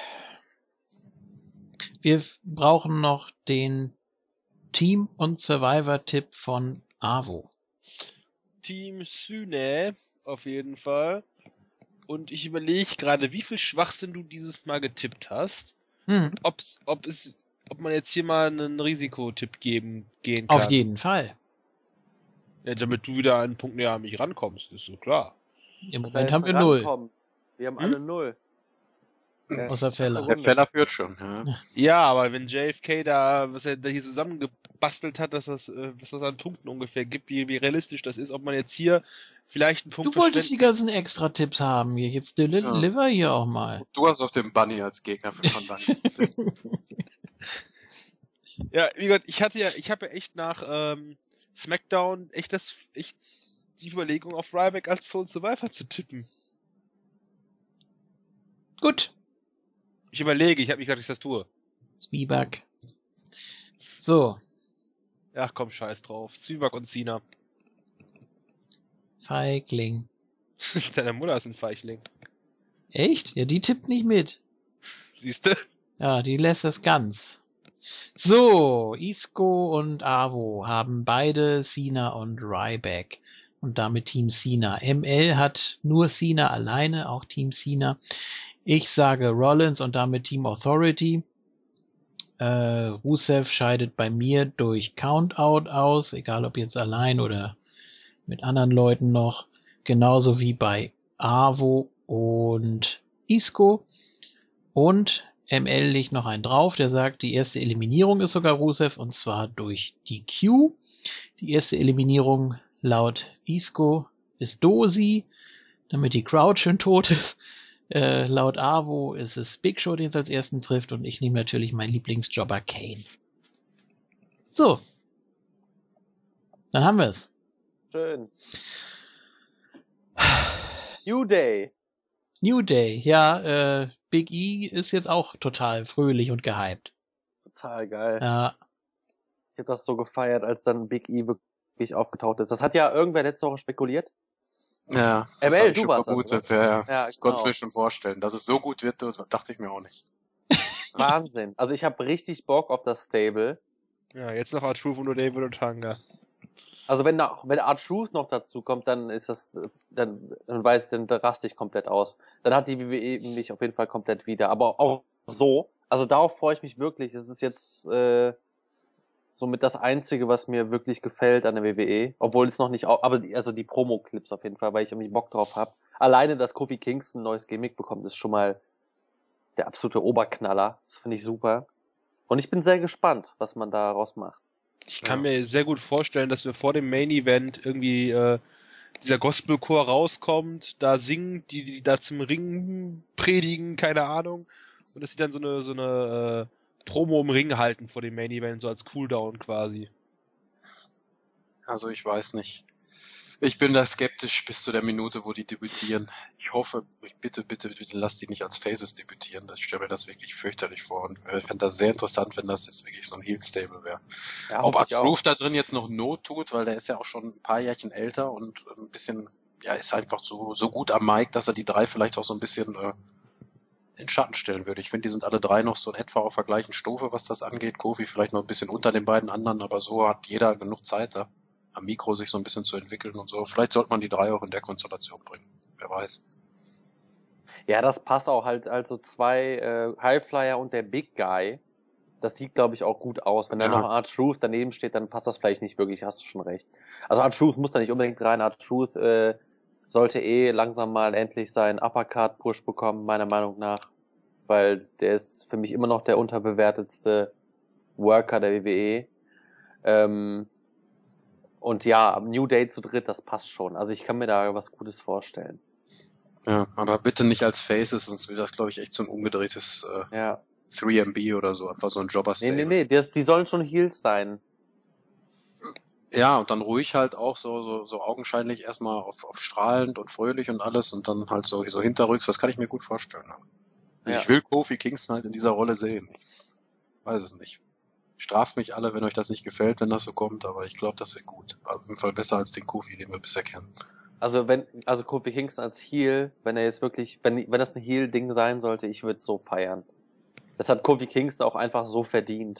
Wir brauchen noch den Team- und Survivor-Tipp von AWO. Team Syne, auf jeden Fall. Und ich überlege gerade, wie viel Schwachsinn du dieses Mal getippt hast. Ob man jetzt hier mal einen Risikotipp gehen kann. Auf jeden Fall. Ja, damit du wieder einen Punkt näher an mich rankommst, ist so klar. Im Das Moment heißt, haben wir 0. rankommen. Wir haben alle 0. Außer Feller. Der Feller führt schon. Ja. Ja, aber wenn JFK da, was er da hier zusammengebastelt hat, was das an Punkten ungefähr gibt, wie realistisch das ist, ob man jetzt hier vielleicht einen Punkt Du wolltest die ganzen Extra-Tipps haben hier. Jetzt deliver hier auch mal. Du hast auf den Bunny als Gegner für Van Damme. Ja, wie gesagt, ich habe ja echt nach SmackDown echt die Überlegung auf Ryback als Soul Survivor zu tippen. Gut. Ich überlege, ich habe nicht gesagt, dass ich das tue. Zwieback. So. Ach komm, scheiß drauf. Zwieback und Cena. Feigling. Deine Mutter ist ein Feichling. Echt? Ja, die tippt nicht mit. Siehste? Ja, die lässt das ganz. So, Isco und AWO haben beide Cena und Ryback. Und damit Team Cena. ML hat nur Cena alleine, auch Team Cena. Ich sage Rollins und damit Team Authority. Rusev scheidet bei mir durch Countout aus, egal ob jetzt allein oder mit anderen Leuten noch. Genauso wie bei AWO und Isco. Und ML legt noch einen drauf, der sagt, die erste Eliminierung ist sogar Rusev und zwar durch DQ. Die erste Eliminierung laut Isco ist Dosi, damit die Crowd schön tot ist. Laut AWO ist es Big Show, den es als ersten trifft und ich nehme natürlich meinen Lieblingsjobber Kane. So. Dann haben wir es. Schön. New Day. New Day, ja, Big E ist jetzt auch total fröhlich und gehypt. Total geil. Ja, Ich habe das so gefeiert, als dann Big E wirklich aufgetaucht ist. Das hat ja irgendwer letzte Woche spekuliert. Ja, das ML, hab ich du schon warst das, vermutet. ne? Ja. Ja, Ich konnte es genau. mir schon vorstellen. Dass es so gut wird, dachte ich mir auch nicht. Wahnsinn. Also ich habe richtig Bock auf das Stable. Ja, jetzt noch R-Truth und David und Tanga. Also wenn R-Truth noch dazu kommt, dann ist das, dann weiß ich, dann raste ich komplett aus. Dann hat die WWE mich auf jeden Fall komplett wieder. Aber auch so, also darauf freue ich mich wirklich. Es ist jetzt somit das Einzige, was mir wirklich gefällt an der WWE. Obwohl es noch nicht, aber die Promo-Clips auf jeden Fall, weil ich irgendwie Bock drauf habe. Alleine, dass Kofi Kingston ein neues Gimmick bekommt, ist schon mal der absolute Oberknaller. Das finde ich super. Und ich bin sehr gespannt, was man daraus macht. Ich kann mir sehr gut vorstellen, dass wir vor dem Main Event irgendwie dieser Gospelchor rauskommt, da singt, die da zum Ring predigen, keine Ahnung, und dass sie dann so eine Promo im Ring halten vor dem Main Event, so als Cooldown quasi. Also ich weiß nicht. Ich bin da skeptisch bis zu der Minute, wo die debütieren. Ich hoffe, bitte, lasst die nicht als Faces debütieren. Ich stelle mir das wirklich fürchterlich vor und fände das sehr interessant, wenn das jetzt wirklich so ein Heel-Stable wäre. Ja, Ob hoffe ich auch. R-Truth da drin jetzt noch Not tut, weil der ist ja auch schon ein paar Jährchen älter und ein bisschen, ja, ist einfach so gut am Mic, dass er die drei vielleicht auch so ein bisschen in den Schatten stellen würde. Ich finde, die sind alle drei noch so in etwa auf der gleichen Stufe, was das angeht. Kofi vielleicht noch ein bisschen unter den beiden anderen, aber so hat jeder genug Zeit da am Mikro sich so ein bisschen zu entwickeln und so. Vielleicht sollte man die drei auch in der Konstellation bringen. Wer weiß. Ja, das passt auch halt, also zwei Highflyer und der Big Guy. Das sieht, glaube ich, auch gut aus. Wenn da noch R-Truth daneben steht, dann passt das vielleicht nicht wirklich, hast du schon recht. Also R-Truth muss da nicht unbedingt rein. R-Truth sollte langsam mal endlich seinen Uppercard-Push bekommen, meiner Meinung nach. Weil der ist für mich immer noch der unterbewertetste Worker der WWE. Und ja, New Day zu dritt, das passt schon. Also ich kann mir da was Gutes vorstellen. Ja, aber bitte nicht als Faces, sonst wird das, glaube ich, echt so ein umgedrehtes 3MB oder so. Einfach so ein Jobber-Stable. Nee, die sollen schon Heels sein. Ja, und dann ruhig halt auch so augenscheinlich erstmal auf strahlend und fröhlich und alles und dann halt so hinterrücks. Das kann ich mir gut vorstellen. Also ich will Kofi Kingston halt in dieser Rolle sehen. Ich weiß es nicht. Straft mich alle, wenn euch das nicht gefällt, wenn das so kommt, aber ich glaube, das wird gut. Auf jeden Fall besser als den Kofi, den wir bisher kennen. Also Kofi Kingston als Heel, wenn er jetzt wirklich, wenn das ein Heel-Ding sein sollte, ich würde es so feiern. Das hat Kofi Kingston auch einfach so verdient.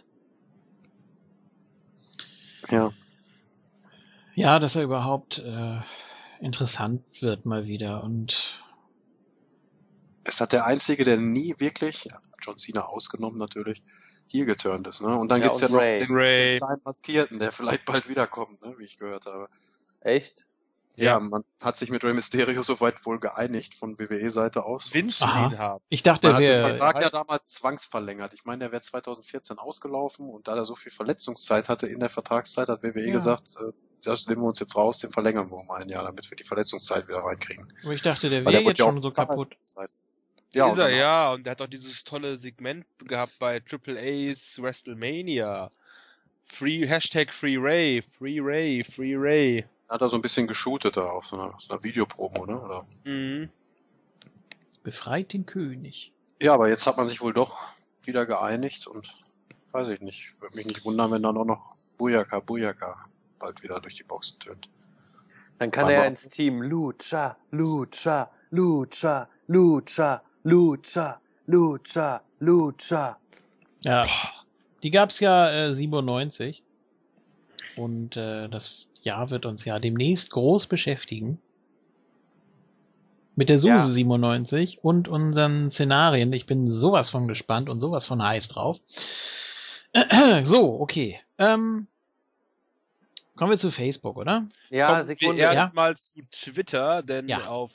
Ja. Ja, dass er überhaupt interessant wird mal wieder und es hat der Einzige, der nie wirklich, John Cena ausgenommen natürlich, hier geturnt ist, ne? Und dann gibt's ja noch den kleinen Maskierten, der vielleicht bald wiederkommt, ne? Wie ich gehört habe. Echt? Ja, man hat sich mit Rey Mysterio soweit wohl geeinigt von WWE-Seite aus. Vince will ihn haben. Ich dachte, man hat den Vertrag ja damals zwangsverlängert. Ich meine, der wäre 2014 ausgelaufen und da er so viel Verletzungszeit hatte in der Vertragszeit, hat WWE gesagt, das nehmen wir uns jetzt raus, den verlängern wir um ein Jahr, damit wir die Verletzungszeit wieder reinkriegen. Aber ich dachte, der wäre jetzt schon so kaputt. Ja, ist er, ja, und der hat doch dieses tolle Segment gehabt bei Triple A's WrestleMania. Hashtag Free Ray, Free Ray, Free Ray. Hat er so ein bisschen geshootet da auf so einer Videopromo, ne? Oder? Mhm. Befreit den König. Ja, aber jetzt hat man sich wohl doch wieder geeinigt und weiß ich nicht. Würde mich nicht wundern, wenn dann auch noch Buyaka bald wieder durch die Boxen tönt. Dann kann er ins Team Lucha, Lucha, Lucha, Lucha, Lucha, Lucha, Lucha. Ja, die gab's ja 97 und das Jahr wird uns ja demnächst groß beschäftigen. Mit der SUSE 97 und unseren Szenarien. Ich bin sowas von gespannt und sowas von heiß drauf. So, okay. Kommen wir zu Facebook, oder? Ja, Kommen Sekunde. wir erstmal zu Twitter, denn Ja. auf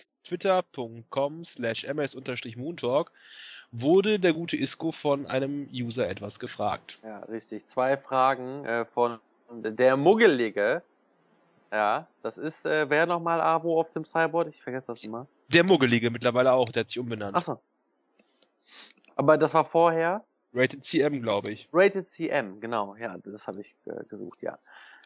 twitter.com/ms-moontalk wurde der gute Isco von einem User etwas gefragt. Ja, richtig. 2 Fragen von der Muggelige. Ja, das ist, wer nochmal Abo auf dem Cyborg? Ich vergesse das immer. Der Muggelige mittlerweile auch, der hat sich umbenannt. Achso. Aber das war vorher? Rated CM, glaube ich. Rated CM, genau. Ja, das habe ich gesucht, ja.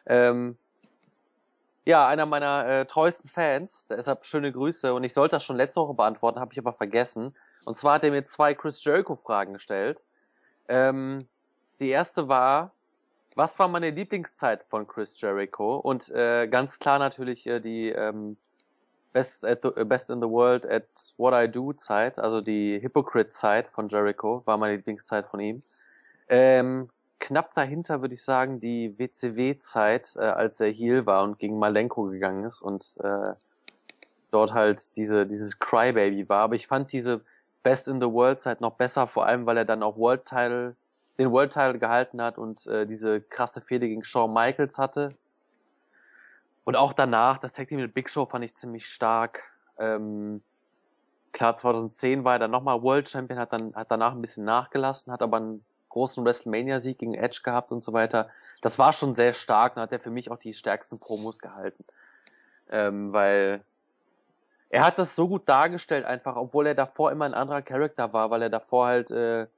Ja, einer meiner treuesten Fans, deshalb schöne Grüße. Und ich sollte das schon letzte Woche beantworten, habe ich aber vergessen. Und zwar hat er mir 2 Chris Jericho-Fragen gestellt. Die erste war, was war meine Lieblingszeit von Chris Jericho? Und ganz klar natürlich die Best in the World at What I Do Zeit, also die Hypocrite Zeit von Jericho, war meine Lieblingszeit von ihm. Knapp dahinter würde ich sagen die WCW-Zeit, als er Heel war und gegen Malenko gegangen ist und dort halt dieses Crybaby war. Aber ich fand diese Best in the World Zeit noch besser, vor allem weil er dann auch den World Title gehalten hat und diese krasse Fehde gegen Shawn Michaels hatte. Und auch danach, das Tag Team mit Big Show fand ich ziemlich stark. Klar, 2010 war er dann nochmal World Champion, hat danach ein bisschen nachgelassen, hat aber einen großen WrestleMania-Sieg gegen Edge gehabt und so weiter. Das war schon sehr stark und hat er für mich auch die stärksten Promos gehalten. Weil er hat das so gut dargestellt einfach, obwohl er davor immer ein anderer Charakter war, weil er davor halt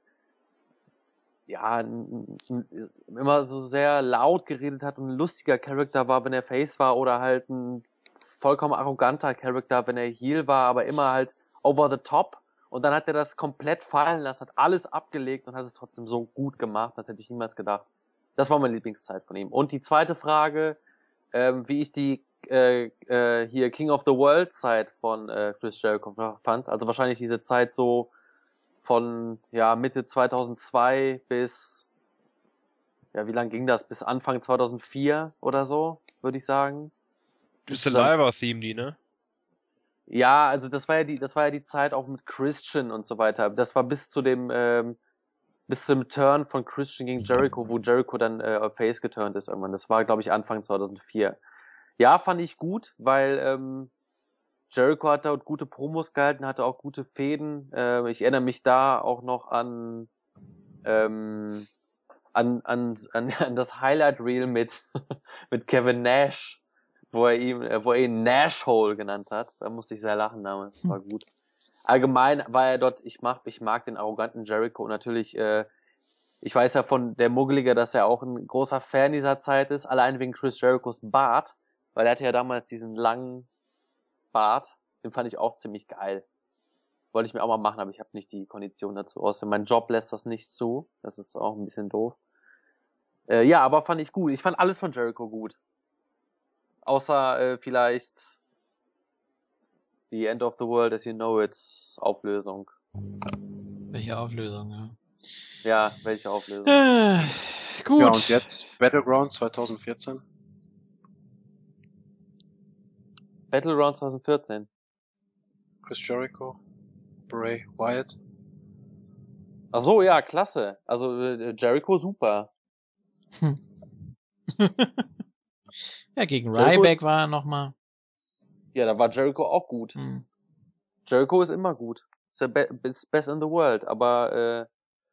immer so sehr laut geredet hat und ein lustiger Charakter war, wenn er Face war, oder halt ein vollkommen arroganter Charakter, wenn er Heel war, aber immer halt over the top. Und dann hat er das komplett fallen lassen, hat alles abgelegt und hat es trotzdem so gut gemacht, das hätte ich niemals gedacht. Das war meine Lieblingszeit von ihm. Und die zweite Frage, wie ich die hier King of the World Zeit von Chris Jericho fand, also wahrscheinlich diese Zeit so von Mitte 2002 bis, wie lang ging das? Bis Anfang 2004 oder so, würde ich sagen. Das ist Survivor-Theme, die, ne? Ja, also das war ja die Zeit auch mit Christian und so weiter. Das war bis zum Turn von Christian gegen Jericho, wo Jericho dann auf Face geturnt ist irgendwann. Das war, glaube ich, Anfang 2004. Ja, fand ich gut, weil Jericho hat da gute Promos gehalten, hatte auch gute Fäden. Ich erinnere mich da auch noch an das Highlight Reel mit Kevin Nash, wo er ihn Nash-Hole genannt hat. Da musste ich sehr lachen damals. Das war gut. Allgemein war er dort, ich mag den arroganten Jericho, und natürlich, ich weiß ja von der Muggelige, dass er auch ein großer Fan dieser Zeit ist, allein wegen Chris Jerichos Bart, weil er hatte ja damals diesen langen Bart, den fand ich auch ziemlich geil. Wollte ich mir auch mal machen, aber ich habe nicht die Kondition dazu. Außerdem mein Job lässt das nicht zu. Das ist auch ein bisschen doof. Aber fand ich gut. Ich fand alles von Jericho gut. Außer vielleicht die End of the World as you know it Auflösung. Welche Auflösung, ja. Ja, welche Auflösung? Gut. Ja, und jetzt Battleground 2014. Battleground 2014. Chris Jericho, Bray Wyatt. Ach so, ja, klasse. Also Jericho super. Ja, gegen Jericho Ryback war er nochmal. Ja, da war Jericho auch gut. Jericho ist immer gut. Ist der best in the world, aber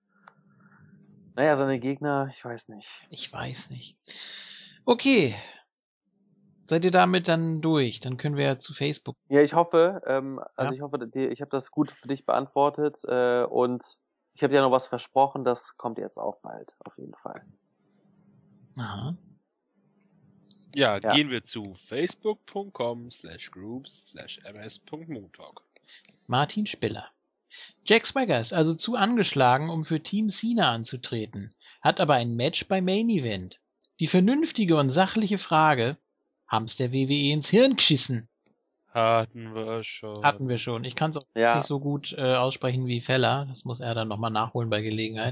seine Gegner, ich weiß nicht. Okay. Seid ihr damit dann durch? Dann können wir ja zu Facebook. Ja, ich hoffe, ich hoffe, ich habe das gut für dich beantwortet und ich habe dir noch was versprochen, das kommt jetzt auch bald, auf jeden Fall. Aha. Ja, gehen wir zu facebook.com/groups/ms.moontalk. Martin Spiller. Jack Swagger ist also zu angeschlagen, um für Team Cena anzutreten, hat aber ein Match bei Main Event. Die vernünftige und sachliche Frage: Haben's der WWE ins Hirn geschissen? Hatten wir schon. Ich kann es auch nicht so gut aussprechen wie Feller. Das muss er dann nochmal nachholen bei Gelegenheit.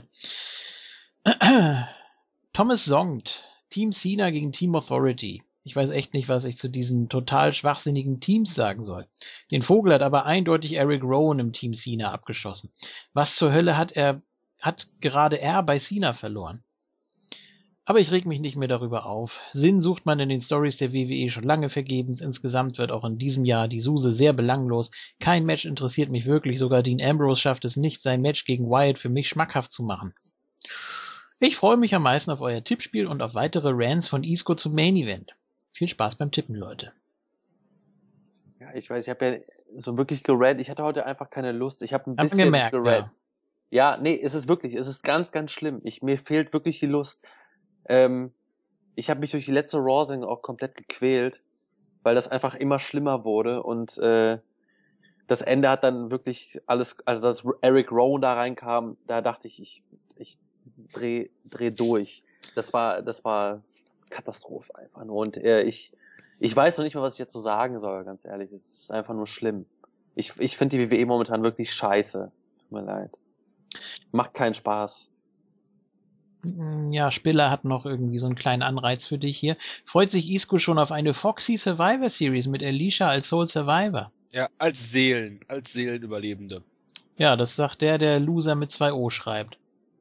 Thomas Songt. Team Cena gegen Team Authority. Ich weiß echt nicht, was ich zu diesen total schwachsinnigen Teams sagen soll. Den Vogel hat aber eindeutig Eric Rowan im Team Cena abgeschossen. Was zur Hölle hat gerade er bei Cena verloren? Aber ich reg mich nicht mehr darüber auf. Sinn sucht man in den Stories der WWE schon lange vergebens. Insgesamt wird auch in diesem Jahr die Suse sehr belanglos. Kein Match interessiert mich wirklich. Sogar Dean Ambrose schafft es nicht, sein Match gegen Wyatt für mich schmackhaft zu machen. Ich freue mich am meisten auf euer Tippspiel und auf weitere Rants von Isco zum Main Event. Viel Spaß beim Tippen, Leute. Ja, ich weiß, ich habe ja so wirklich gerannt. Ich hatte heute einfach keine Lust. Ich habe ein bisschen gerannt. Ja, nee, es ist ganz, ganz schlimm. Mir fehlt wirklich die Lust. Ich habe mich durch die letzte Raw-Sendung auch komplett gequält, weil das einfach immer schlimmer wurde und das Ende hat dann wirklich alles, also als Eric Rowan da reinkam, da dachte ich dreh durch. Das war Katastrophe einfach nur. Und ich weiß noch nicht mal, was ich jetzt so sagen soll, ganz ehrlich. Es ist einfach nur schlimm. Ich finde die WWE momentan wirklich scheiße. Tut mir leid. Macht keinen Spaß. Ja, Spiller hat noch irgendwie so einen kleinen Anreiz für dich hier. Freut sich Isco schon auf eine Foxy Survivor Series mit Alicia als Soul Survivor? Ja, als Seelenüberlebende. Ja, das sagt der Loser mit 2 O schreibt.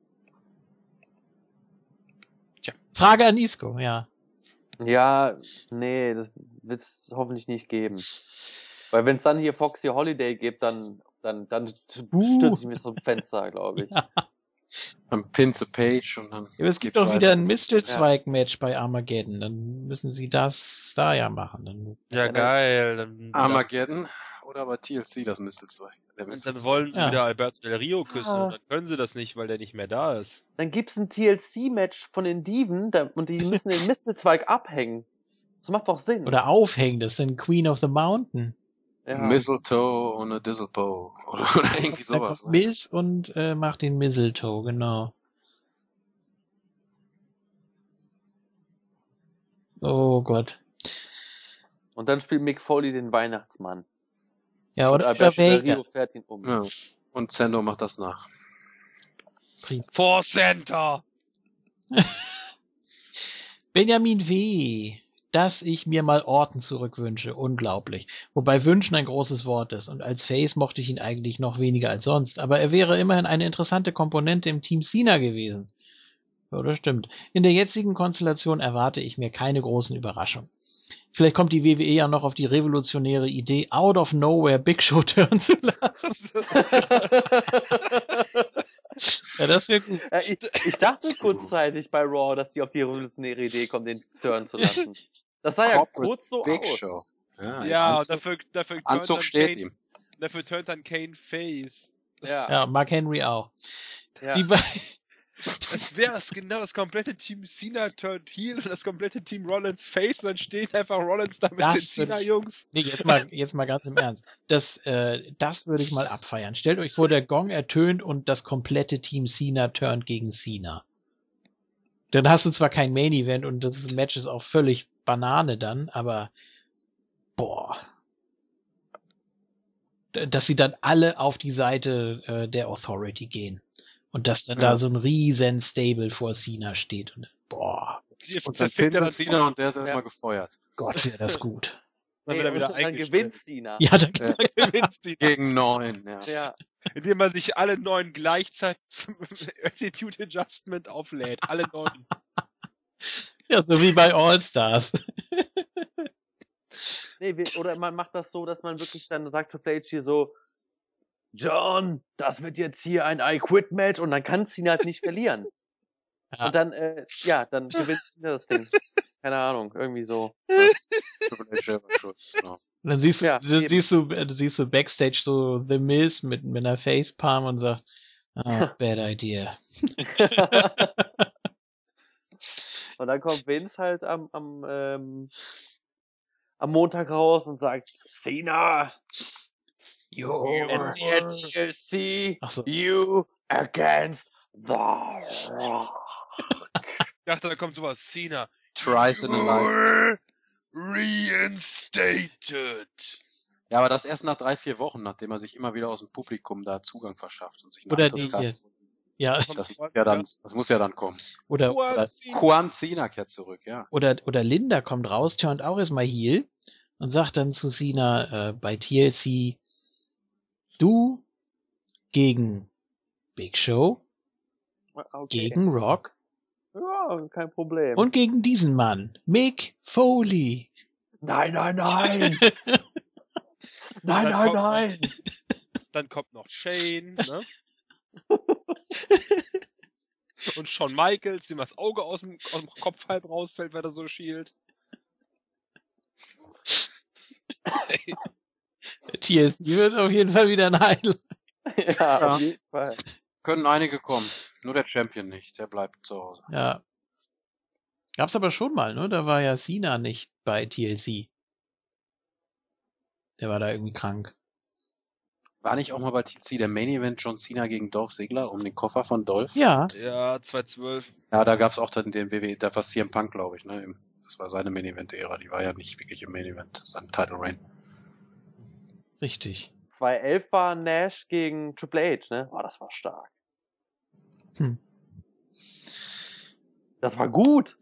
Tja. Frage an Isco, ja. Ja, nee, das wird es hoffentlich nicht geben. Weil wenn es dann hier Foxy Holiday gibt, dann stürze ich mich so ein Fenster, glaube ich. Ja. Dann pins a Page und dann Ja, aber es gibt geht's doch weiter. wieder ein Mistelzweig-Match bei Armageddon. Dann müssen sie das da ja machen. Dann, Ja, geil. Dann, Armageddon oder bei TLC das Mistelzweig. Der und dann Mistelzweig. wollen sie Ja. wieder Alberto Del Rio küssen Ah. und dann können sie das nicht, weil der nicht mehr da ist. Dann gibt's ein TLC-Match von den Diven und die müssen den Mistelzweig abhängen. Das macht doch Sinn. oder aufhängen, das ist dann Queen of the Mountain. ja. Mistletoe und a Dizzlepoe. Oder irgendwie Da sowas. kommt Ne? Miz und macht den Mistletoe, genau. Oh Gott. Und dann spielt Mick Foley den Weihnachtsmann. Ja, Und oder Alberto Del Vader. Rio fährt ihn um. Ja. Und Sendo macht das nach. For Center! Benjamin W., dass ich mir mal Orton zurückwünsche. Unglaublich. Wobei wünschen ein großes Wort ist. Und als Face mochte ich ihn eigentlich noch weniger als sonst. Aber er wäre immerhin eine interessante Komponente im Team Cena gewesen. Ja, das stimmt. In der jetzigen Konstellation erwarte ich mir keine großen Überraschungen. Vielleicht kommt die WWE ja noch auf die revolutionäre Idee, out of nowhere Big Show turnen zu lassen. Ja, das wäre gut. Ich dachte kurzzeitig bei Raw, dass die auf die revolutionäre Idee kommen, den turnen zu lassen. Das sah ja Corporate kurz so Big aus. Show. Ja, Ja, und Anzug, dafür turnt Anzug dann steht Kane, ihm. dafür turnt dann Kane Face. Ja. Ja, Mark Henry auch. Ja. Die be- Das wäre genau das komplette Team Cena turnt Heel und das komplette Team Rollins Face und dann steht einfach Rollins da mit Das den wird- Cena-Jungs. Nee, jetzt mal ganz im Ernst. Das würde ich mal abfeiern. Stellt euch vor, der Gong ertönt und das komplette Team Cena turnt gegen Cena. Dann hast du zwar kein Main Event und das Match ist auch völlig Banane dann, aber boah. Dass sie dann alle auf die Seite der Authority gehen. Und dass dann Ja. da so ein riesen Stable vor Cena steht. Und, boah, Und dann pinnt er Cena und der ist erstmal gefeuert. Gott, wäre das gut. Dann Nee, wird er wieder dann eingestellt. gewinnt Cena. Ja, dann, Ja. Gewinnt Cena. Gegen 9, ja. Ja. Indem man sich alle 9 gleichzeitig zum Attitude Adjustment auflädt. Alle 9. ja, so wie bei All Stars. Nee, oder man macht das so, dass man wirklich dann sagt Triple H hier so, John, das wird jetzt hier ein I-Quit-Match und dann kann Cena halt nicht verlieren. Ja. Und dann, dann gewinnt Cena das Ding. Keine Ahnung, irgendwie so. Triple H selber schuld, genau. Und dann siehst du, Ja, eben. siehst du Backstage so The Miz mit einer Facepalm und sagt, bad idea. Und dann kommt Vince halt am Montag raus und sagt, Cena, it's the TLC, Ach so. you against the Rock. Ich dachte, da kommt sowas. Cena. Tries in a life. Reinstated. Ja, aber das erst nach 3-4 Wochen, nachdem er sich immer wieder aus dem Publikum da Zugang verschafft und sich eine Oder andere die Skala- hier. Ja, Das muss ja dann kommen. oder Juan Cena kehrt zurück, ja. oder Linda kommt raus, turnt auch erstmal Heel und sagt dann zu Cena bei TLC, du gegen Big Show, Okay. gegen Rock Ja, kein Problem. und gegen diesen Mann, Mick Foley. Nein, nein, nein! Dann nein, kommt- nein! Dann kommt noch Shane, ne? Und Shawn Michaels, dem das Auge aus dem Kopf halb rausfällt, weil er so schielt. TLC wird auf jeden Fall wieder ein Highlight. Ja, auf jeden Fall. Können einige kommen. Nur der Champion nicht. Der bleibt zu Hause. Ja. Gab's aber schon mal, ne? Da war ja Cena nicht bei TLC. Der war da irgendwie krank. War nicht auch mal bei TC der Main Event John Cena gegen Dolph Ziggler um den Koffer von Dolph? Ja, Ja, 2012. Ja, da gab's auch dann den WWE, da war CM Punk, glaube ich, ne? Das war seine Main Event-Ära. Die war ja nicht wirklich im Main Event, sein Title Reign. richtig. 2011 war Nash gegen Triple H, ne? Oh, das war stark. Hm. Das war gut.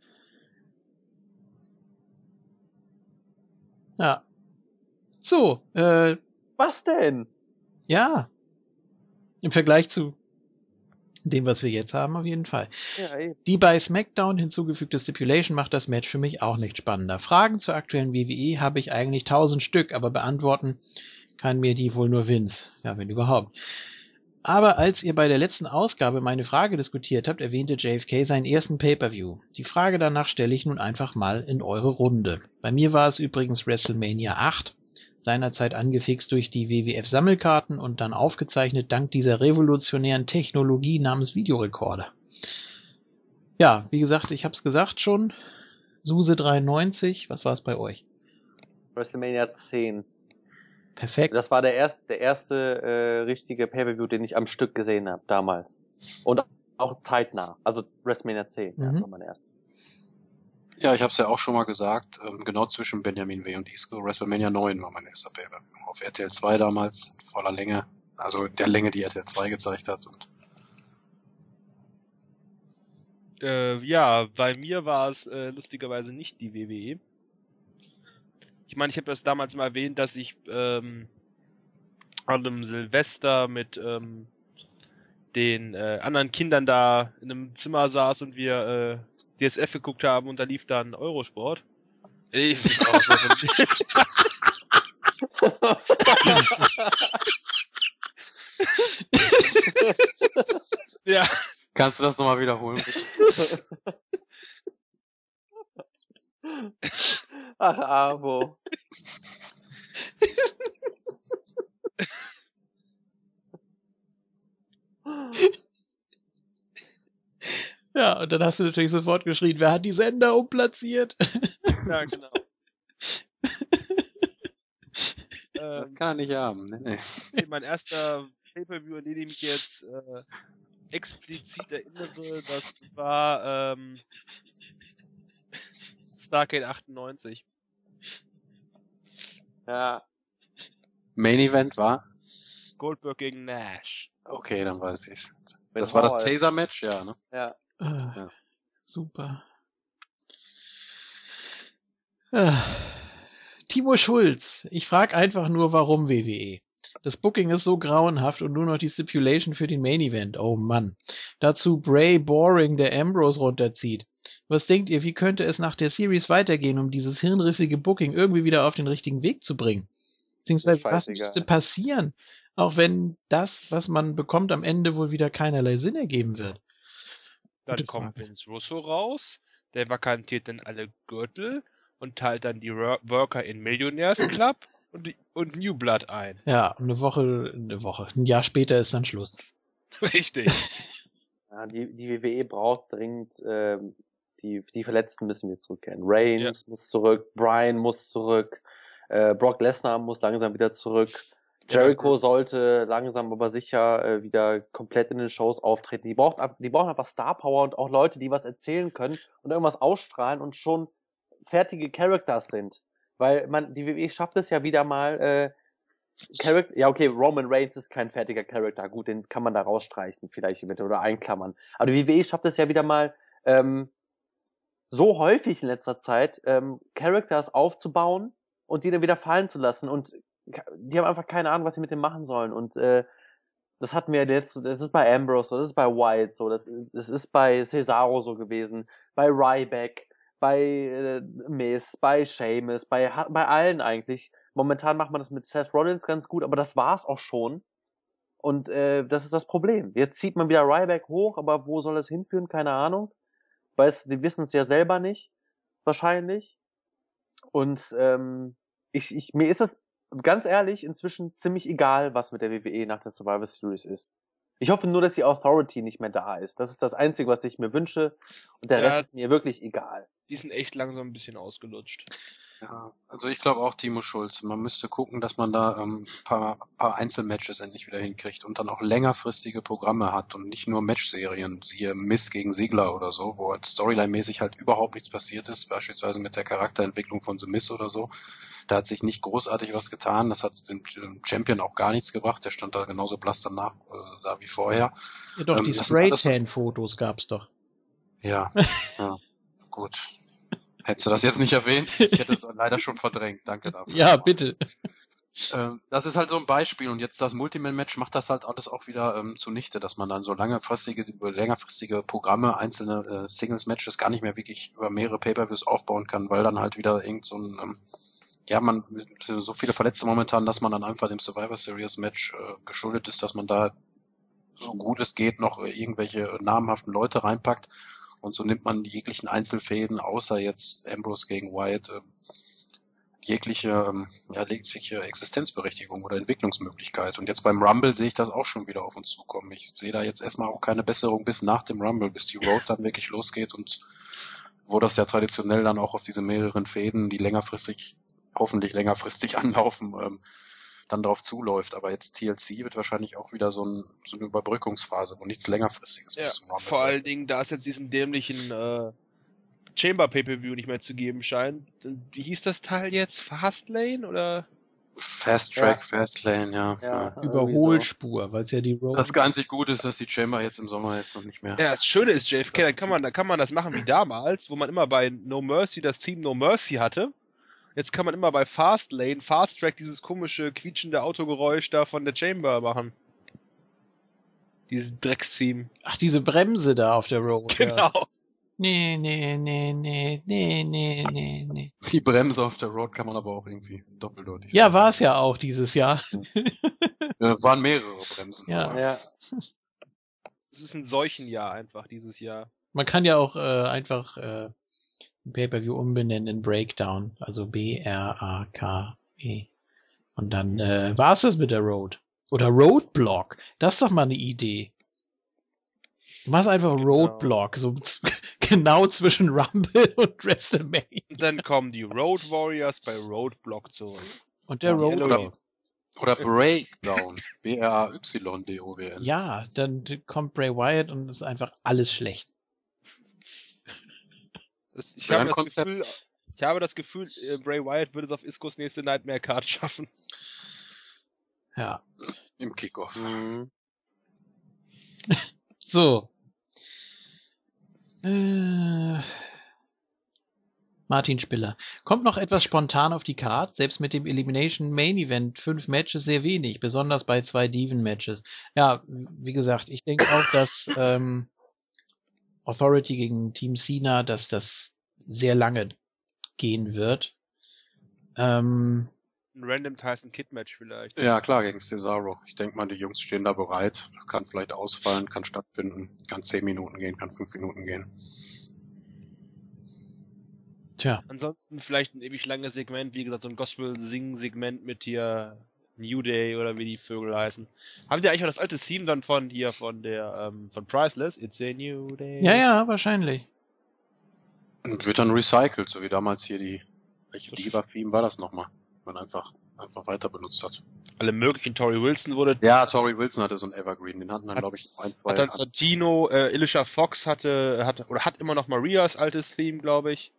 Ja. So, Was denn? ja. Im Vergleich zu dem, was wir jetzt haben, auf jeden Fall. Ja, eben. Die bei SmackDown hinzugefügte Stipulation macht das Match für mich auch nicht spannender. Fragen zur aktuellen WWE habe ich eigentlich 1000 Stück, aber beantworten kann mir die wohl nur Vince. Ja, wenn überhaupt. Aber als ihr bei der letzten Ausgabe meine Frage diskutiert habt, erwähnte JFK seinen ersten Pay-Per-View. Die Frage danach stelle ich nun einfach mal in eure Runde. Bei mir war es übrigens WrestleMania 8, seinerzeit angefixt durch die WWF-Sammelkarten und dann aufgezeichnet dank dieser revolutionären Technologie namens Videorekorder. Ja, wie gesagt, ich hab's gesagt schon, Suse 93, was war es bei euch? WrestleMania 10. Perfekt. Das war der erste richtige Pay-Per-View, den ich am Stück gesehen habe, damals. Und auch zeitnah. Also WrestleMania 10, ja, war mein erster. Ja, ich habe es ja auch schon mal gesagt, genau zwischen Benjamin W. und Isco, WrestleMania 9 war mein erster Pay-Per-View. Auf RTL 2 damals, in voller Länge, also der Länge, die RTL 2 gezeigt hat. Und ja, bei mir war es lustigerweise nicht die WWE. Ich meine, ich habe das damals mal erwähnt, dass ich an einem Silvester mit den anderen Kindern da in einem Zimmer saß und wir DSF geguckt haben und da lief dann Eurosport. Ja. Kannst du das nochmal wiederholen, bitte? Ach, Avo. Ja, und dann hast du natürlich sofort geschrien, wer hat die Sender umplatziert? Ja, genau. Das kann er nicht haben. Nee. Mein erster Pay-Per-View, an den ich mich jetzt explizit erinnere, das war Starrcade 98. Ja. Main Event war? Goldberg gegen Nash. Okay, dann weiß ich's. Mit Das war das Hall. Taser-Match, ja, ne? Ja. Ja. Ja. Super. Timo Schulz, ich frage einfach nur, warum WWE? Das Booking ist so grauenhaft und nur noch die Stipulation für den Main Event. Oh Mann. Dazu Bray Boring, der Ambrose runterzieht. Was denkt ihr, wie könnte es nach der Series weitergehen, um dieses hirnrissige Booking irgendwie wieder auf den richtigen Weg zu bringen? Beziehungsweise, was müsste passieren? Auch wenn das, was man bekommt, am Ende wohl wieder keinerlei Sinn ergeben wird. Dann Gute kommt Frage. Vince Russo raus, der vakantiert dann alle Gürtel und teilt dann die Worker in Millionärsclub und New Blood ein. Ja, ein Jahr später ist dann Schluss. Richtig. Ja, die WWE braucht dringend, die Verletzten müssen wir zurückkehren. Reigns muss zurück, Bryan muss zurück, Brock Lesnar muss langsam wieder zurück. Jericho sollte langsam aber sicher wieder komplett in den Shows auftreten. Die brauchen einfach Star Power und auch Leute, die was erzählen können und irgendwas ausstrahlen und schon fertige Characters sind. Weil die WWE schafft es ja wieder mal, ja, okay, Roman Reigns ist kein fertiger Charakter. Gut, den kann man da rausstreichen, vielleicht oder einklammern. Aber die WWE schafft es ja wieder mal, so häufig in letzter Zeit, Characters aufzubauen und die dann wieder fallen zu lassen. Und die haben einfach keine Ahnung, was sie mit dem machen sollen. Und das hatten wir jetzt, das ist bei Ambrose so, das ist bei Wyatt so, das ist bei Cesaro so gewesen, bei Ryback, bei Miz, bei Sheamus, bei allen eigentlich. Momentan macht man das mit Seth Rollins ganz gut, aber das war's auch schon. Und das ist das Problem. Jetzt zieht man wieder Ryback hoch, aber wo soll es hinführen? Keine Ahnung. Die wissen es ja selber nicht, wahrscheinlich. Und mir ist es ganz ehrlich inzwischen ziemlich egal, was mit der WWE nach der Survivor Series ist. Ich hoffe nur, dass die Authority nicht mehr da ist. Das ist das Einzige, was ich mir wünsche. Und der Rest ist mir wirklich egal. Die sind echt langsam ein bisschen ausgelutscht. Ja, also ich glaube auch Timo Schulz. Man müsste gucken, dass man da paar Einzelmatches endlich wieder hinkriegt und dann auch längerfristige Programme hat und nicht nur Matchserien, siehe Miz gegen Ziggler oder so, wo halt Storyline-mäßig halt überhaupt nichts passiert ist, beispielsweise mit der Charakterentwicklung von The Miz oder so. Da hat sich nicht großartig was getan. Das hat dem Champion auch gar nichts gebracht. Der stand da genauso blass danach da wie vorher. Ja, doch, die Spray-Tan-Fotos gab's doch. Ja, ja, gut. Hättest du das jetzt nicht erwähnt? Ich hätte es leider schon verdrängt. Danke dafür. Ja, bitte. Das ist halt so ein Beispiel. Und jetzt das Multiman-Match macht das halt alles auch wieder zunichte, dass man dann so längerfristige Programme, einzelne Singles-Matches gar nicht mehr wirklich über mehrere Pay-Per-Views aufbauen kann, weil dann halt wieder irgend so ein man so viele Verletzte momentan, dass man dann einfach dem Survivor Series Match geschuldet ist, dass man da so gut es geht noch irgendwelche namhaften Leute reinpackt. Und so nimmt man jeglichen Einzelfäden, außer jetzt Ambrose gegen Wyatt, jegliche Existenzberechtigung oder Entwicklungsmöglichkeit. Und jetzt beim Rumble sehe ich das auch schon wieder auf uns zukommen. Ich sehe da jetzt erstmal auch keine Besserung bis nach dem Rumble, bis die Road dann wirklich losgeht und wo das ja traditionell dann auch auf diese mehreren Fäden, die hoffentlich längerfristig anlaufen, dann drauf zuläuft. Aber jetzt TLC wird wahrscheinlich auch wieder so eine Überbrückungsphase, wo nichts längerfristiges bis zum Rumble vor allen Dingen, da es jetzt diesen dämlichen Chamber Pay-Per-View nicht mehr zu geben scheint. Wie hieß das Teil jetzt? Fastlane oder? Fast Track, Fastlane, ja. Überholspur, weil es ja die Road. Das einzig Gute ist, dass die Chamber jetzt im Sommer jetzt noch nicht mehr. Ja, das Schöne ist, JFK, dann kann man das machen wie damals, wo man immer bei No Mercy das Team No Mercy hatte. Jetzt kann man immer bei Fastlane, Fast Track dieses komische, quietschende Autogeräusch da von der Chamber machen. Dieses Drecksteam. Ach, diese Bremse da auf der Road. Genau. Ja. Nee. Die Bremse auf der Road kann man aber auch irgendwie doppeldeutig Ja, sagen. war es ja auch dieses Jahr. Waren mehrere Bremsen. Ja. aber- Ja. Es ist ein Seuchenjahr einfach dieses Jahr. Man kann ja auch einfach ein Pay-Per-View umbenennen in Breakdown, also B-R-A-K-E. Und dann war es das mit der Road. Oder Roadblock. Das ist doch mal eine Idee. Du machst einfach Roadblock, so genau zwischen Rumble und WrestleMania. Und dann kommen die Road Warriors bei Roadblock zurück. Und der Ja, Roadblock. Oder Breakdown. B-R-A-Y-D-O-W-N. Ja, dann kommt Bray Wyatt und ist einfach alles schlecht. Ich Wäre habe ein das Gefühl, Bray Wyatt würde es auf Iskos nächste Nightmare Card schaffen. Ja. Im Kickoff. Mhm. So. Martin Spiller. Kommt noch etwas spontan auf die Card, selbst mit dem Elimination Main Event 5 Matches sehr wenig, besonders bei 2 Diven-Matches. Ja, wie gesagt, ich denke auch, dass Authority gegen Team Cena, dass das sehr lange gehen wird. Ein Random Tyson Kid Match vielleicht. Ja, klar, gegen Cesaro. Ich denke mal, die Jungs stehen da bereit. Kann vielleicht ausfallen, kann stattfinden, kann 10 Minuten gehen, kann 5 Minuten gehen. Tja, Ansonsten vielleicht ein ewig langes Segment, wie gesagt, so ein Gospel-Sing-Segment mit hier New Day oder wie die Vögel heißen. Haben die eigentlich auch das alte Theme dann von Priceless? It's a New Day. ja, wahrscheinlich. Und wird dann recycelt, so wie damals hier welche Diva-Theme war das nochmal? Man einfach weiter benutzt hat. Alle möglichen. Tori Wilson wurde. Ja, Tori Wilson hatte so einen Evergreen, den hatten dann, glaube ich, Hat dann Santino, Alicia Fox hat immer noch Marias altes Theme, glaube ich.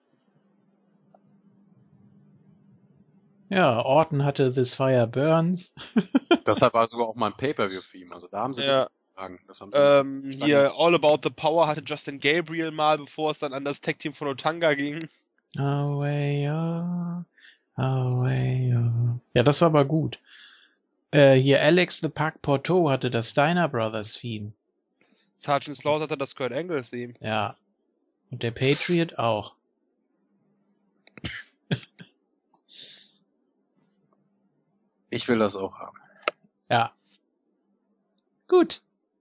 Ja, Orton hatte This Fire Burns. Deshalb war sogar auch mal ein Pay-Per-View-Theme, also da haben sie Ja. sagen. Das haben sie Hier All About the Power hatte Justin Gabriel mal, bevor es dann an das Tag-Team von Otanga ging. Away, oh, away, oh. Ja, das war aber gut. Hier Alex the Pac Porto hatte das Steiner Brothers Theme. Sergeant Slaughter hatte das Kurt Angle Theme. Ja. Und der Patriot auch. Ich will das auch haben. Ja. Gut.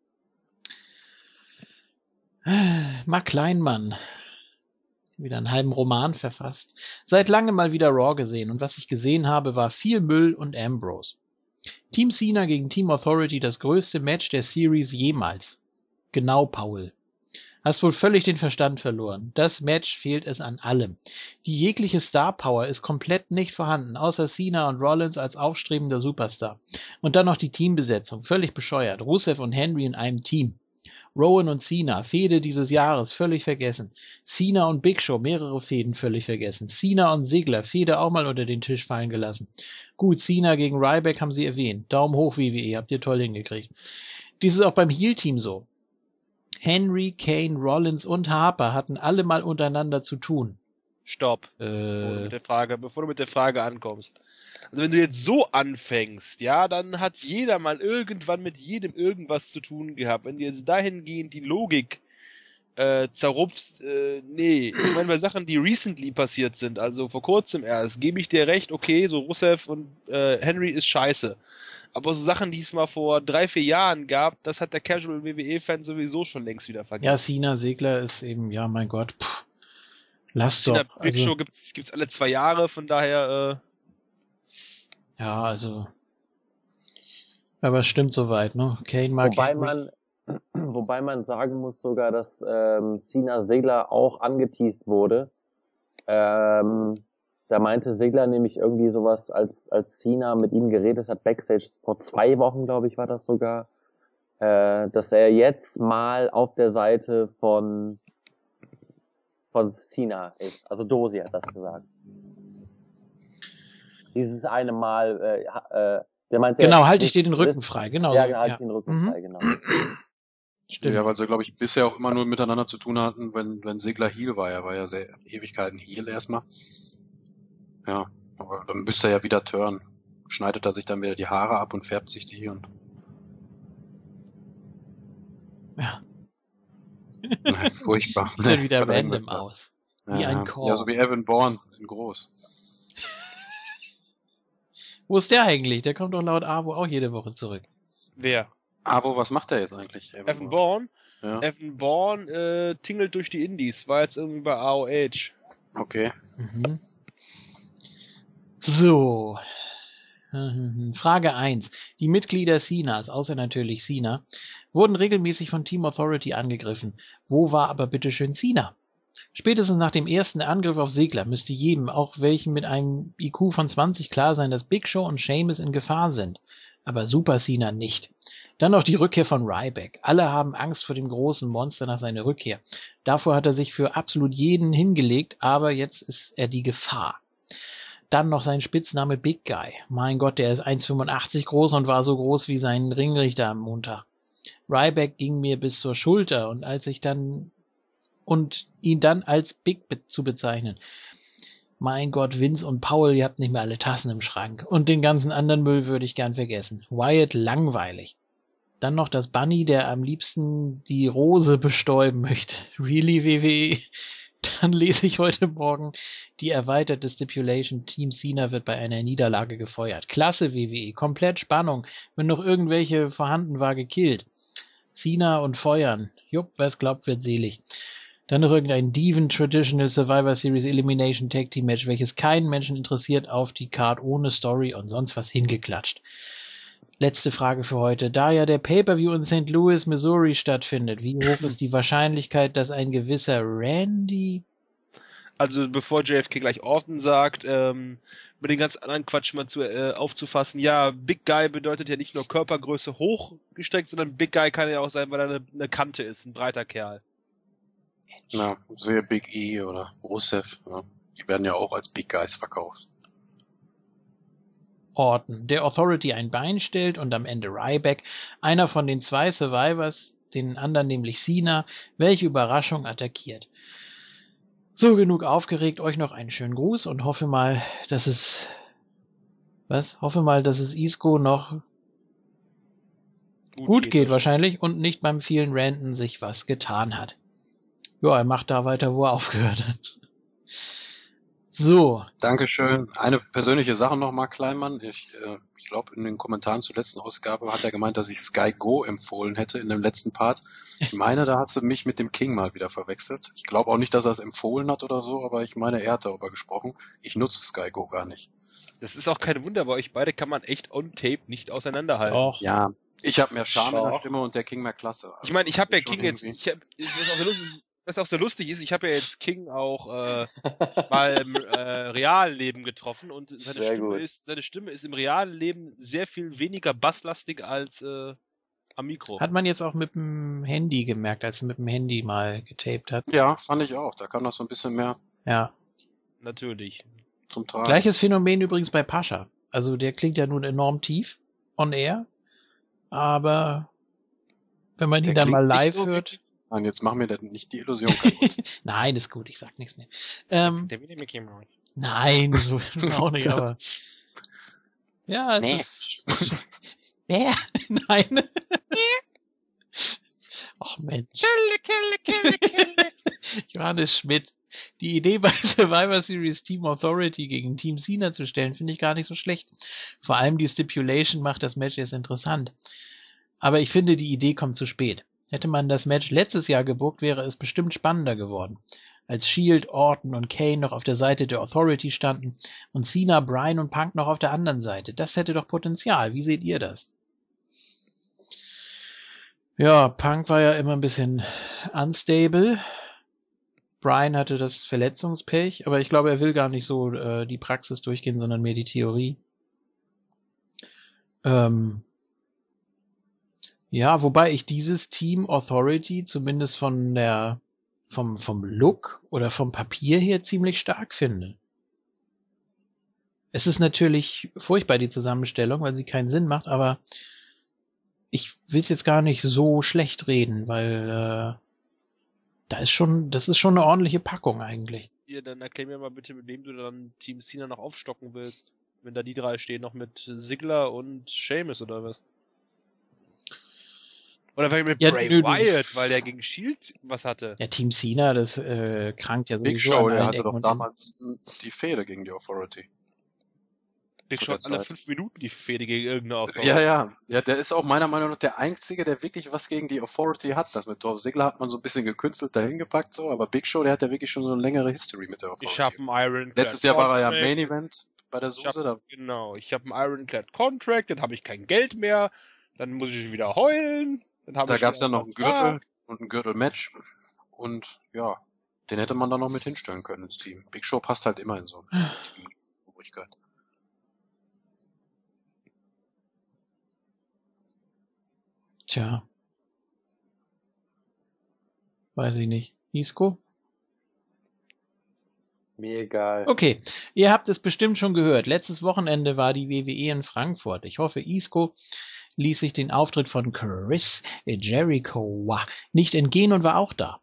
Mark Kleinmann. Wieder einen halben Roman verfasst. Seit langem mal wieder Raw gesehen und was ich gesehen habe, war viel Müll und Ambrose. Team Cena gegen Team Authority, das größte Match der Series jemals. Genau, Paul. Hast wohl völlig den Verstand verloren. Das Match fehlt es an allem. Die jegliche Star Power ist komplett nicht vorhanden, außer Cena und Rollins als aufstrebender Superstar. Und dann noch die Teambesetzung, völlig bescheuert. Rusev und Henry in einem Team. Rowan und Cena, Fehde dieses Jahres, völlig vergessen. Cena und Big Show, mehrere Fehden völlig vergessen. Cena und Ziggler, Fehde auch mal unter den Tisch fallen gelassen. Gut, Cena gegen Ryback haben sie erwähnt. Daumen hoch, WWE, habt ihr toll hingekriegt. Dies ist auch beim Heel-Team so. Henry, Kane, Rollins und Harper hatten alle mal untereinander zu tun. Stopp. Bevor du mit der Frage ankommst. Also wenn du jetzt so anfängst, ja, dann hat jeder mal irgendwann mit jedem irgendwas zu tun gehabt. Wenn du jetzt dahingehend die Logik zerrupft, nee. Ich meine, bei Sachen, die recently passiert sind, also vor kurzem erst, gebe ich dir recht, okay, so Rusev und Henry ist scheiße. Aber so Sachen, die es mal vor 3-4 Jahren gab, das hat der Casual WWE-Fan sowieso schon längst wieder Ja, vergessen. Cena, Segler ist eben, ja, mein Gott, lass Cena doch. Big Show gibt's alle 2 Jahre, von daher, Ja, also, aber es stimmt soweit, ne? Kane mag Wobei man sagen muss sogar, dass Cena Segler auch angeteased wurde. Da meinte Segler nämlich irgendwie sowas, als Cena mit ihm geredet hat, Backstage, vor 2 Wochen, glaube ich, war das sogar, dass er jetzt mal auf der Seite von Cena ist. Also Dosi hat das gesagt. Dieses eine Mal, der meinte... Genau, halte ich dir den Rücken frei, genau. Ja, so, halte ich den Rücken frei, genau. Stimmt. Ja, weil sie, glaube ich, bisher auch immer nur miteinander zu tun hatten, wenn Segler Heel war. Er war ja sehr Ewigkeiten Heel erstmal. Ja, aber dann müsste er ja wieder turnen. Schneidet er sich dann wieder die Haare ab und färbt sich die und... Ja. Furchtbar. Sieht dann wieder Verdammt. random aus. Wie Ja, ein Korb. Ja, so wie Evan Bourne in groß. Wo ist der eigentlich? Der kommt doch laut Abo auch jede Woche zurück. wer? Aber was macht er jetzt eigentlich? Evan Bourne? Ja, Evan Bourne tingelt durch die Indies, war jetzt irgendwie bei AOH. okay. Mhm. So. Frage 1. Die Mitglieder Cenas, außer natürlich Cena, wurden regelmäßig von Team Authority angegriffen. Wo war aber bitteschön Cena? Spätestens nach dem ersten Angriff auf Segler müsste jedem, auch welchen mit einem IQ von 20, klar sein, dass Big Show und Sheamus in Gefahr sind. Aber Super Cena nicht. Dann noch die Rückkehr von Ryback. Alle haben Angst vor dem großen Monster nach seiner Rückkehr. Davor hat er sich für absolut jeden hingelegt, aber jetzt ist er die Gefahr. Dann noch sein Spitzname Big Guy. Mein Gott, der ist 1,85 groß und war so groß wie sein Ringrichter am Montag. Ryback ging mir bis zur Schulter und ihn dann als Big zu bezeichnen. Mein Gott, Vince und Paul, ihr habt nicht mehr alle Tassen im Schrank. Und den ganzen anderen Müll würde ich gern vergessen. Wyatt langweilig. Dann noch das Bunny, der am liebsten die Rose bestäuben möchte. Really, WWE? Dann lese ich heute Morgen die erweiterte Stipulation. Team Cena wird bei einer Niederlage gefeuert. Klasse, WWE. Komplett Spannung. Wenn noch irgendwelche vorhanden war, gekillt. Cena und feuern. Jupp, wer's glaubt, wird selig. Dann noch irgendein Diven Traditional Survivor Series Elimination Tag Team Match, welches keinen Menschen interessiert, auf die Card ohne Story und sonst was hingeklatscht. Letzte Frage für heute. Da ja der Pay-Per-View in St. Louis, Missouri stattfindet, wie hoch ist die Wahrscheinlichkeit, dass ein gewisser Randy... Also bevor JFK gleich Orton sagt, mit den ganz anderen Quatsch mal aufzufassen, ja, Big Guy bedeutet ja nicht nur Körpergröße hochgestreckt, sondern Big Guy kann ja auch sein, weil er eine Kante ist, ein breiter Kerl. Ja, sehe Big E oder Rusev. Ja. Die werden ja auch als Big Guys verkauft. Orton, der Authority ein Bein stellt und am Ende Ryback, einer von den 2 Survivors, den anderen nämlich Cena, welche Überraschung attackiert. So, genug aufgeregt, euch noch einen schönen Gruß und hoffe mal, dass es Isco noch gut geht wahrscheinlich und nicht beim vielen Ranten sich was getan hat. Ja, er macht da weiter, wo er aufgehört hat. So. Dankeschön. Eine persönliche Sache nochmal, Kleinmann. Ich glaube, in den Kommentaren zur letzten Ausgabe hat er gemeint, dass ich Sky Go empfohlen hätte in dem letzten Part. Ich meine, da hat sie mich mit dem King mal wieder verwechselt. Ich glaube auch nicht, dass er es empfohlen hat oder so, aber ich meine, er hat darüber gesprochen. Ich nutze Sky Go gar nicht. Das ist auch kein Wunder, bei euch beide kann man echt on Tape nicht auseinanderhalten. Och. Ja, ich habe mehr Charme in der Stimme und der King mehr Klasse. Also, Ich meine, ich habe ja schon King jetzt, irgendwie- was auch so lustig ist, ich habe ja jetzt King auch mal im realen Leben getroffen und Sehr gut. seine Stimme ist im realen Leben sehr viel weniger basslastig als am Mikro. Hat man jetzt auch mit dem Handy gemerkt, als er mit dem Handy mal getaped hat. Ja, fand ich auch. Da kam das so ein bisschen mehr Ja. Natürlich. zum Tragen. Gleiches Phänomen übrigens bei Pascha. Also der klingt ja nun enorm tief on air, aber wenn man ihn Der dann mal klingt nicht live so hört... Nein, jetzt mach mir das nicht die Illusion kaputt. Nein, ist gut, ich sag nichts mehr. Der wieder Mickey Mouse. Nein, so auch nicht, aber... Ja, es Nee. ist... Wer? Nein. Ach Mensch. Kille. Johannes Schmidt. Die Idee bei Survivor Series Team Authority gegen Team Cena zu stellen, finde ich gar nicht so schlecht. Vor allem die Stipulation macht das Match jetzt interessant. Aber ich finde, die Idee kommt zu spät. Hätte man das Match letztes Jahr gebuckt, wäre es bestimmt spannender geworden. Als Shield, Orton und Kane noch auf der Seite der Authority standen und Cena, Bryan und Punk noch auf der anderen Seite. Das hätte doch Potenzial. Wie seht ihr das? Ja, Punk war ja immer ein bisschen unstable. Bryan hatte das Verletzungspech, aber ich glaube, er will gar nicht so die Praxis durchgehen, sondern mehr die Theorie. Ja, wobei ich dieses Team Authority zumindest vom Look oder vom Papier her ziemlich stark finde. Es ist natürlich furchtbar, die Zusammenstellung, weil sie keinen Sinn macht, aber ich will es jetzt gar nicht so schlecht reden, weil das ist schon eine ordentliche Packung eigentlich. Ja, dann erklär mir mal bitte, mit wem du dann Team Cena noch aufstocken willst. Wenn da die drei stehen, noch mit Ziggler und Sheamus oder was? Oder vielleicht mit Bray Wyatt, weil der gegen Shield was hatte. Ja, Team Cena, das krankt ja sowieso Big Show, an der allen hatte Ecken doch und damals die Fehde gegen die Authority. Big Show hat alle 5 Minuten die Fehde gegen irgendeine Authority. Ja, der ist auch meiner Meinung nach der Einzige, der wirklich was gegen die Authority hat. Das mit Dolph Ziggler hat man so ein bisschen gekünstelt dahin gepackt, so, aber Big Show, der hat ja wirklich schon so eine längere History mit der Authority. Ich habe einen Ironclad Letztes Jahr war er ja im Main Event bei der Suse. Genau, ich habe einen Ironclad Contract, dann habe ich kein Geld mehr, dann muss ich wieder heulen. Dann da gab es ja noch einen Gürtel und ein Gürtelmatch und ja, den hätte man dann noch mit hinstellen können ins Team. Big Show passt halt immer in so eine Teamübrigkeit. Tja. Weiß ich nicht. Isco? Mir egal. Okay, ihr habt es bestimmt schon gehört. Letztes Wochenende war die WWE in Frankfurt. Ich hoffe, Isco ließ sich den Auftritt von Chris Jericho nicht entgehen und war auch da.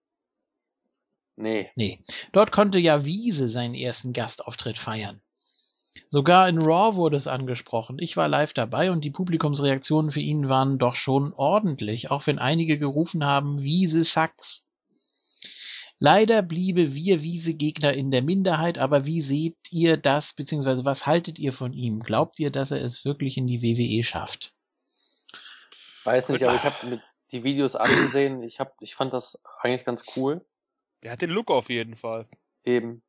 Nee. Dort konnte ja Wiese seinen ersten Gastauftritt feiern. Sogar in Raw wurde es angesprochen. Ich war live dabei und die Publikumsreaktionen für ihn waren doch schon ordentlich, auch wenn einige gerufen haben, Wiese sucks. Leider bliebe Wiese-Gegner in der Minderheit, aber wie seht ihr das, beziehungsweise was haltet ihr von ihm? Glaubt ihr, dass er es wirklich in die WWE schafft? Weiß nicht, aber ich habe mir die Videos angesehen. Ich fand das eigentlich ganz cool. Der hat den Look auf jeden Fall. Eben.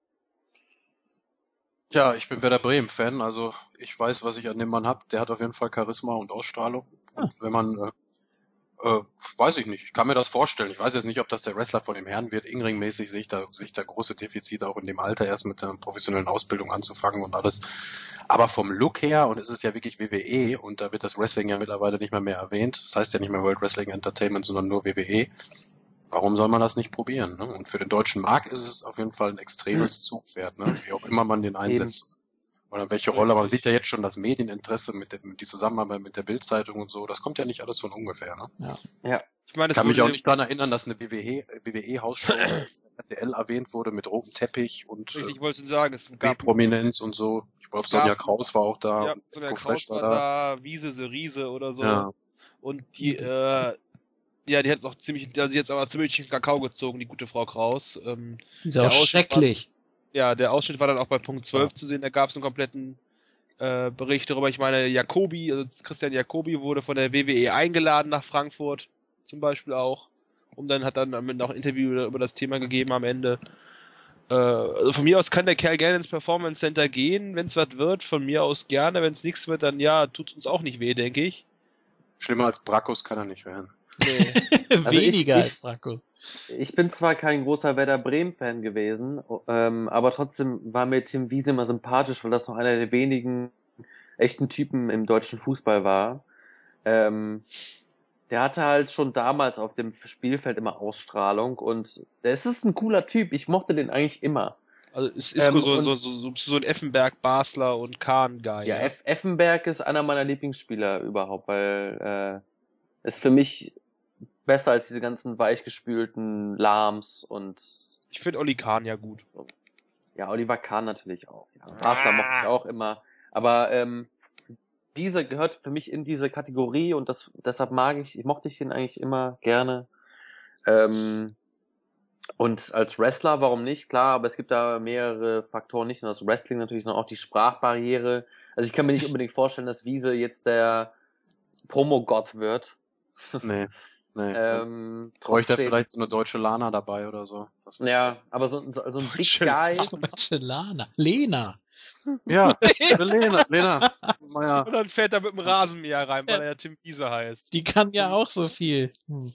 Ja, ich bin Werder Bremen-Fan, also ich weiß, was ich an dem Mann habe. Der hat auf jeden Fall Charisma und Ausstrahlung. Und wenn man, weiß ich nicht, ich kann mir das vorstellen. Ich weiß jetzt nicht, ob das der Wrestler von dem Herrn wird. Ingring-mäßig sehe ich da große Defizite, auch in dem Alter erst mit der professionellen Ausbildung anzufangen und alles. Aber vom Look her, und es ist ja wirklich WWE, und da wird das Wrestling ja mittlerweile nicht mehr erwähnt. Das heißt ja nicht mehr World Wrestling Entertainment, sondern nur WWE. Warum soll man das nicht probieren? Ne? Und für den deutschen Markt ist es auf jeden Fall ein extremes Zugpferd, ne? Wie auch immer man den einsetzt. Oder welche Rolle. Man sieht ja jetzt schon das Medieninteresse die Zusammenarbeit mit der Bild-Zeitung und so. Das kommt ja nicht alles von ungefähr. Ne? Ja. Ich meine, Ich kann mich auch nicht daran erinnern, dass eine WWE-Hausshow RTL erwähnt wurde mit rotem Teppich und ich wollte sagen, es gab Prominenz und so. Ich glaube, Sonja Kraus war auch da. Ja, Sonja Kraus war da, Wiese the Riese oder so. Ja. Und die, ja, die hat auch ziemlich, die hat jetzt aber ziemlich in Kakao gezogen, die gute Frau Kraus. Ist auch schrecklich. Ja, der Ausschnitt war dann auch bei Punkt 12 zu sehen, da gab es einen kompletten Bericht darüber. Ich meine, Christian Jacobi wurde von der WWE eingeladen nach Frankfurt, zum Beispiel auch. Und dann hat dann noch ein Interview über das Thema gegeben am Ende. Also von mir aus kann der Kerl gerne ins Performance Center gehen, wenn es was wird. Von mir aus gerne, wenn es nichts wird, dann ja, tut uns auch nicht weh, denke ich. Schlimmer als Brackus kann er nicht werden. Nee. Also Weniger als Bracco. Ich bin zwar kein großer Werder Bremen-Fan gewesen, aber trotzdem war mir Tim Wiese immer sympathisch, weil das noch einer der wenigen echten Typen im deutschen Fußball war. Der hatte halt schon damals auf dem Spielfeld immer Ausstrahlung und das ist ein cooler Typ. Ich mochte den eigentlich immer. Also ist so ein Effenberg, Basler und Kahn-Guy. Ja, Effenberg ist einer meiner Lieblingsspieler überhaupt, weil ist für mich besser als diese ganzen weichgespülten Lahms und... Ich finde Oli Kahn ja gut. Ja, Oliver Kahn natürlich auch. Ja. Basler mochte ich auch immer. Aber diese gehört für mich in diese Kategorie und deshalb mochte ich den eigentlich immer gerne. Und als Wrestler, warum nicht? Klar, aber es gibt da mehrere Faktoren, nicht nur das Wrestling natürlich, sondern auch die Sprachbarriere. Also ich kann mir nicht unbedingt vorstellen, dass Wiese jetzt der Promo-Gott wird. Nee. Bräuchte er Trotzdem, vielleicht so eine deutsche Lana dabei oder so. Das wär ja, aber so ein Big Deutsche Guy, Deutsche Lena. Ja, Lena. Naja, Und dann fährt er mit dem Rasenmäher rein, weil er ja Tim Wiese heißt. Die kann ja auch so viel.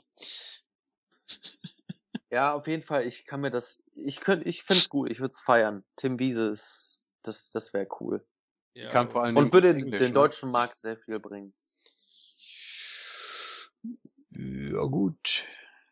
ja, auf jeden Fall, ich finde es gut, ich würde es feiern. Tim Wiese das wäre cool. Ja. kann vor allen Dingen Und würde gut Englisch, den ne? deutschen Markt sehr viel bringen. Ja, gut.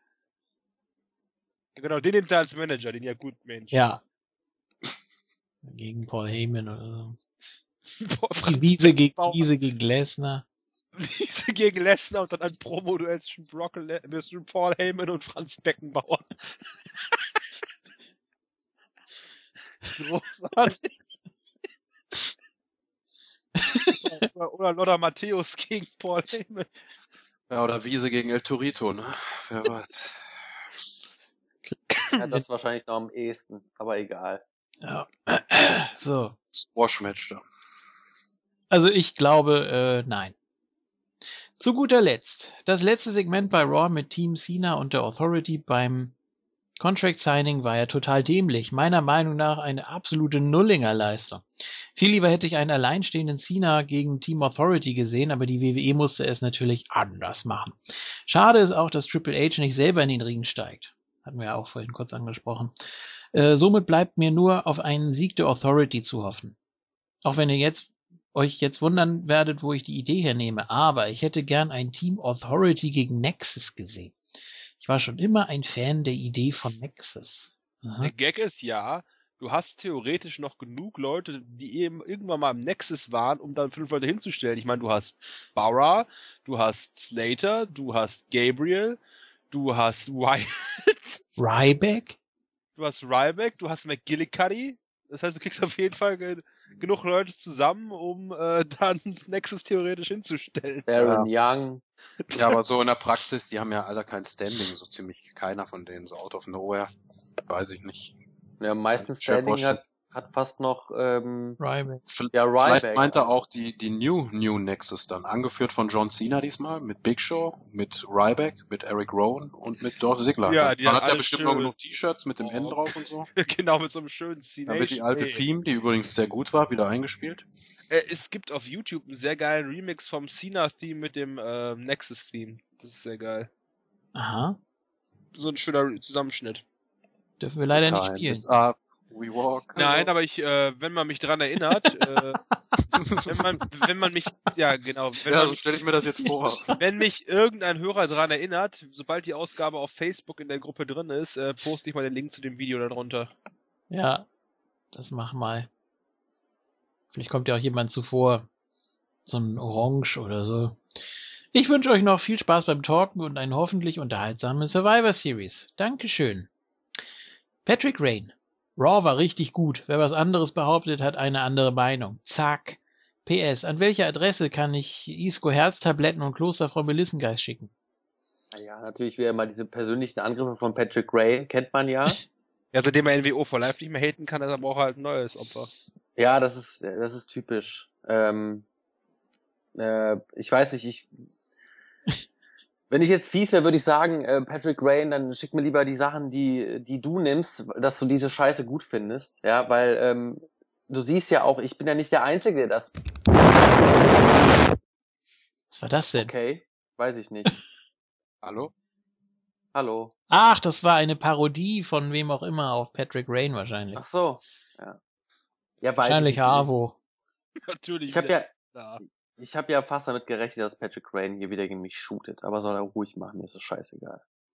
Genau, den nimmt er als Manager, den ja gut Mensch. Ja. Gegen Paul Heyman oder so. Boah, Franz Wiese Beckenbauer. gegen Lesnar. Wiese gegen Lesnar und dann ein Promo-Duell zwischen Paul Heyman und Franz Beckenbauer. Großartig. Oder Lothar Matthäus gegen Paul Heyman. Ja, oder Wiese gegen El Torito, ne? Wer weiß. Ja, das wahrscheinlich noch am ehesten, aber egal. Ja. So. Squash-Match da. Also ich glaube, nein. Zu guter Letzt. Das letzte Segment bei Raw mit Team Cena und der Authority beim Contract Signing war ja total dämlich. Meiner Meinung nach eine absolute Nullinger-Leistung. Viel lieber hätte ich einen alleinstehenden Cena gegen Team Authority gesehen, aber die WWE musste es natürlich anders machen. Schade ist auch, dass Triple H nicht selber in den Ring steigt. Hatten wir ja auch vorhin kurz angesprochen. Somit bleibt mir nur auf einen Sieg der Authority zu hoffen. Auch wenn ihr euch jetzt wundern werdet, wo ich die Idee hernehme, aber ich hätte gern ein Team Authority gegen Nexus gesehen. Ich war schon immer ein Fan der Idee von Nexus. Aha. Der Gag ist ja, du hast theoretisch noch genug Leute, die eben irgendwann mal im Nexus waren, um dann 5 Leute hinzustellen. Ich meine, du hast Barra, du hast Slater, du hast Gabriel, du hast Wyatt, Ryback? du hast Ryback, du hast McGillicuddy. Das heißt, du kriegst auf jeden Fall genug Leute zusammen, um dann Nexus theoretisch hinzustellen. Baron Young. Ja, aber so in der Praxis, die haben ja alle kein Standing, so ziemlich keiner von denen, so out of nowhere. Weiß ich nicht. Ja, meistens Schwer Standing vorstellen. hat fast noch, Ryback. ja, Vielleicht Ryback. meint er auch die New Nexus dann, angeführt von John Cena diesmal, mit Big Show, mit Ryback, mit Eric Rowan und mit Dolph Ziggler. Ja, die Dann hat hat er alle bestimmt schön- noch genug T-Shirts mit dem Oh. N drauf und so. Genau, mit so einem schönen Dann wird die alte Destination. Theme, die übrigens sehr gut war, wieder eingespielt. Es gibt auf YouTube einen sehr geilen Remix vom Cena-Theme mit dem Nexus-Theme. Das ist sehr geil. Aha. So ein schöner Zusammenschnitt. Dürfen wir leider nicht Time spielen. is up, we walk. Nein, aber wenn man mich dran erinnert, wenn man mich, ja genau, Ja, so stelle ich mir das jetzt vor. wenn mich irgendein Hörer dran erinnert, sobald die Ausgabe auf Facebook in der Gruppe drin ist, poste ich mal den Link zu dem Video darunter. Ja, das mach mal. Vielleicht kommt ja auch jemand zuvor. So ein Orange oder so. Ich wünsche euch noch viel Spaß beim Talken und eine hoffentlich unterhaltsame Survivor Series. Dankeschön. Patrick Rain. Raw war richtig gut. Wer was anderes behauptet, hat eine andere Meinung. Zack. PS. An welche Adresse kann ich Isco Herztabletten und Klosterfrau Melissengeist schicken? Ja, natürlich wieder mal diese persönlichen Angriffe von Patrick Ray, kennt man ja. Ja, seitdem er NWO for Life nicht mehr haten kann, er braucht halt ein neues Opfer. Ja, das ist typisch. Ich weiß nicht, wenn ich jetzt fies wäre, würde ich sagen, Patrick Rain, dann schick mir lieber die Sachen, die du nimmst, dass du diese Scheiße gut findest. Ja, weil du siehst ja auch, ich bin ja nicht der Einzige, der das. Was war das denn? Okay, weiß ich nicht. Hallo? Hallo. Ach, das war eine Parodie von wem auch immer auf Patrick Rain wahrscheinlich. Ach so. Ja, ja, weiß Wahrscheinlich ich nicht. Avo. Natürlich. Ich habe ja. ja fast damit gerechnet, dass Patrick Rain hier wieder gegen mich shootet, aber soll er ruhig machen, mir ist das scheißegal.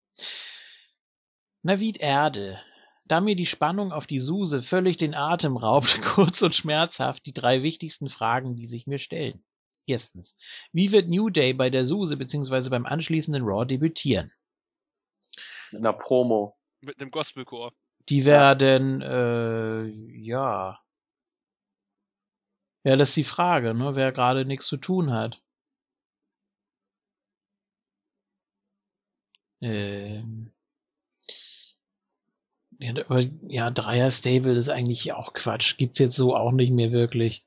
Navid Erde. Da mir die Spannung auf die Suse völlig den Atem raubt, kurz und schmerzhaft die 3 wichtigsten Fragen, die sich mir stellen. Erstens, wie wird New Day bei der Suse bzw. beim anschließenden Raw debütieren? Mit einer Promo. Mit einem Gospelchor. Die werden, ja. Ja, das ist die Frage, ne? Wer gerade nichts zu tun hat. Ja, aber ja, Dreier-Stable ist eigentlich auch Quatsch. Gibt's jetzt so auch nicht mehr wirklich.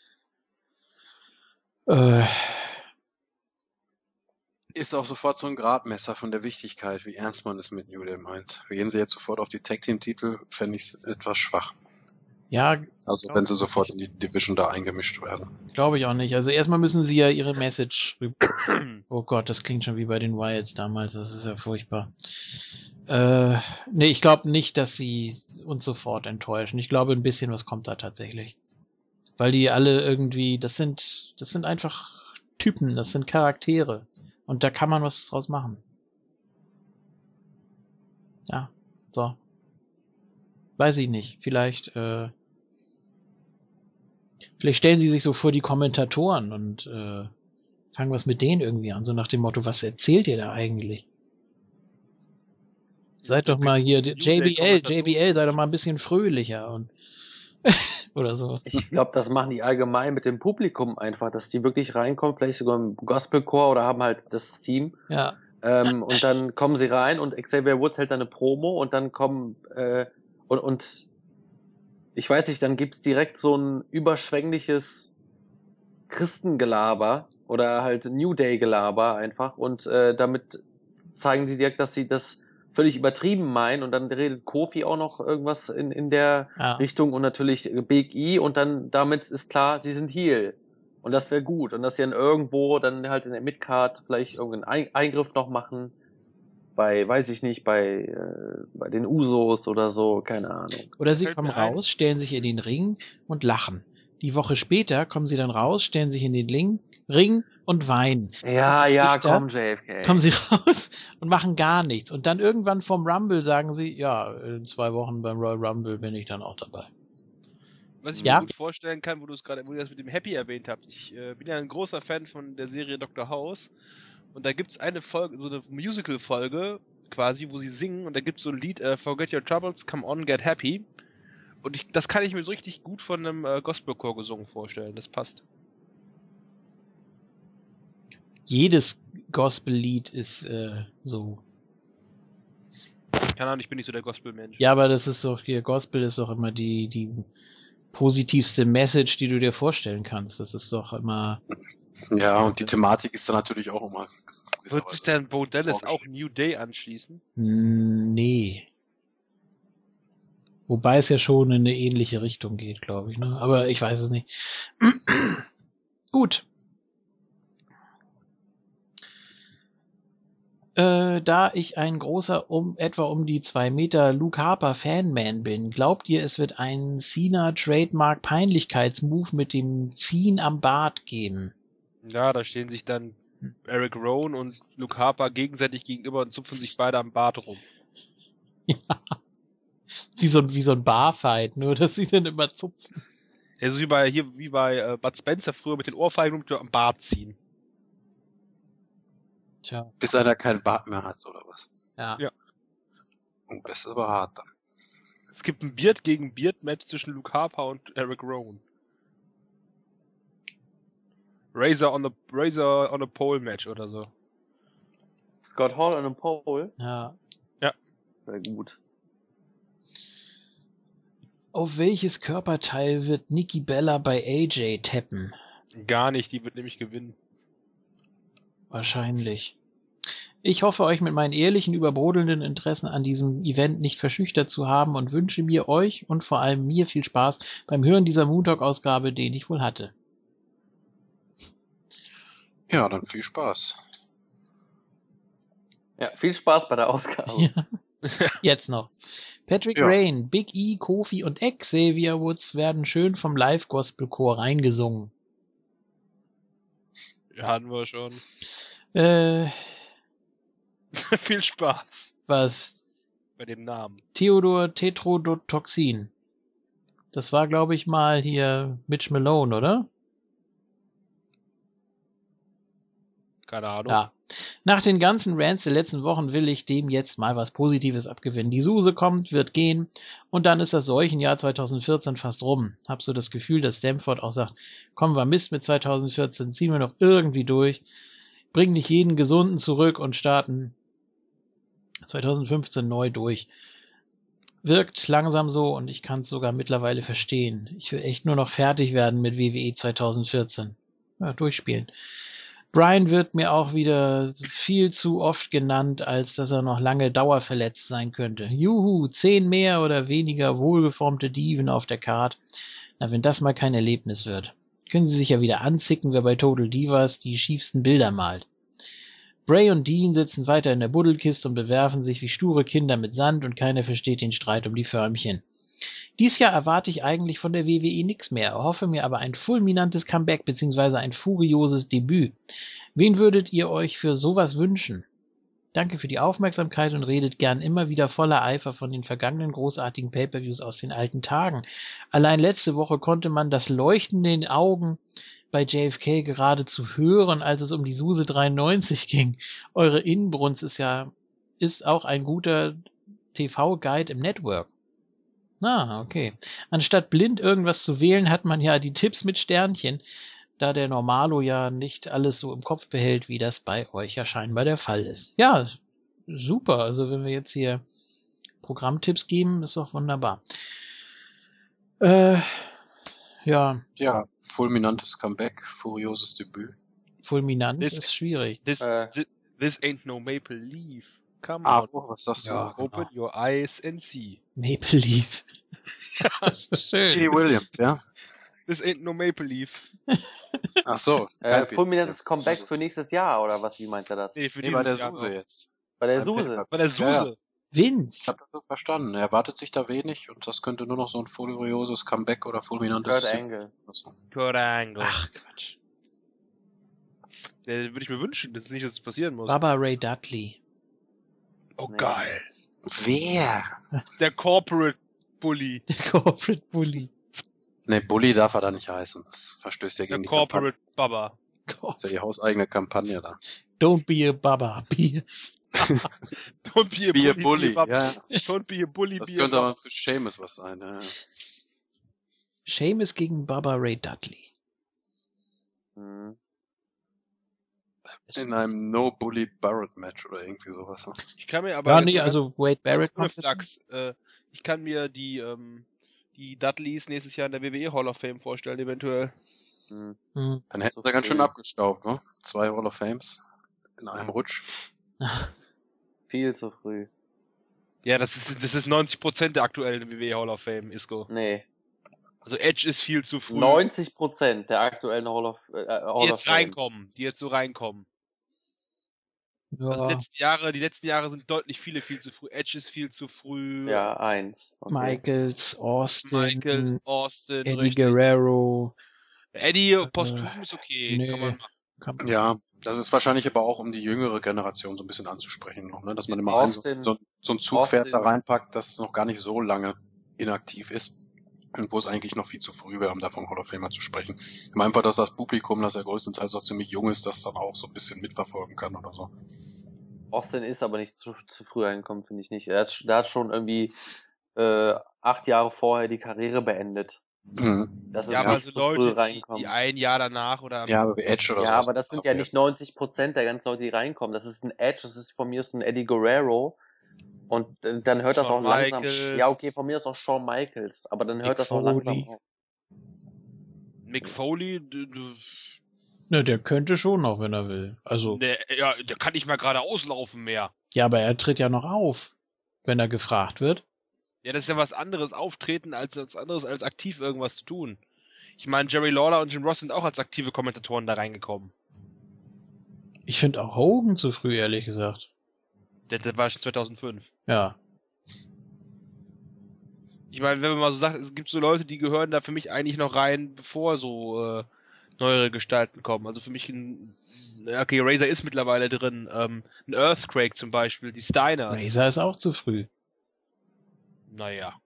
Ist auch sofort so ein Gradmesser von der Wichtigkeit, wie ernst man es mit New Day meint. Gehen sie jetzt sofort auf die Tag-Team-Titel, fände ich etwas schwach. Ja, Also wenn sie sofort in die Division da eingemischt werden. glaube ich auch nicht. Also erstmal müssen sie ja ihre Message. Oh Gott, das klingt schon wie bei den Wilds damals. Das ist ja furchtbar. Nee, ich glaube nicht, dass sie uns sofort enttäuschen. Ich glaube, ein bisschen was kommt da tatsächlich. Weil die alle irgendwie, das sind einfach Typen, das sind Charaktere. Und da kann man was draus machen. Ja, so. Weiß ich nicht. Vielleicht stellen sie sich so vor die Kommentatoren und fangen was mit denen irgendwie an. So nach dem Motto, was erzählt ihr da eigentlich? Seid doch mal hier, JBL, sei doch mal ein bisschen fröhlicher und oder so. Ich glaube, das machen die allgemein mit dem Publikum einfach, dass die wirklich reinkommen, vielleicht sogar im Gospelchor oder haben halt das Team. Ja. Und dann kommen sie rein und Xavier Woods hält dann eine Promo und dann kommen und ich weiß nicht, dann gibt's direkt so ein überschwängliches Christengelaber oder halt New Day Gelaber einfach und damit zeigen sie direkt, dass sie das völlig übertrieben meinen und dann redet Kofi auch noch irgendwas in der Richtung und natürlich Big E und dann damit ist klar, sie sind Heel und das wäre gut und dass sie dann irgendwo dann halt in der Midcard vielleicht irgendeinen Eingriff noch machen bei, weiß ich nicht, bei den Usos oder so, keine Ahnung. Oder sie kommen raus, stellen sich in den Ring und lachen. Die Woche später kommen sie dann raus, stellen sich in den Ring und weinen. Ja, komm, JFK. Kommen sie raus und machen gar nichts. Und dann irgendwann vom Rumble sagen sie, ja, in 2 Wochen beim Royal Rumble bin ich dann auch dabei. Was ich mir gut vorstellen kann, wo ihr das mit dem Happy erwähnt habt. Ich bin ja ein großer Fan von der Serie Dr. House. Und da gibt's eine Folge, so eine Musical-Folge quasi, wo sie singen. Und da gibt's so ein Lied, Forget Your Troubles, Come On, Get Happy. Und das kann ich mir so richtig gut von einem Gospelchor gesungen vorstellen. Das passt. Jedes Gospel-Lied ist so. Keine Ahnung, ich bin nicht so der Gospel-Mensch. Ja, aber das ist doch, hier Gospel ist doch immer die positivste Message, die du dir vorstellen kannst. Das ist doch immer... Ja, und die Thematik ist dann natürlich auch immer... Wird sich denn Bo Dallas auch New Day anschließen? Nee. Wobei es ja schon in eine ähnliche Richtung geht, glaube ich. Ne? Aber ich weiß es nicht. Gut. Da ich ein großer, etwa um die 2 Meter Luke Harper Fanman bin, glaubt ihr, es wird einen Cena Trademark Peinlichkeitsmove mit dem Ziehen am Bart geben? Ja, da stehen sich dann Eric Rowan und Luke Harper gegenseitig gegenüber und zupfen sich beide am Bart rum. Ja. Wie so ein Barfight, nur dass sie dann immer zupfen. Ja, so wie bei Bud Spencer früher mit den Ohrfeigen und am Bart ziehen. Tja. Bis einer keinen Bart mehr hat, oder was? Ja. Oh, das ist aber hart dann. Es gibt ein Beard gegen Beard-Match zwischen Luke Harper und Eric Rowan. Razor on a Pole Match oder so. Scott Hall on a Pole? Ja. Sehr gut. Auf welches Körperteil wird Nikki Bella bei AJ tappen? Gar nicht, die wird nämlich gewinnen. Wahrscheinlich. Ich hoffe, euch mit meinen ehrlichen, überbrodelnden Interessen an diesem Event nicht verschüchtert zu haben und wünsche mir euch und vor allem mir viel Spaß beim Hören dieser Moon Talk-Ausgabe, den ich wohl hatte. Ja, dann viel Spaß. Ja, viel Spaß bei der Ausgabe. Ja. Jetzt noch. Patrick Rain, Big E, Kofi und Xavier Woods werden schön vom Live-Gospel-Chor reingesungen. Ja, hatten wir schon. Viel Spaß. Was? Bei dem Namen. Theodor Tetrodotoxin. Das war, glaube ich, mal hier Mitch Malone, oder? Keine Ahnung. Ja. Nach den ganzen Rants der letzten Wochen will ich dem jetzt mal was Positives abgewinnen. Die Suse kommt, wird gehen und dann ist das Seuchenjahr 2014 fast rum. Hab so das Gefühl, dass Stamford auch sagt, komm, war Mist mit 2014, ziehen wir noch irgendwie durch, bringen nicht jeden Gesunden zurück und starten 2015 neu durch. wirkt langsam so und ich kann es sogar mittlerweile verstehen. Ich will echt nur noch fertig werden mit WWE 2014. Ja, durchspielen. Bryan wird mir auch wieder viel zu oft genannt, als dass er noch lange dauerverletzt sein könnte. Juhu, 10 mehr oder weniger wohlgeformte Diven auf der Card. Na, wenn das mal kein Erlebnis wird. Können Sie sich ja wieder anzicken, wer bei Total Divas die schiefsten Bilder malt. Bray und Dean sitzen weiter in der Buddelkiste und bewerfen sich wie sture Kinder mit Sand und keiner versteht den Streit um die Förmchen. Dies Jahr erwarte ich eigentlich von der WWE nichts mehr, erhoffe mir aber ein fulminantes Comeback bzw. ein furioses Debüt. Wen würdet ihr euch für sowas wünschen? Danke für die Aufmerksamkeit und redet gern immer wieder voller Eifer von den vergangenen großartigen Pay-Per-Views aus den alten Tagen. Allein letzte Woche konnte man das Leuchten in den Augen bei JFK geradezu hören, als es um die Suse 93 ging. Eure Inbrunst ist auch ein guter TV-Guide im Network. Ah, okay. Anstatt blind irgendwas zu wählen, hat man ja die Tipps mit Sternchen, da der Normalo ja nicht alles so im Kopf behält, wie das bei euch ja scheinbar der Fall ist. Ja, super. Also wenn wir jetzt hier Programmtipps geben, ist doch wunderbar. Ja. Ja, fulminantes Comeback, furioses Debüt. Fulminant ist schwierig. This ain't no Maple Leaf. Come Ah, on. was sagst Ja, du? Open your eyes and see. Maple Leaf. Das ist schön. P. Williams, ja? This ain't no Maple Leaf. Ach so. Fulminantes Comeback für nächstes Jahr, oder was? Wie meint er das? Nee, für Nee, bei der dieses Jahr Suse noch. jetzt. Bei der Beim Suse. Pay-Per-View. Bei der Suse. Ja, ja. Ich Vince. habe das so verstanden. Er erwartet sich da wenig und das könnte nur noch so ein furioses Comeback oder fulminantes... Kurt Angle. Kurt Angle. Ach, Quatsch. Würde ich mir wünschen, dass es nicht, dass es passieren muss. Baba Ray Dudley. Oh, Nee. geil. Wer? Der Corporate Bully. Der Corporate Bully. Ne, Bully darf er da nicht heißen. Das verstößt ja Der gegen die Corporate Baba. Kampagne. Das ist ja die hauseigene Kampagne da. Don't be a Baba. Be Don't be a Be a bully. Bully. Be a Baba. Ja, Don't be a bully. das Be a könnte Baba. aber für Seamus was sein. Ja. Sheamus gegen Baba Ray Dudley. Hm. In einem No-Bully Barrett Match oder irgendwie sowas. Ne? Ich kann mir aber Ja, jetzt nee, mal also Wade Barrett ohne macht das. Flachs, ich kann mir die Dudleys nächstes Jahr in der WWE Hall of Fame vorstellen, eventuell. Hm. Hm. Dann hätten So sie ganz schön früh. abgestaubt, ne? 2 Hall of Fames in einem Rutsch. Viel zu früh. Ja, das ist 90% der aktuellen WWE Hall of Fame, Isco. Nee. Also Edge ist viel zu früh. 90% der aktuellen Hall of Die Fame. die jetzt so reinkommen. Also Ja, die letzten Jahre sind deutlich viel zu früh. Edge ist viel zu früh. Ja, 1. Okay. Michaels, Austin, Michael, Austin, Eddie richtig. Guerrero. Eddie posthum ist okay. nee. Kann man machen. Ja, das ist wahrscheinlich aber auch, um die jüngere Generation so ein bisschen anzusprechen noch, ne? Dass man immer Austin- so ein Zugpferd da Austin- reinpackt, das noch gar nicht so lange inaktiv ist. Und wo es eigentlich noch viel zu früh wäre, um da vom Hall of Famer zu sprechen. Ich meine einfach, dass das Publikum, das ja größtenteils auch ziemlich jung ist, das dann auch so ein bisschen mitverfolgen kann oder so. Austin ist aber nicht zu früh reingekommen, finde ich nicht. Der hat schon irgendwie 8 Jahre vorher die Karriere beendet. Mhm. Das ist Ja, aber nicht so zu früh Leute, die reinkommen. ein Jahr danach oder Ja, aber wie Edge oder so. Ja, aber das sind ja nicht 90% der ganzen Leute, die reinkommen. Das ist ein Edge, das ist von mir ist ein Eddie Guerrero. Und dann hört das auch Shawn langsam. Michaels. Ja, okay, von mir ist auch Shawn Michaels, aber dann hört Mick das auch Foley. langsam auf. Mick Foley. Ne, der könnte schon noch, wenn er will. Also, Der kann nicht mal gerade auslaufen mehr. ja, aber er tritt ja noch auf, wenn er gefragt wird. Ja, das ist ja was anderes auftreten als aktiv irgendwas zu tun. Ich meine, Jerry Lawler und Jim Ross sind auch als aktive Kommentatoren da reingekommen. Ich finde auch Hogan zu früh, ehrlich gesagt. Der war schon 2005. Ja. Ich meine, wenn man mal so sagt, es gibt so Leute, die gehören da für mich eigentlich noch rein, bevor so neuere Gestalten kommen. Also für mich okay, Razor ist mittlerweile drin. Ein Earthquake zum Beispiel, die Steiners. Razor ist auch zu früh. Naja.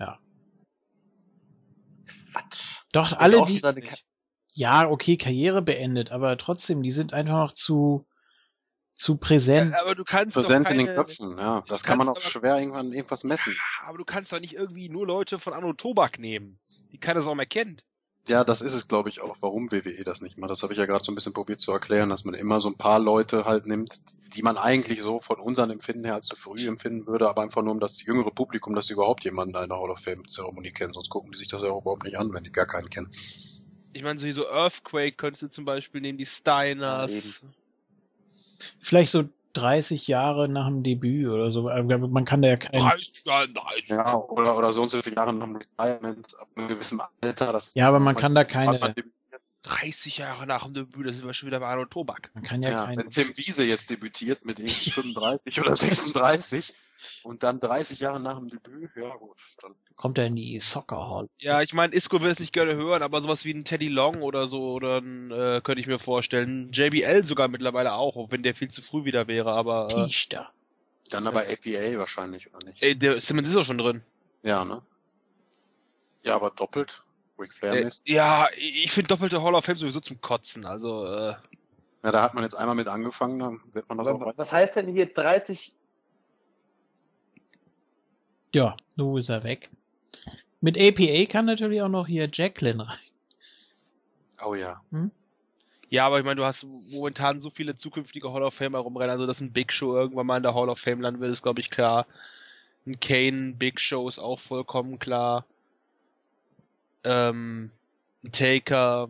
Quatsch. Doch, Ist alle auch die... schon seine Ja, okay, Karriere beendet, aber trotzdem, die sind einfach noch zu präsent. Aber du kannst Präsent doch in den keine... Köpfen, ja. Das kann man auch kannst aber- schwer irgendwas messen. Aber du kannst doch nicht irgendwie nur Leute von Anno Tobak nehmen, die keiner so mehr kennt. Ja, das ist es, glaube ich, auch, warum WWE das nicht macht. Das habe ich ja gerade so ein bisschen probiert zu erklären, dass man immer so ein paar Leute halt nimmt, die man eigentlich so von unseren Empfinden her als zu früh empfinden würde, aber einfach nur um das jüngere Publikum, dass sie überhaupt jemanden in einer Hall of Fame-Zeremonie kennen. Sonst gucken die sich das ja auch überhaupt nicht an, wenn die gar keinen kennen. Ich meine, so Earthquake könntest du zum Beispiel nehmen, die Steiners. Vielleicht so 30 Jahre nach dem Debüt oder so. Man kann da ja keinen. 30 Jahre, nein. Ja, oder so und so viele Jahre nach dem Retirement, ab einem gewissen Alter. Ja, aber man kann da keine. 30 Jahre nach dem Debüt, da sind wir schon wieder bei Arnold Tobak. Man kann ja Ja, keinen. wenn Tim Wiese jetzt debütiert mit irgendwie 35 oder 36 und dann 30 Jahre nach dem Debüt, ja gut, dann. Kommt er in die Soccer Hall. Ja, ich meine, Isco will es nicht gerne hören, aber sowas wie ein Teddy Long oder so, oder ein, könnte ich mir vorstellen. JBL sogar mittlerweile auch wenn der viel zu früh wieder wäre, aber. Tischda. Dann aber APA wahrscheinlich, oder nicht? Der Simmons ist auch schon drin. Ja, ne? Ja, aber doppelt. Ric Flair ist. Ja, ich finde doppelte Hall of Fame sowieso zum Kotzen, also. Ja, da hat man jetzt einmal mit angefangen, dann wird man das auch weiter. Was heißt denn hier 30? Ja, so ist er weg. Mit APA kann natürlich auch noch hier Jacqueline rein. Oh ja. Ja, aber ich meine, du hast momentan so viele zukünftige Hall of Famer rumrennen, also dass ein Big Show irgendwann mal in der Hall of Fame landen wird, ist glaube ich klar. Ein Kane Big Show ist auch vollkommen klar. Ein Taker,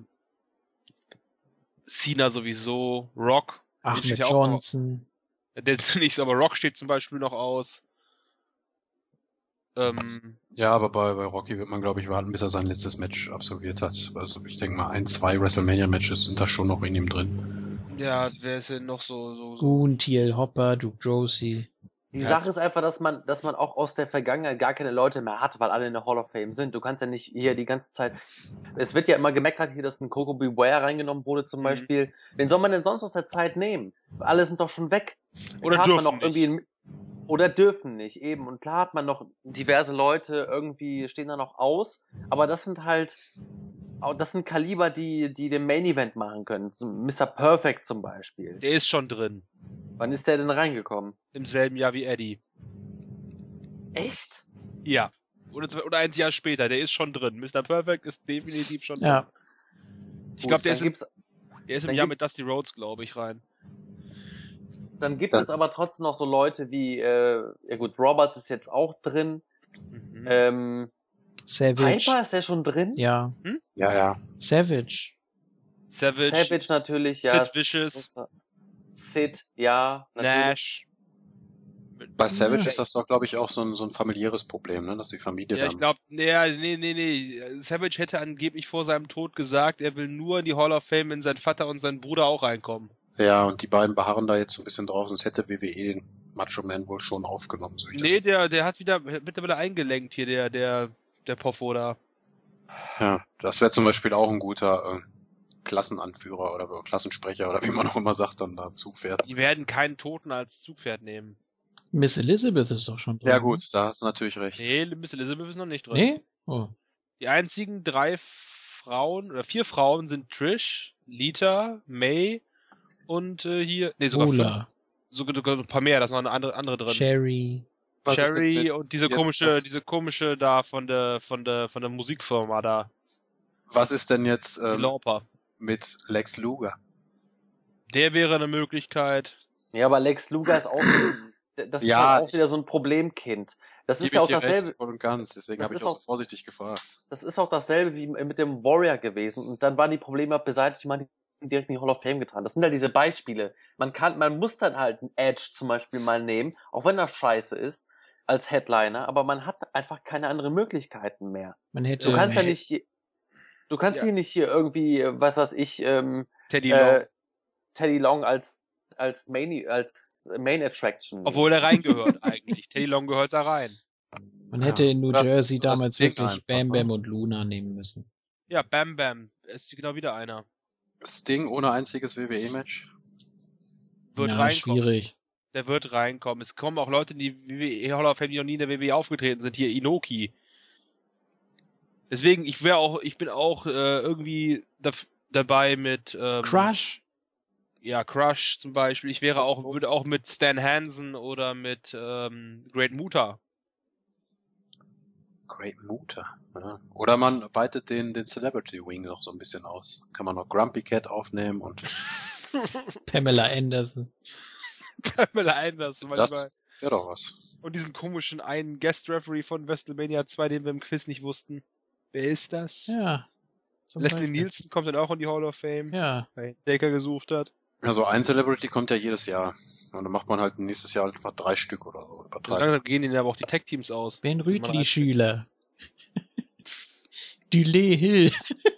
Cena sowieso, Rock. Ahmed steht ja auch Johnson. Der ist nicht so, aber Rock steht zum Beispiel noch aus. Ja, aber bei Rocky wird man, glaube ich, warten, bis er sein letztes Match absolviert hat. Also ich denke mal, 1-2 WrestleMania-Matches sind da schon noch in ihm drin. Ja, wer ist denn noch so? Goon, TL Hopper, Duke Josie. Die Sache ist einfach, dass man auch aus der Vergangenheit gar keine Leute mehr hat, weil alle in der Hall of Fame sind. Du kannst ja nicht hier die ganze Zeit. Es wird ja immer gemeckert hier, dass ein Coco Beware reingenommen wurde zum Beispiel. Wen soll man denn sonst aus der Zeit nehmen? Alle sind doch schon weg. Oder Klar hat man dürfen noch irgendwie oder dürfen nicht, eben. Und klar hat man noch diverse Leute irgendwie stehen da noch aus, aber das sind halt, das sind Kaliber, die den Main Event machen können. Mr. Perfect zum Beispiel. Der ist schon drin. Wann ist der denn reingekommen? Im selben Jahr wie Eddie. Echt? Ja. Oder ein Jahr später, der ist schon drin. Mr. Perfect ist definitiv schon drin. Ja. Ich glaube, der ist im dann Jahr mit Dusty Rhodes, glaube ich, rein. Dann gibt es aber trotzdem noch so Leute wie, ja gut, Roberts ist jetzt auch drin. Savage. Piper, ist der schon drin? Ja. Ja. Savage. Savage natürlich, ja. Sid Vicious. Sid, ja. Natürlich. Nash. Bei Savage ist das doch, glaube ich, auch so ein familiäres Problem, ne? Dass die Familie Ja, dann. ich glaube, nee. Savage hätte angeblich vor seinem Tod gesagt, er will nur in die Hall of Fame, wenn sein Vater und sein Bruder auch reinkommen. Ja, und die beiden beharren da jetzt so ein bisschen drauf, sonst hätte WWE den Macho Man wohl schon aufgenommen. So Nee, der hat mittlerweile eingelenkt hier, der Poffo da. Ja, das wäre zum Beispiel auch ein guter Klassenanführer oder Klassensprecher oder wie man auch immer sagt, dann da Zugpferd. Die werden keinen Toten als Zugpferd nehmen. Miss Elizabeth ist doch schon drin. Ja gut, da hast du natürlich recht. Nee, Miss Elizabeth ist noch nicht drin. Nee? Oh. Die einzigen 4 Frauen sind Trish, Lita, May und sogar Ola. 5. Sogar ein paar mehr, da ist noch eine andere drin. Cherry. Was ist denn Cherry jetzt- und diese jetzt komische da von der Musikfirma da. Was ist denn jetzt Die Lauper. mit Lex Luger? Der wäre eine Möglichkeit. Ja, aber Lex Luger ist auch, das ist Ja, halt auch wieder so ein Problemkind. Das ist Gebe ja ich auch dir dasselbe. recht, voll und ganz. Deswegen Das habe ich ist auch so auch- vorsichtig gefragt. Das ist auch dasselbe wie mit dem Warrior gewesen. Und dann waren die Probleme beseitigt, man hat ihn direkt in die Hall of Fame getan. Das sind halt diese Beispiele. Man muss dann halt einen Edge zum Beispiel mal nehmen, auch wenn das scheiße ist, als Headliner, aber man hat einfach keine anderen Möglichkeiten mehr. Man hätte. Du kannst ja nicht, hier nicht hier irgendwie, was weiß ich, Teddy Long. Teddy Long als Main Attraction. Obwohl er reingehört eigentlich. Teddy Long gehört da rein. Man hätte in New Oder Jersey das damals Ding wirklich einfach, Bam ne? Bam und Luna nehmen müssen. Ja, Bam Bam. Ist genau wieder einer. Sting ohne einziges WWE-Match? Wird Ja, reinkommen. schwierig. Der wird reinkommen. Es kommen auch Leute in die WWE Hall of Fame, die noch nie in der WWE aufgetreten sind. Hier Inoki. Deswegen, ich bin auch irgendwie dabei mit Crush? Ja, Crush zum Beispiel. Würde auch mit Stan Hansen oder mit Great Muta. Great Muta. Ja. Oder man weitet den Celebrity Wing noch so ein bisschen aus. Kann man noch Grumpy Cat aufnehmen und Pamela Anderson. Pamela Anderson manchmal. das wäre doch was. Und diesen komischen einen Guest-Referee von WrestleMania 2, den wir im Quiz nicht wussten. Wer ist das? Ja. zum Leslie Beispiel. Nielsen kommt dann auch in die Hall of Fame, Ja. weil Taker gesucht hat. Also ein Celebrity kommt ja jedes Jahr. Und dann macht man halt nächstes Jahr einfach 3 Stück oder so. So Übertreiben. langsam gehen ihnen aber auch die Tag-Teams aus. Ben Man Rütli-Schüler. Dulé Hill.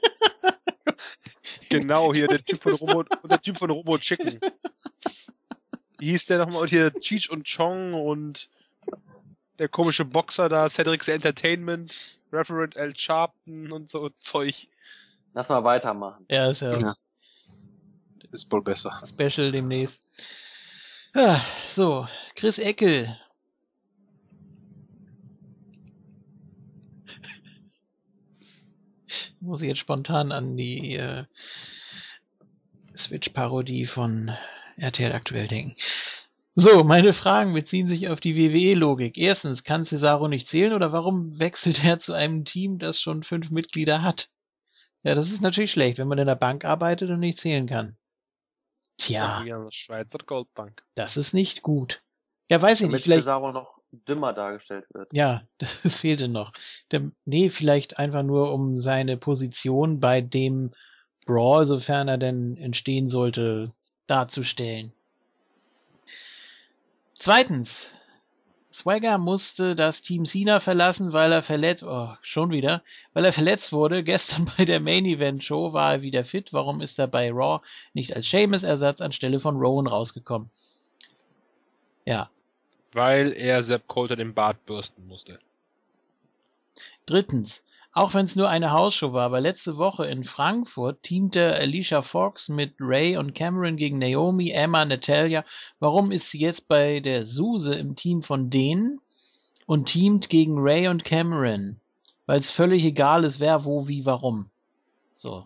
Genau, hier der Typ von Robo Chicken. Wie hieß der nochmal? Und hier Cheech und Chong und der komische Boxer da, Cedric's Entertainment, Reverend L. Sharpton und so Zeug. Lass mal weitermachen. Ja, ist ja Ja. Ist wohl besser. Special demnächst. Ah, so, Chris Eckel. Muss ich jetzt spontan an die Switch-Parodie von RTL aktuell denken. So, meine Fragen beziehen sich auf die WWE-Logik. Erstens, kann Cesaro nicht zählen oder warum wechselt er zu einem Team, das schon 5 Mitglieder hat? Ja, das ist natürlich schlecht, wenn man in der Bank arbeitet und nicht zählen kann. Tja, Ja. Schweizer Goldbank. das ist nicht gut. Ja, weiß ich Damit nicht, vielleicht, Cesaro noch dümmer dargestellt wird. ja, das fehlte noch. Nee, vielleicht einfach nur, um seine Position bei dem Brawl, sofern er denn entstehen sollte, darzustellen. Zweitens, Swagger musste das Team Cena verlassen, weil er verletzt wurde. Gestern bei der Main Event Show war er wieder fit. Warum ist er bei Raw nicht als Sheamus-Ersatz anstelle von Rowan rausgekommen? Ja. Weil er Sepp Coulter den Bart bürsten musste. Drittens, auch wenn es nur eine Hausshow war, aber letzte Woche in Frankfurt teamte Alicia Fox mit Ray und Cameron gegen Naomi, Emma, Natalia. Warum ist sie jetzt bei der Suse im Team von denen und teamt gegen Ray und Cameron? Weil es völlig egal ist, wer, wo, wie, warum. So.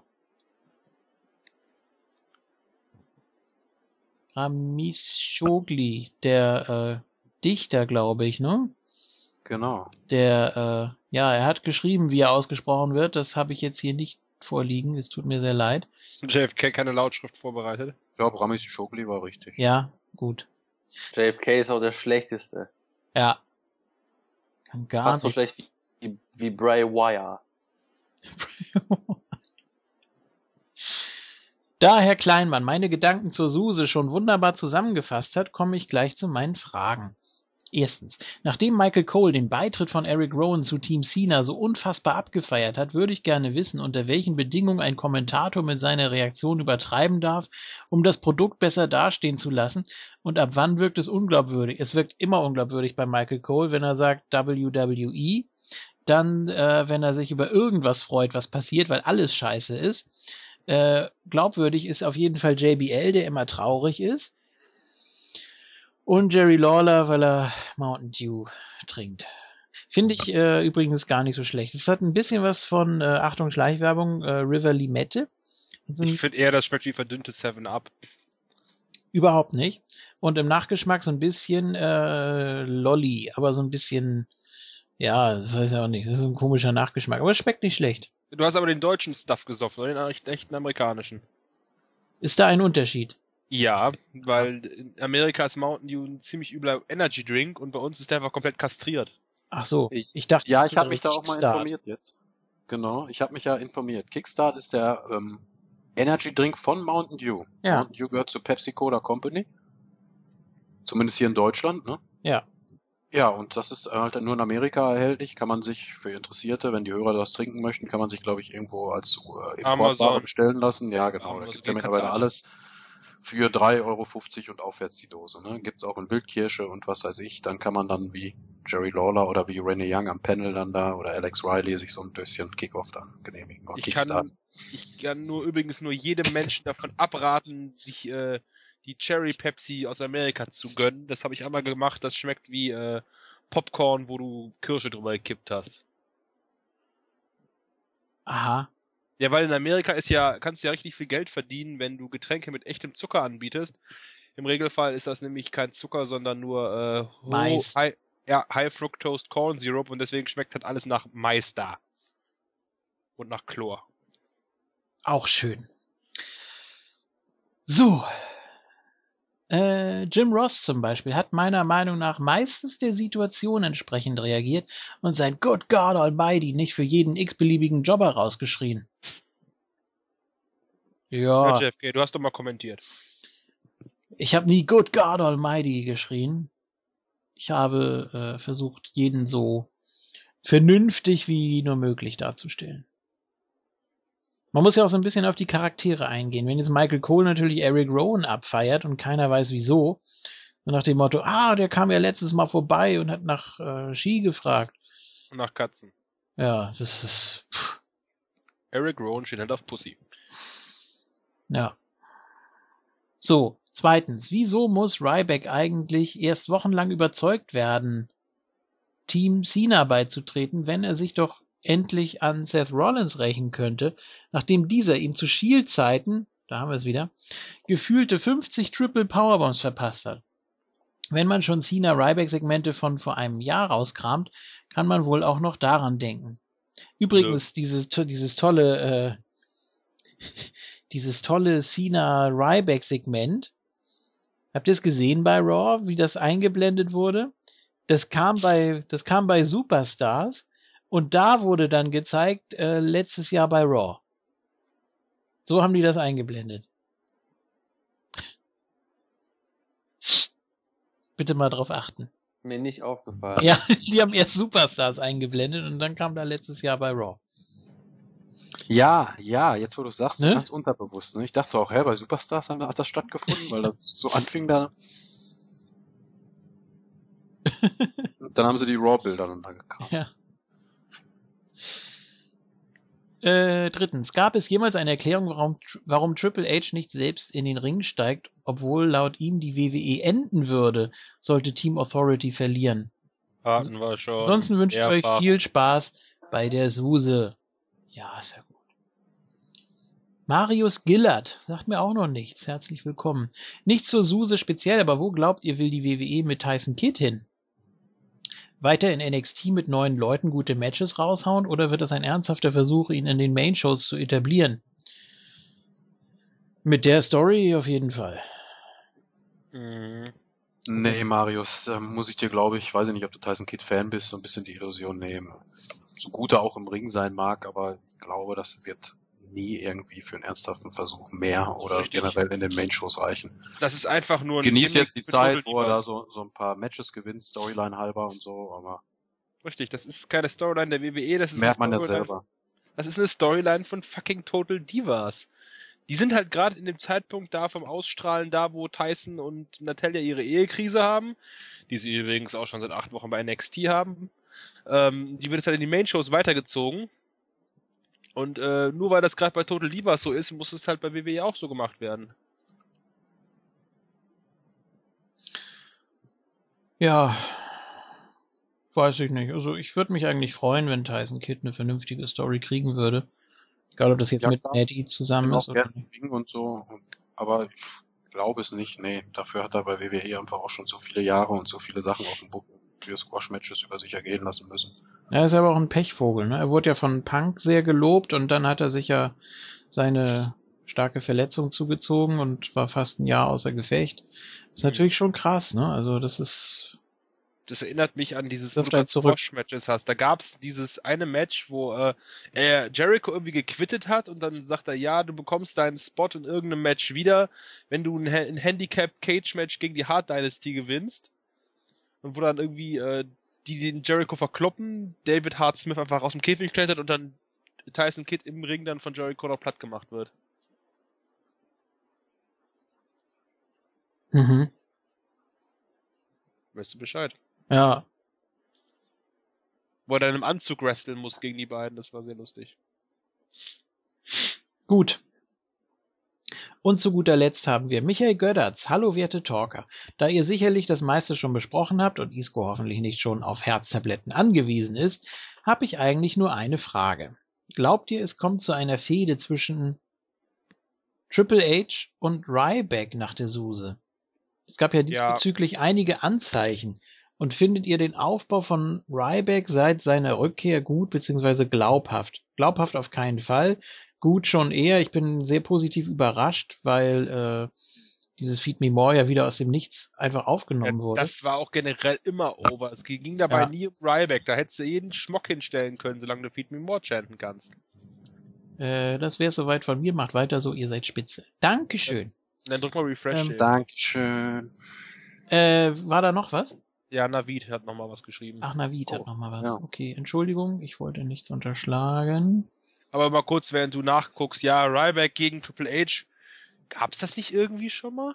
Ramis Shogli, der Dichter, glaube ich, ne? Genau. Der, er hat geschrieben, wie er ausgesprochen wird. Das habe ich jetzt hier nicht vorliegen. Es tut mir sehr leid. JFK keine Lautschrift vorbereitet. Ich glaube, Ramis Schokli war richtig. Ja, gut. JFK ist auch der schlechteste. Ja. Kann gar Fast so nicht. schlecht wie Bray Wyatt. Da Herr Kleinmann meine Gedanken zur Suse schon wunderbar zusammengefasst hat, komme ich gleich zu meinen Fragen. Erstens, nachdem Michael Cole den Beitritt von Eric Rowan zu Team Cena so unfassbar abgefeiert hat, würde ich gerne wissen, unter welchen Bedingungen ein Kommentator mit seiner Reaktion übertreiben darf, um das Produkt besser dastehen zu lassen, und ab wann wirkt es unglaubwürdig. Es wirkt immer unglaubwürdig bei Michael Cole, wenn er sagt WWE, dann, wenn er sich über irgendwas freut, was passiert, weil alles scheiße ist. Glaubwürdig ist auf jeden Fall JBL, der immer traurig ist. Und Jerry Lawler, weil er Mountain Dew trinkt. Finde ich übrigens gar nicht so schlecht. Es hat ein bisschen was von, Achtung, Schleichwerbung, River Limette. So Ich finde eher, das schmeckt wie verdünnte 7-Up. überhaupt nicht. Und im Nachgeschmack so ein bisschen Lolli, aber so ein bisschen, ja, das weiß ich auch nicht. Das ist so ein komischer Nachgeschmack. Aber es schmeckt nicht schlecht. Du hast aber den deutschen Stuff gesoffen, oder den echten amerikanischen. Ist da ein Unterschied? Ja, weil in Amerika ist Mountain Dew ein ziemlich übler Energy Drink und bei uns ist der einfach komplett kastriert. Ach so, Ich- ich dachte, Ja, das ich habe wäre mich da auch mal Kickstart. informiert jetzt. Genau, ich habe mich ja informiert. Kickstart ist der Energy Drink von Mountain Dew. Ja. Mountain Dew gehört zur Pepsi Cola Company. Zumindest hier in Deutschland, ne? Ja. Ja, und das ist halt nur in Amerika erhältlich. Kann man sich für Interessierte, wenn die Hörer das trinken möchten, kann man sich, glaube ich, irgendwo als Importware Amazon. bestellen lassen. Ja, genau. Amazon, Da gibt's ja kannst mittlerweile du alles für 3,50 € und aufwärts die Dose. Ne? Gibt's auch in Wildkirsche und was weiß ich. Dann kann man dann wie Jerry Lawler oder wie Renee Young am Panel dann da oder Alex Riley sich so ein bisschen Kickoff dann genehmigen. Oder Ich Kickstart. kann übrigens nur jedem Menschen davon abraten, sich die Cherry Pepsi aus Amerika zu gönnen. Das habe ich einmal gemacht. Das schmeckt wie Popcorn, wo du Kirsche drüber gekippt hast. Aha. Ja, weil in Amerika kannst du ja richtig viel Geld verdienen, wenn du Getränke mit echtem Zucker anbietest. Im Regelfall ist das nämlich kein Zucker, sondern nur Mais. Ja, High Fructose Corn Syrup und deswegen schmeckt halt alles nach Mais da. Und nach Chlor. Auch schön. So. Jim Ross zum Beispiel hat meiner Meinung nach meistens der Situation entsprechend reagiert und sein Good God Almighty nicht für jeden x-beliebigen Jobber rausgeschrien. Ja, Ja, JFK, du hast doch mal kommentiert. ich habe nie Good God Almighty geschrien. Ich habe versucht, jeden so vernünftig wie nur möglich darzustellen. Man muss ja auch so ein bisschen auf die Charaktere eingehen. Wenn jetzt Michael Cole natürlich Eric Rowan abfeiert und keiner weiß wieso, so nach dem Motto, der kam ja letztes Mal vorbei und hat nach Ski gefragt. Und nach Katzen. Ja, das ist... Eric Rowan steht halt auf Pussy. Ja. So, zweitens, wieso muss Ryback eigentlich erst wochenlang überzeugt werden, Team Cena beizutreten, wenn er sich doch endlich an Seth Rollins rächen könnte, nachdem dieser ihm zu Shield-Zeiten, da haben wir es wieder, gefühlte 50 Triple Powerbombs verpasst hat. Wenn man schon Cena-Ryback-Segmente von vor einem Jahr rauskramt, kann man wohl auch noch daran denken. Übrigens, dieses tolle Cena-Ryback-Segment, habt ihr es gesehen bei Raw, wie das eingeblendet wurde? Das kam bei Superstars und da wurde dann gezeigt, letztes Jahr bei Raw. So haben die das eingeblendet. Bitte mal drauf achten. Mir nicht aufgefallen. Ja, die haben erst Superstars eingeblendet und dann kam da letztes Jahr bei Raw. Ja, jetzt wo du sagst, Ne? ganz unterbewusst. Ne? Ich dachte auch, bei Superstars hat das stattgefunden, weil das so anfing da. Dann haben sie die Raw-Bilder dann da gekauft. Ja. Drittens, gab es jemals eine Erklärung, warum Triple H nicht selbst in den Ring steigt, obwohl laut ihm die WWE enden würde, sollte Team Authority verlieren? Hatten wir schon. Ansonsten wünsche ich euch mehrfach. viel Spaß bei der Suse. Ja, ist ja gut. Marius Gillard sagt mir auch noch nichts. Herzlich willkommen. Nicht zur Suse speziell, aber wo glaubt ihr, will die WWE mit Tyson Kidd hin? Weiter in NXT mit neuen Leuten gute Matches raushauen oder wird das ein ernsthafter Versuch, ihn in den Main-Shows zu etablieren? Mit der Story auf jeden Fall. Mhm. Nee, Marius, muss ich dir, glaube ich, weiß ich nicht, ob du Tyson Kidd Fan bist, so ein bisschen die Illusion nehmen. So gut er auch im Ring sein mag, aber ich glaube, das wird nie irgendwie für einen ernsthaften Versuch mehr oder Richtig. generell in den Main-Shows reichen. Das ist einfach nur ein Genießt Gimmick jetzt die für Zeit, Total wo er da Divas. so ein paar Matches gewinnt, Storyline halber und so, aber Richtig, das ist keine Storyline der WWE, das ist merkt man eine ja Storyline. selber. Das ist eine Storyline von fucking Total Divas. Die sind halt gerade in dem Zeitpunkt da vom Ausstrahlen da, wo Tyson und Natalya ihre Ehekrise haben, die sie übrigens auch schon seit 8 Wochen bei NXT haben. Die wird jetzt halt in die Main-Shows weitergezogen. Und nur weil das gerade bei Total Divas so ist, muss es halt bei WWE auch so gemacht werden. Ja, weiß ich nicht. Also ich würde mich eigentlich freuen, wenn Tyson Kidd eine vernünftige Story kriegen würde. Egal, ob das jetzt Ja, mit klar. Nettie zusammen Auch ist oder gerne Ring und so, aber ich glaube es nicht. Nee, dafür hat er bei WWE einfach auch schon so viele Jahre und so viele Sachen auf dem Buckel für Squash-Matches über sich ergehen lassen müssen. Er ist aber auch ein Pechvogel, ne? Er wurde ja von Punk sehr gelobt und dann hat er sich ja seine starke Verletzung zugezogen und war fast ein Jahr außer Gefecht. Ist natürlich schon krass, ne? Also das ist... Das erinnert mich an dieses, Das wo du gerade steigt zurück. Squash-Matches hast. Da gab's dieses eine Match, wo er Jericho irgendwie gequittet hat und dann sagt er, ja, du bekommst deinen Spot in irgendeinem Match wieder, wenn du ein Handicap-Cage-Match gegen die Hart Dynasty gewinnst. Und wo dann irgendwie die den Jericho verkloppen, David Hart Smith einfach aus dem Käfig klettert und dann Tyson Kidd im Ring dann von Jericho noch platt gemacht wird. Mhm. Weißt du Bescheid? Ja. Wo er dann im Anzug wresteln muss gegen die beiden, das war sehr lustig. Gut. Und zu guter Letzt haben wir Michael Gödertz. Hallo, werte Talker. Da ihr sicherlich das meiste schon besprochen habt und Isco hoffentlich nicht schon auf Herztabletten angewiesen ist, habe ich eigentlich nur eine Frage. Glaubt ihr, es kommt zu einer Fehde zwischen Triple H und Ryback nach der Suse? Es gab ja diesbezüglich einige Anzeichen. Und findet ihr den Aufbau von Ryback seit seiner Rückkehr gut bzw. glaubhaft? Glaubhaft auf keinen Fall. Gut schon eher. Ich bin sehr positiv überrascht, weil dieses Feed Me More ja wieder aus dem Nichts einfach aufgenommen wurde. Das war auch generell immer over. Es ging dabei Ja. nie um Ryback. Da hättest du jeden Schmock hinstellen können, solange du Feed Me More chanten kannst. Das wäre soweit von mir. Macht weiter so, ihr seid spitze. Dankeschön. Und dann drück mal Refresh. Dave. Dankeschön. War da noch was? Ja, Navid hat nochmal was geschrieben. Ach, Navid hat Oh, noch mal was. ja. Okay, Entschuldigung, ich wollte nichts unterschlagen. Aber mal kurz, während du nachguckst, ja, Ryback gegen Triple H. Gab's das nicht irgendwie schon mal?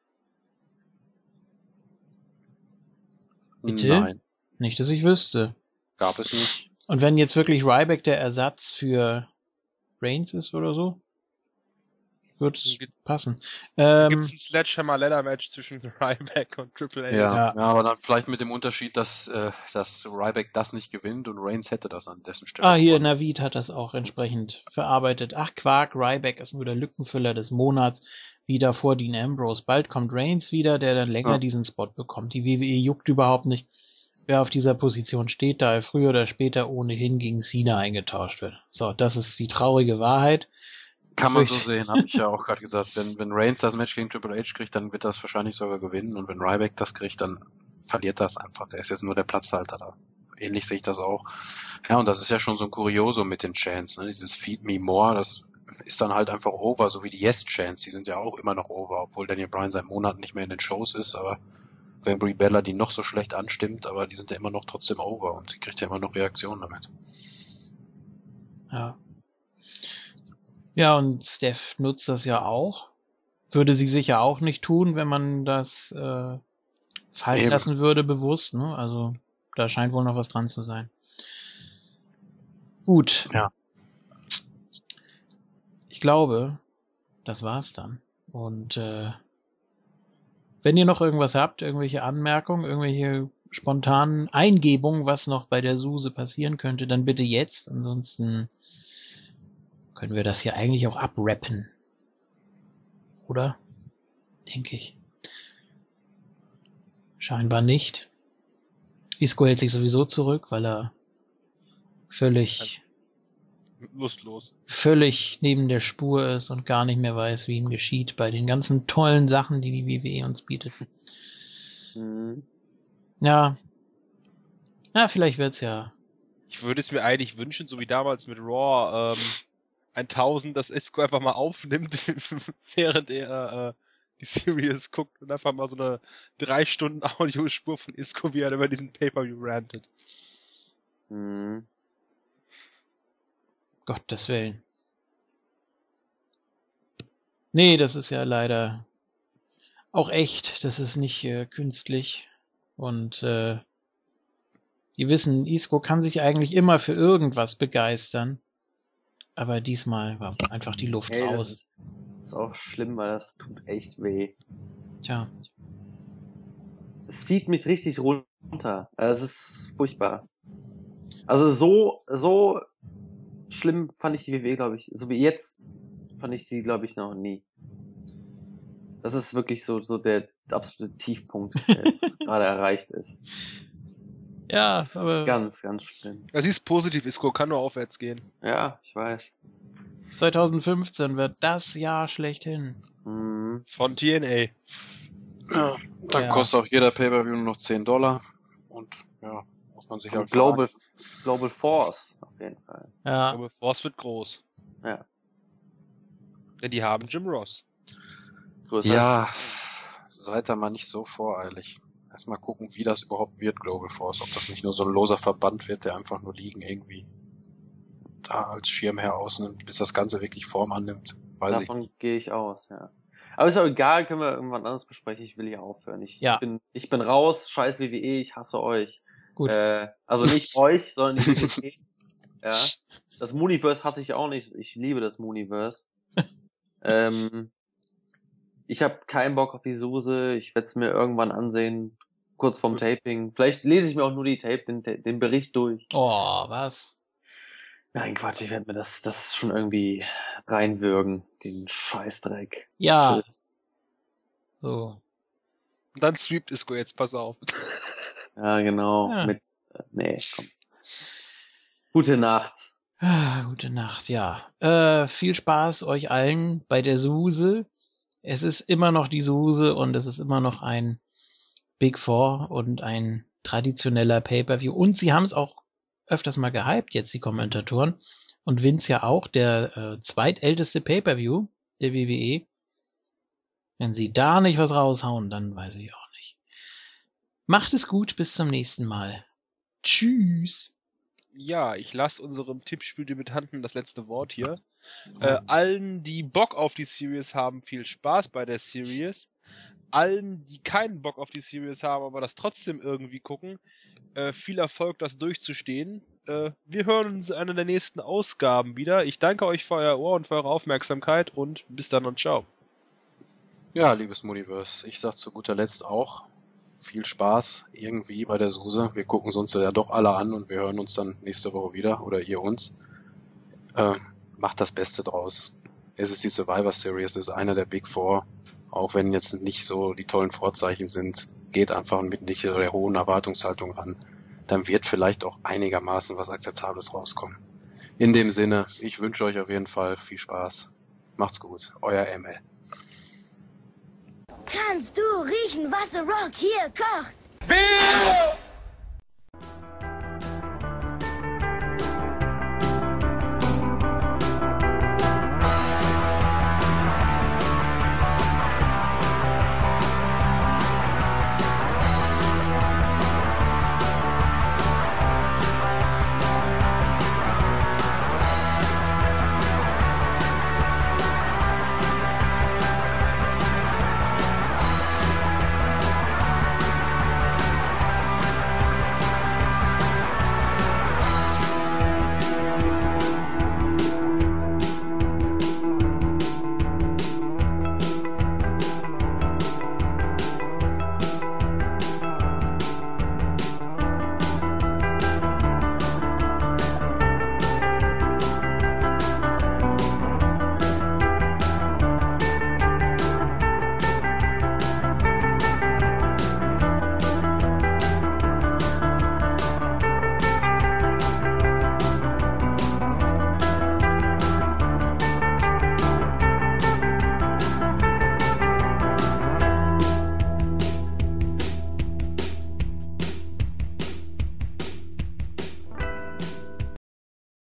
Bitte? Nein, Nicht, dass ich wüsste. gab es nicht. Und wenn jetzt wirklich Ryback der Ersatz für Reigns ist oder so, wird es passen. Gibt's ein Sledgehammer Ladder Match zwischen Ryback und Triple H? Ja. Ja, aber dann vielleicht mit dem Unterschied, dass Ryback das nicht gewinnt und Reigns hätte das an dessen Stelle. Hier, gewonnen. Navid hat das auch entsprechend verarbeitet. Ach, Quark, Ryback ist nur der Lückenfüller des Monats, wie davor Dean Ambrose. Bald kommt Reigns wieder, der dann länger Ja. diesen Spot bekommt. Die WWE juckt überhaupt nicht, wer auf dieser Position steht, da er früher oder später ohnehin gegen Cena eingetauscht wird. So, das ist die traurige Wahrheit. Kann man so sehen, habe ich ja auch gerade gesagt. Wenn Reigns das Match gegen Triple H kriegt, dann wird das wahrscheinlich sogar gewinnen. Und wenn Ryback das kriegt, dann verliert das einfach. Der ist jetzt nur der Platzhalter da. Ähnlich sehe ich das auch. Ja, und das ist ja schon so ein Kuriosum mit den Chants. Ne? Dieses Feed Me More, das ist dann halt einfach over, so wie die Yes-Chants. Die sind ja auch immer noch over, obwohl Daniel Bryan seit Monaten nicht mehr in den Shows ist. Aber wenn Brie Bella die noch so schlecht anstimmt, aber die sind ja immer noch trotzdem over und sie kriegt ja immer noch Reaktionen damit. Ja. Ja, und Steph nutzt das ja auch. Würde sie sicher auch nicht tun, wenn man das fallen Eben. lassen würde, bewusst. Ne? Also da scheint wohl noch was dran zu sein. Gut. Ja. Ich glaube, das war's dann. Und wenn ihr noch irgendwas habt, irgendwelche Anmerkungen, irgendwelche spontanen Eingebungen, was noch bei der Suse passieren könnte, dann bitte jetzt. Ansonsten können wir das hier eigentlich auch abrappen. Oder? Denke ich. Scheinbar nicht. Isco hält sich sowieso zurück, weil er völlig Lustlos. neben der Spur ist und gar nicht mehr weiß, wie ihm geschieht bei den ganzen tollen Sachen, die die WWE uns bietet. Mhm. Ja. Ja, vielleicht wird's ja. Ich würde es mir eigentlich wünschen, so wie damals mit Raw 1000, dass Isco einfach mal aufnimmt, während er die Series guckt und einfach mal so eine 3 Stunden Audiospur von Isco, wie er über diesen Pay-Per-View rantet. Mhm. Gottes Willen. Nee, das ist ja leider auch echt. Das ist nicht künstlich. Und die wissen, Isco kann sich eigentlich immer für irgendwas begeistern. Aber diesmal war einfach die Luft Ey, das raus. ist auch schlimm, weil das tut echt weh. Tja. Es zieht mich richtig runter. Es ist furchtbar. Also so schlimm fand ich die WWE, glaube ich. So wie jetzt fand ich sie, glaube ich, noch nie. Das ist wirklich so der absolute Tiefpunkt, der jetzt gerade erreicht ist. Ja, Das ist aber ganz, ganz schlimm. Ja, sie ist positiv, Isco kann nur aufwärts gehen. Ja, ich weiß. 2015 wird das Jahr schlechthin. Mhm. Von TNA. Ja, dann Ja. kostet auch jeder Pay-Per-View nur noch $10 und ja, muss man sich halt Global fragen. Force, auf jeden Fall. Ja, Aber Force wird groß. Ja. Denn die haben Jim Ross. Größer Ja, seid da mal nicht so voreilig. Erstmal gucken, wie das überhaupt wird, Global Force. Ob das nicht nur so ein loser Verband wird, der einfach nur liegen irgendwie da als Schirmherr ausnimmt, bis das Ganze wirklich Form annimmt. Weiß ich. Davon gehe ich aus, ja. Aber ist auch egal, können wir irgendwann anders besprechen. Ich will hier aufhören. Ich bin raus, scheiß WWE, ich hasse euch. gut. Also nicht euch, sondern die WWE. Ja. Das Mooniverse hasse ich auch nicht. Ich liebe das Mooniverse. Ich habe keinen Bock auf die Suse. Ich werde es mir irgendwann ansehen, kurz vorm Taping. Vielleicht lese ich mir auch nur die den Bericht durch. Oh, was? Nein, Quatsch, ich werde mir das schon irgendwie reinwürgen, den Scheißdreck. Ja, Tschüss. so. Und dann sweept Isco jetzt, pass auf. Ja, genau. Ja. Mit, nee, komm. Gute Nacht. Gute Nacht, ja. Viel Spaß euch allen bei der Suse. Es ist immer noch die Suse und es ist immer noch ein Big Four und ein traditioneller Pay-Per-View. Und sie haben es auch öfters mal gehypt, jetzt die Kommentatoren. Und Vince ja auch, der zweitälteste Pay-Per-View der WWE. Wenn sie da nicht was raushauen, dann weiß ich auch nicht. Macht es gut, bis zum nächsten Mal. Tschüss. Ja, ich lasse unserem Tippspiel-Debütanten das letzte Wort hier. Allen, die Bock auf die Series haben, viel Spaß bei der Series. Allen, die keinen Bock auf die Series haben, aber das trotzdem irgendwie gucken, viel Erfolg, das durchzustehen. Wir hören uns in einer der nächsten Ausgaben wieder. Ich danke euch für euer Ohr und für eure Aufmerksamkeit und bis dann und ciao. Ja, liebes Muniverse, ich sag zu guter Letzt auch viel Spaß irgendwie bei der Suse. Wir gucken es uns ja doch alle an und wir hören uns dann nächste Woche wieder oder ihr uns. Macht das Beste draus. Es ist die Survivor Series, es ist einer der Big Four. Auch wenn jetzt nicht so die tollen Vorzeichen sind, geht einfach mit nicht der hohen Erwartungshaltung ran. Dann wird vielleicht auch einigermaßen was Akzeptables rauskommen. In dem Sinne, ich wünsche euch auf jeden Fall viel Spaß. Macht's gut, euer ML. Kannst du riechen, was The Rock hier kocht? Bier!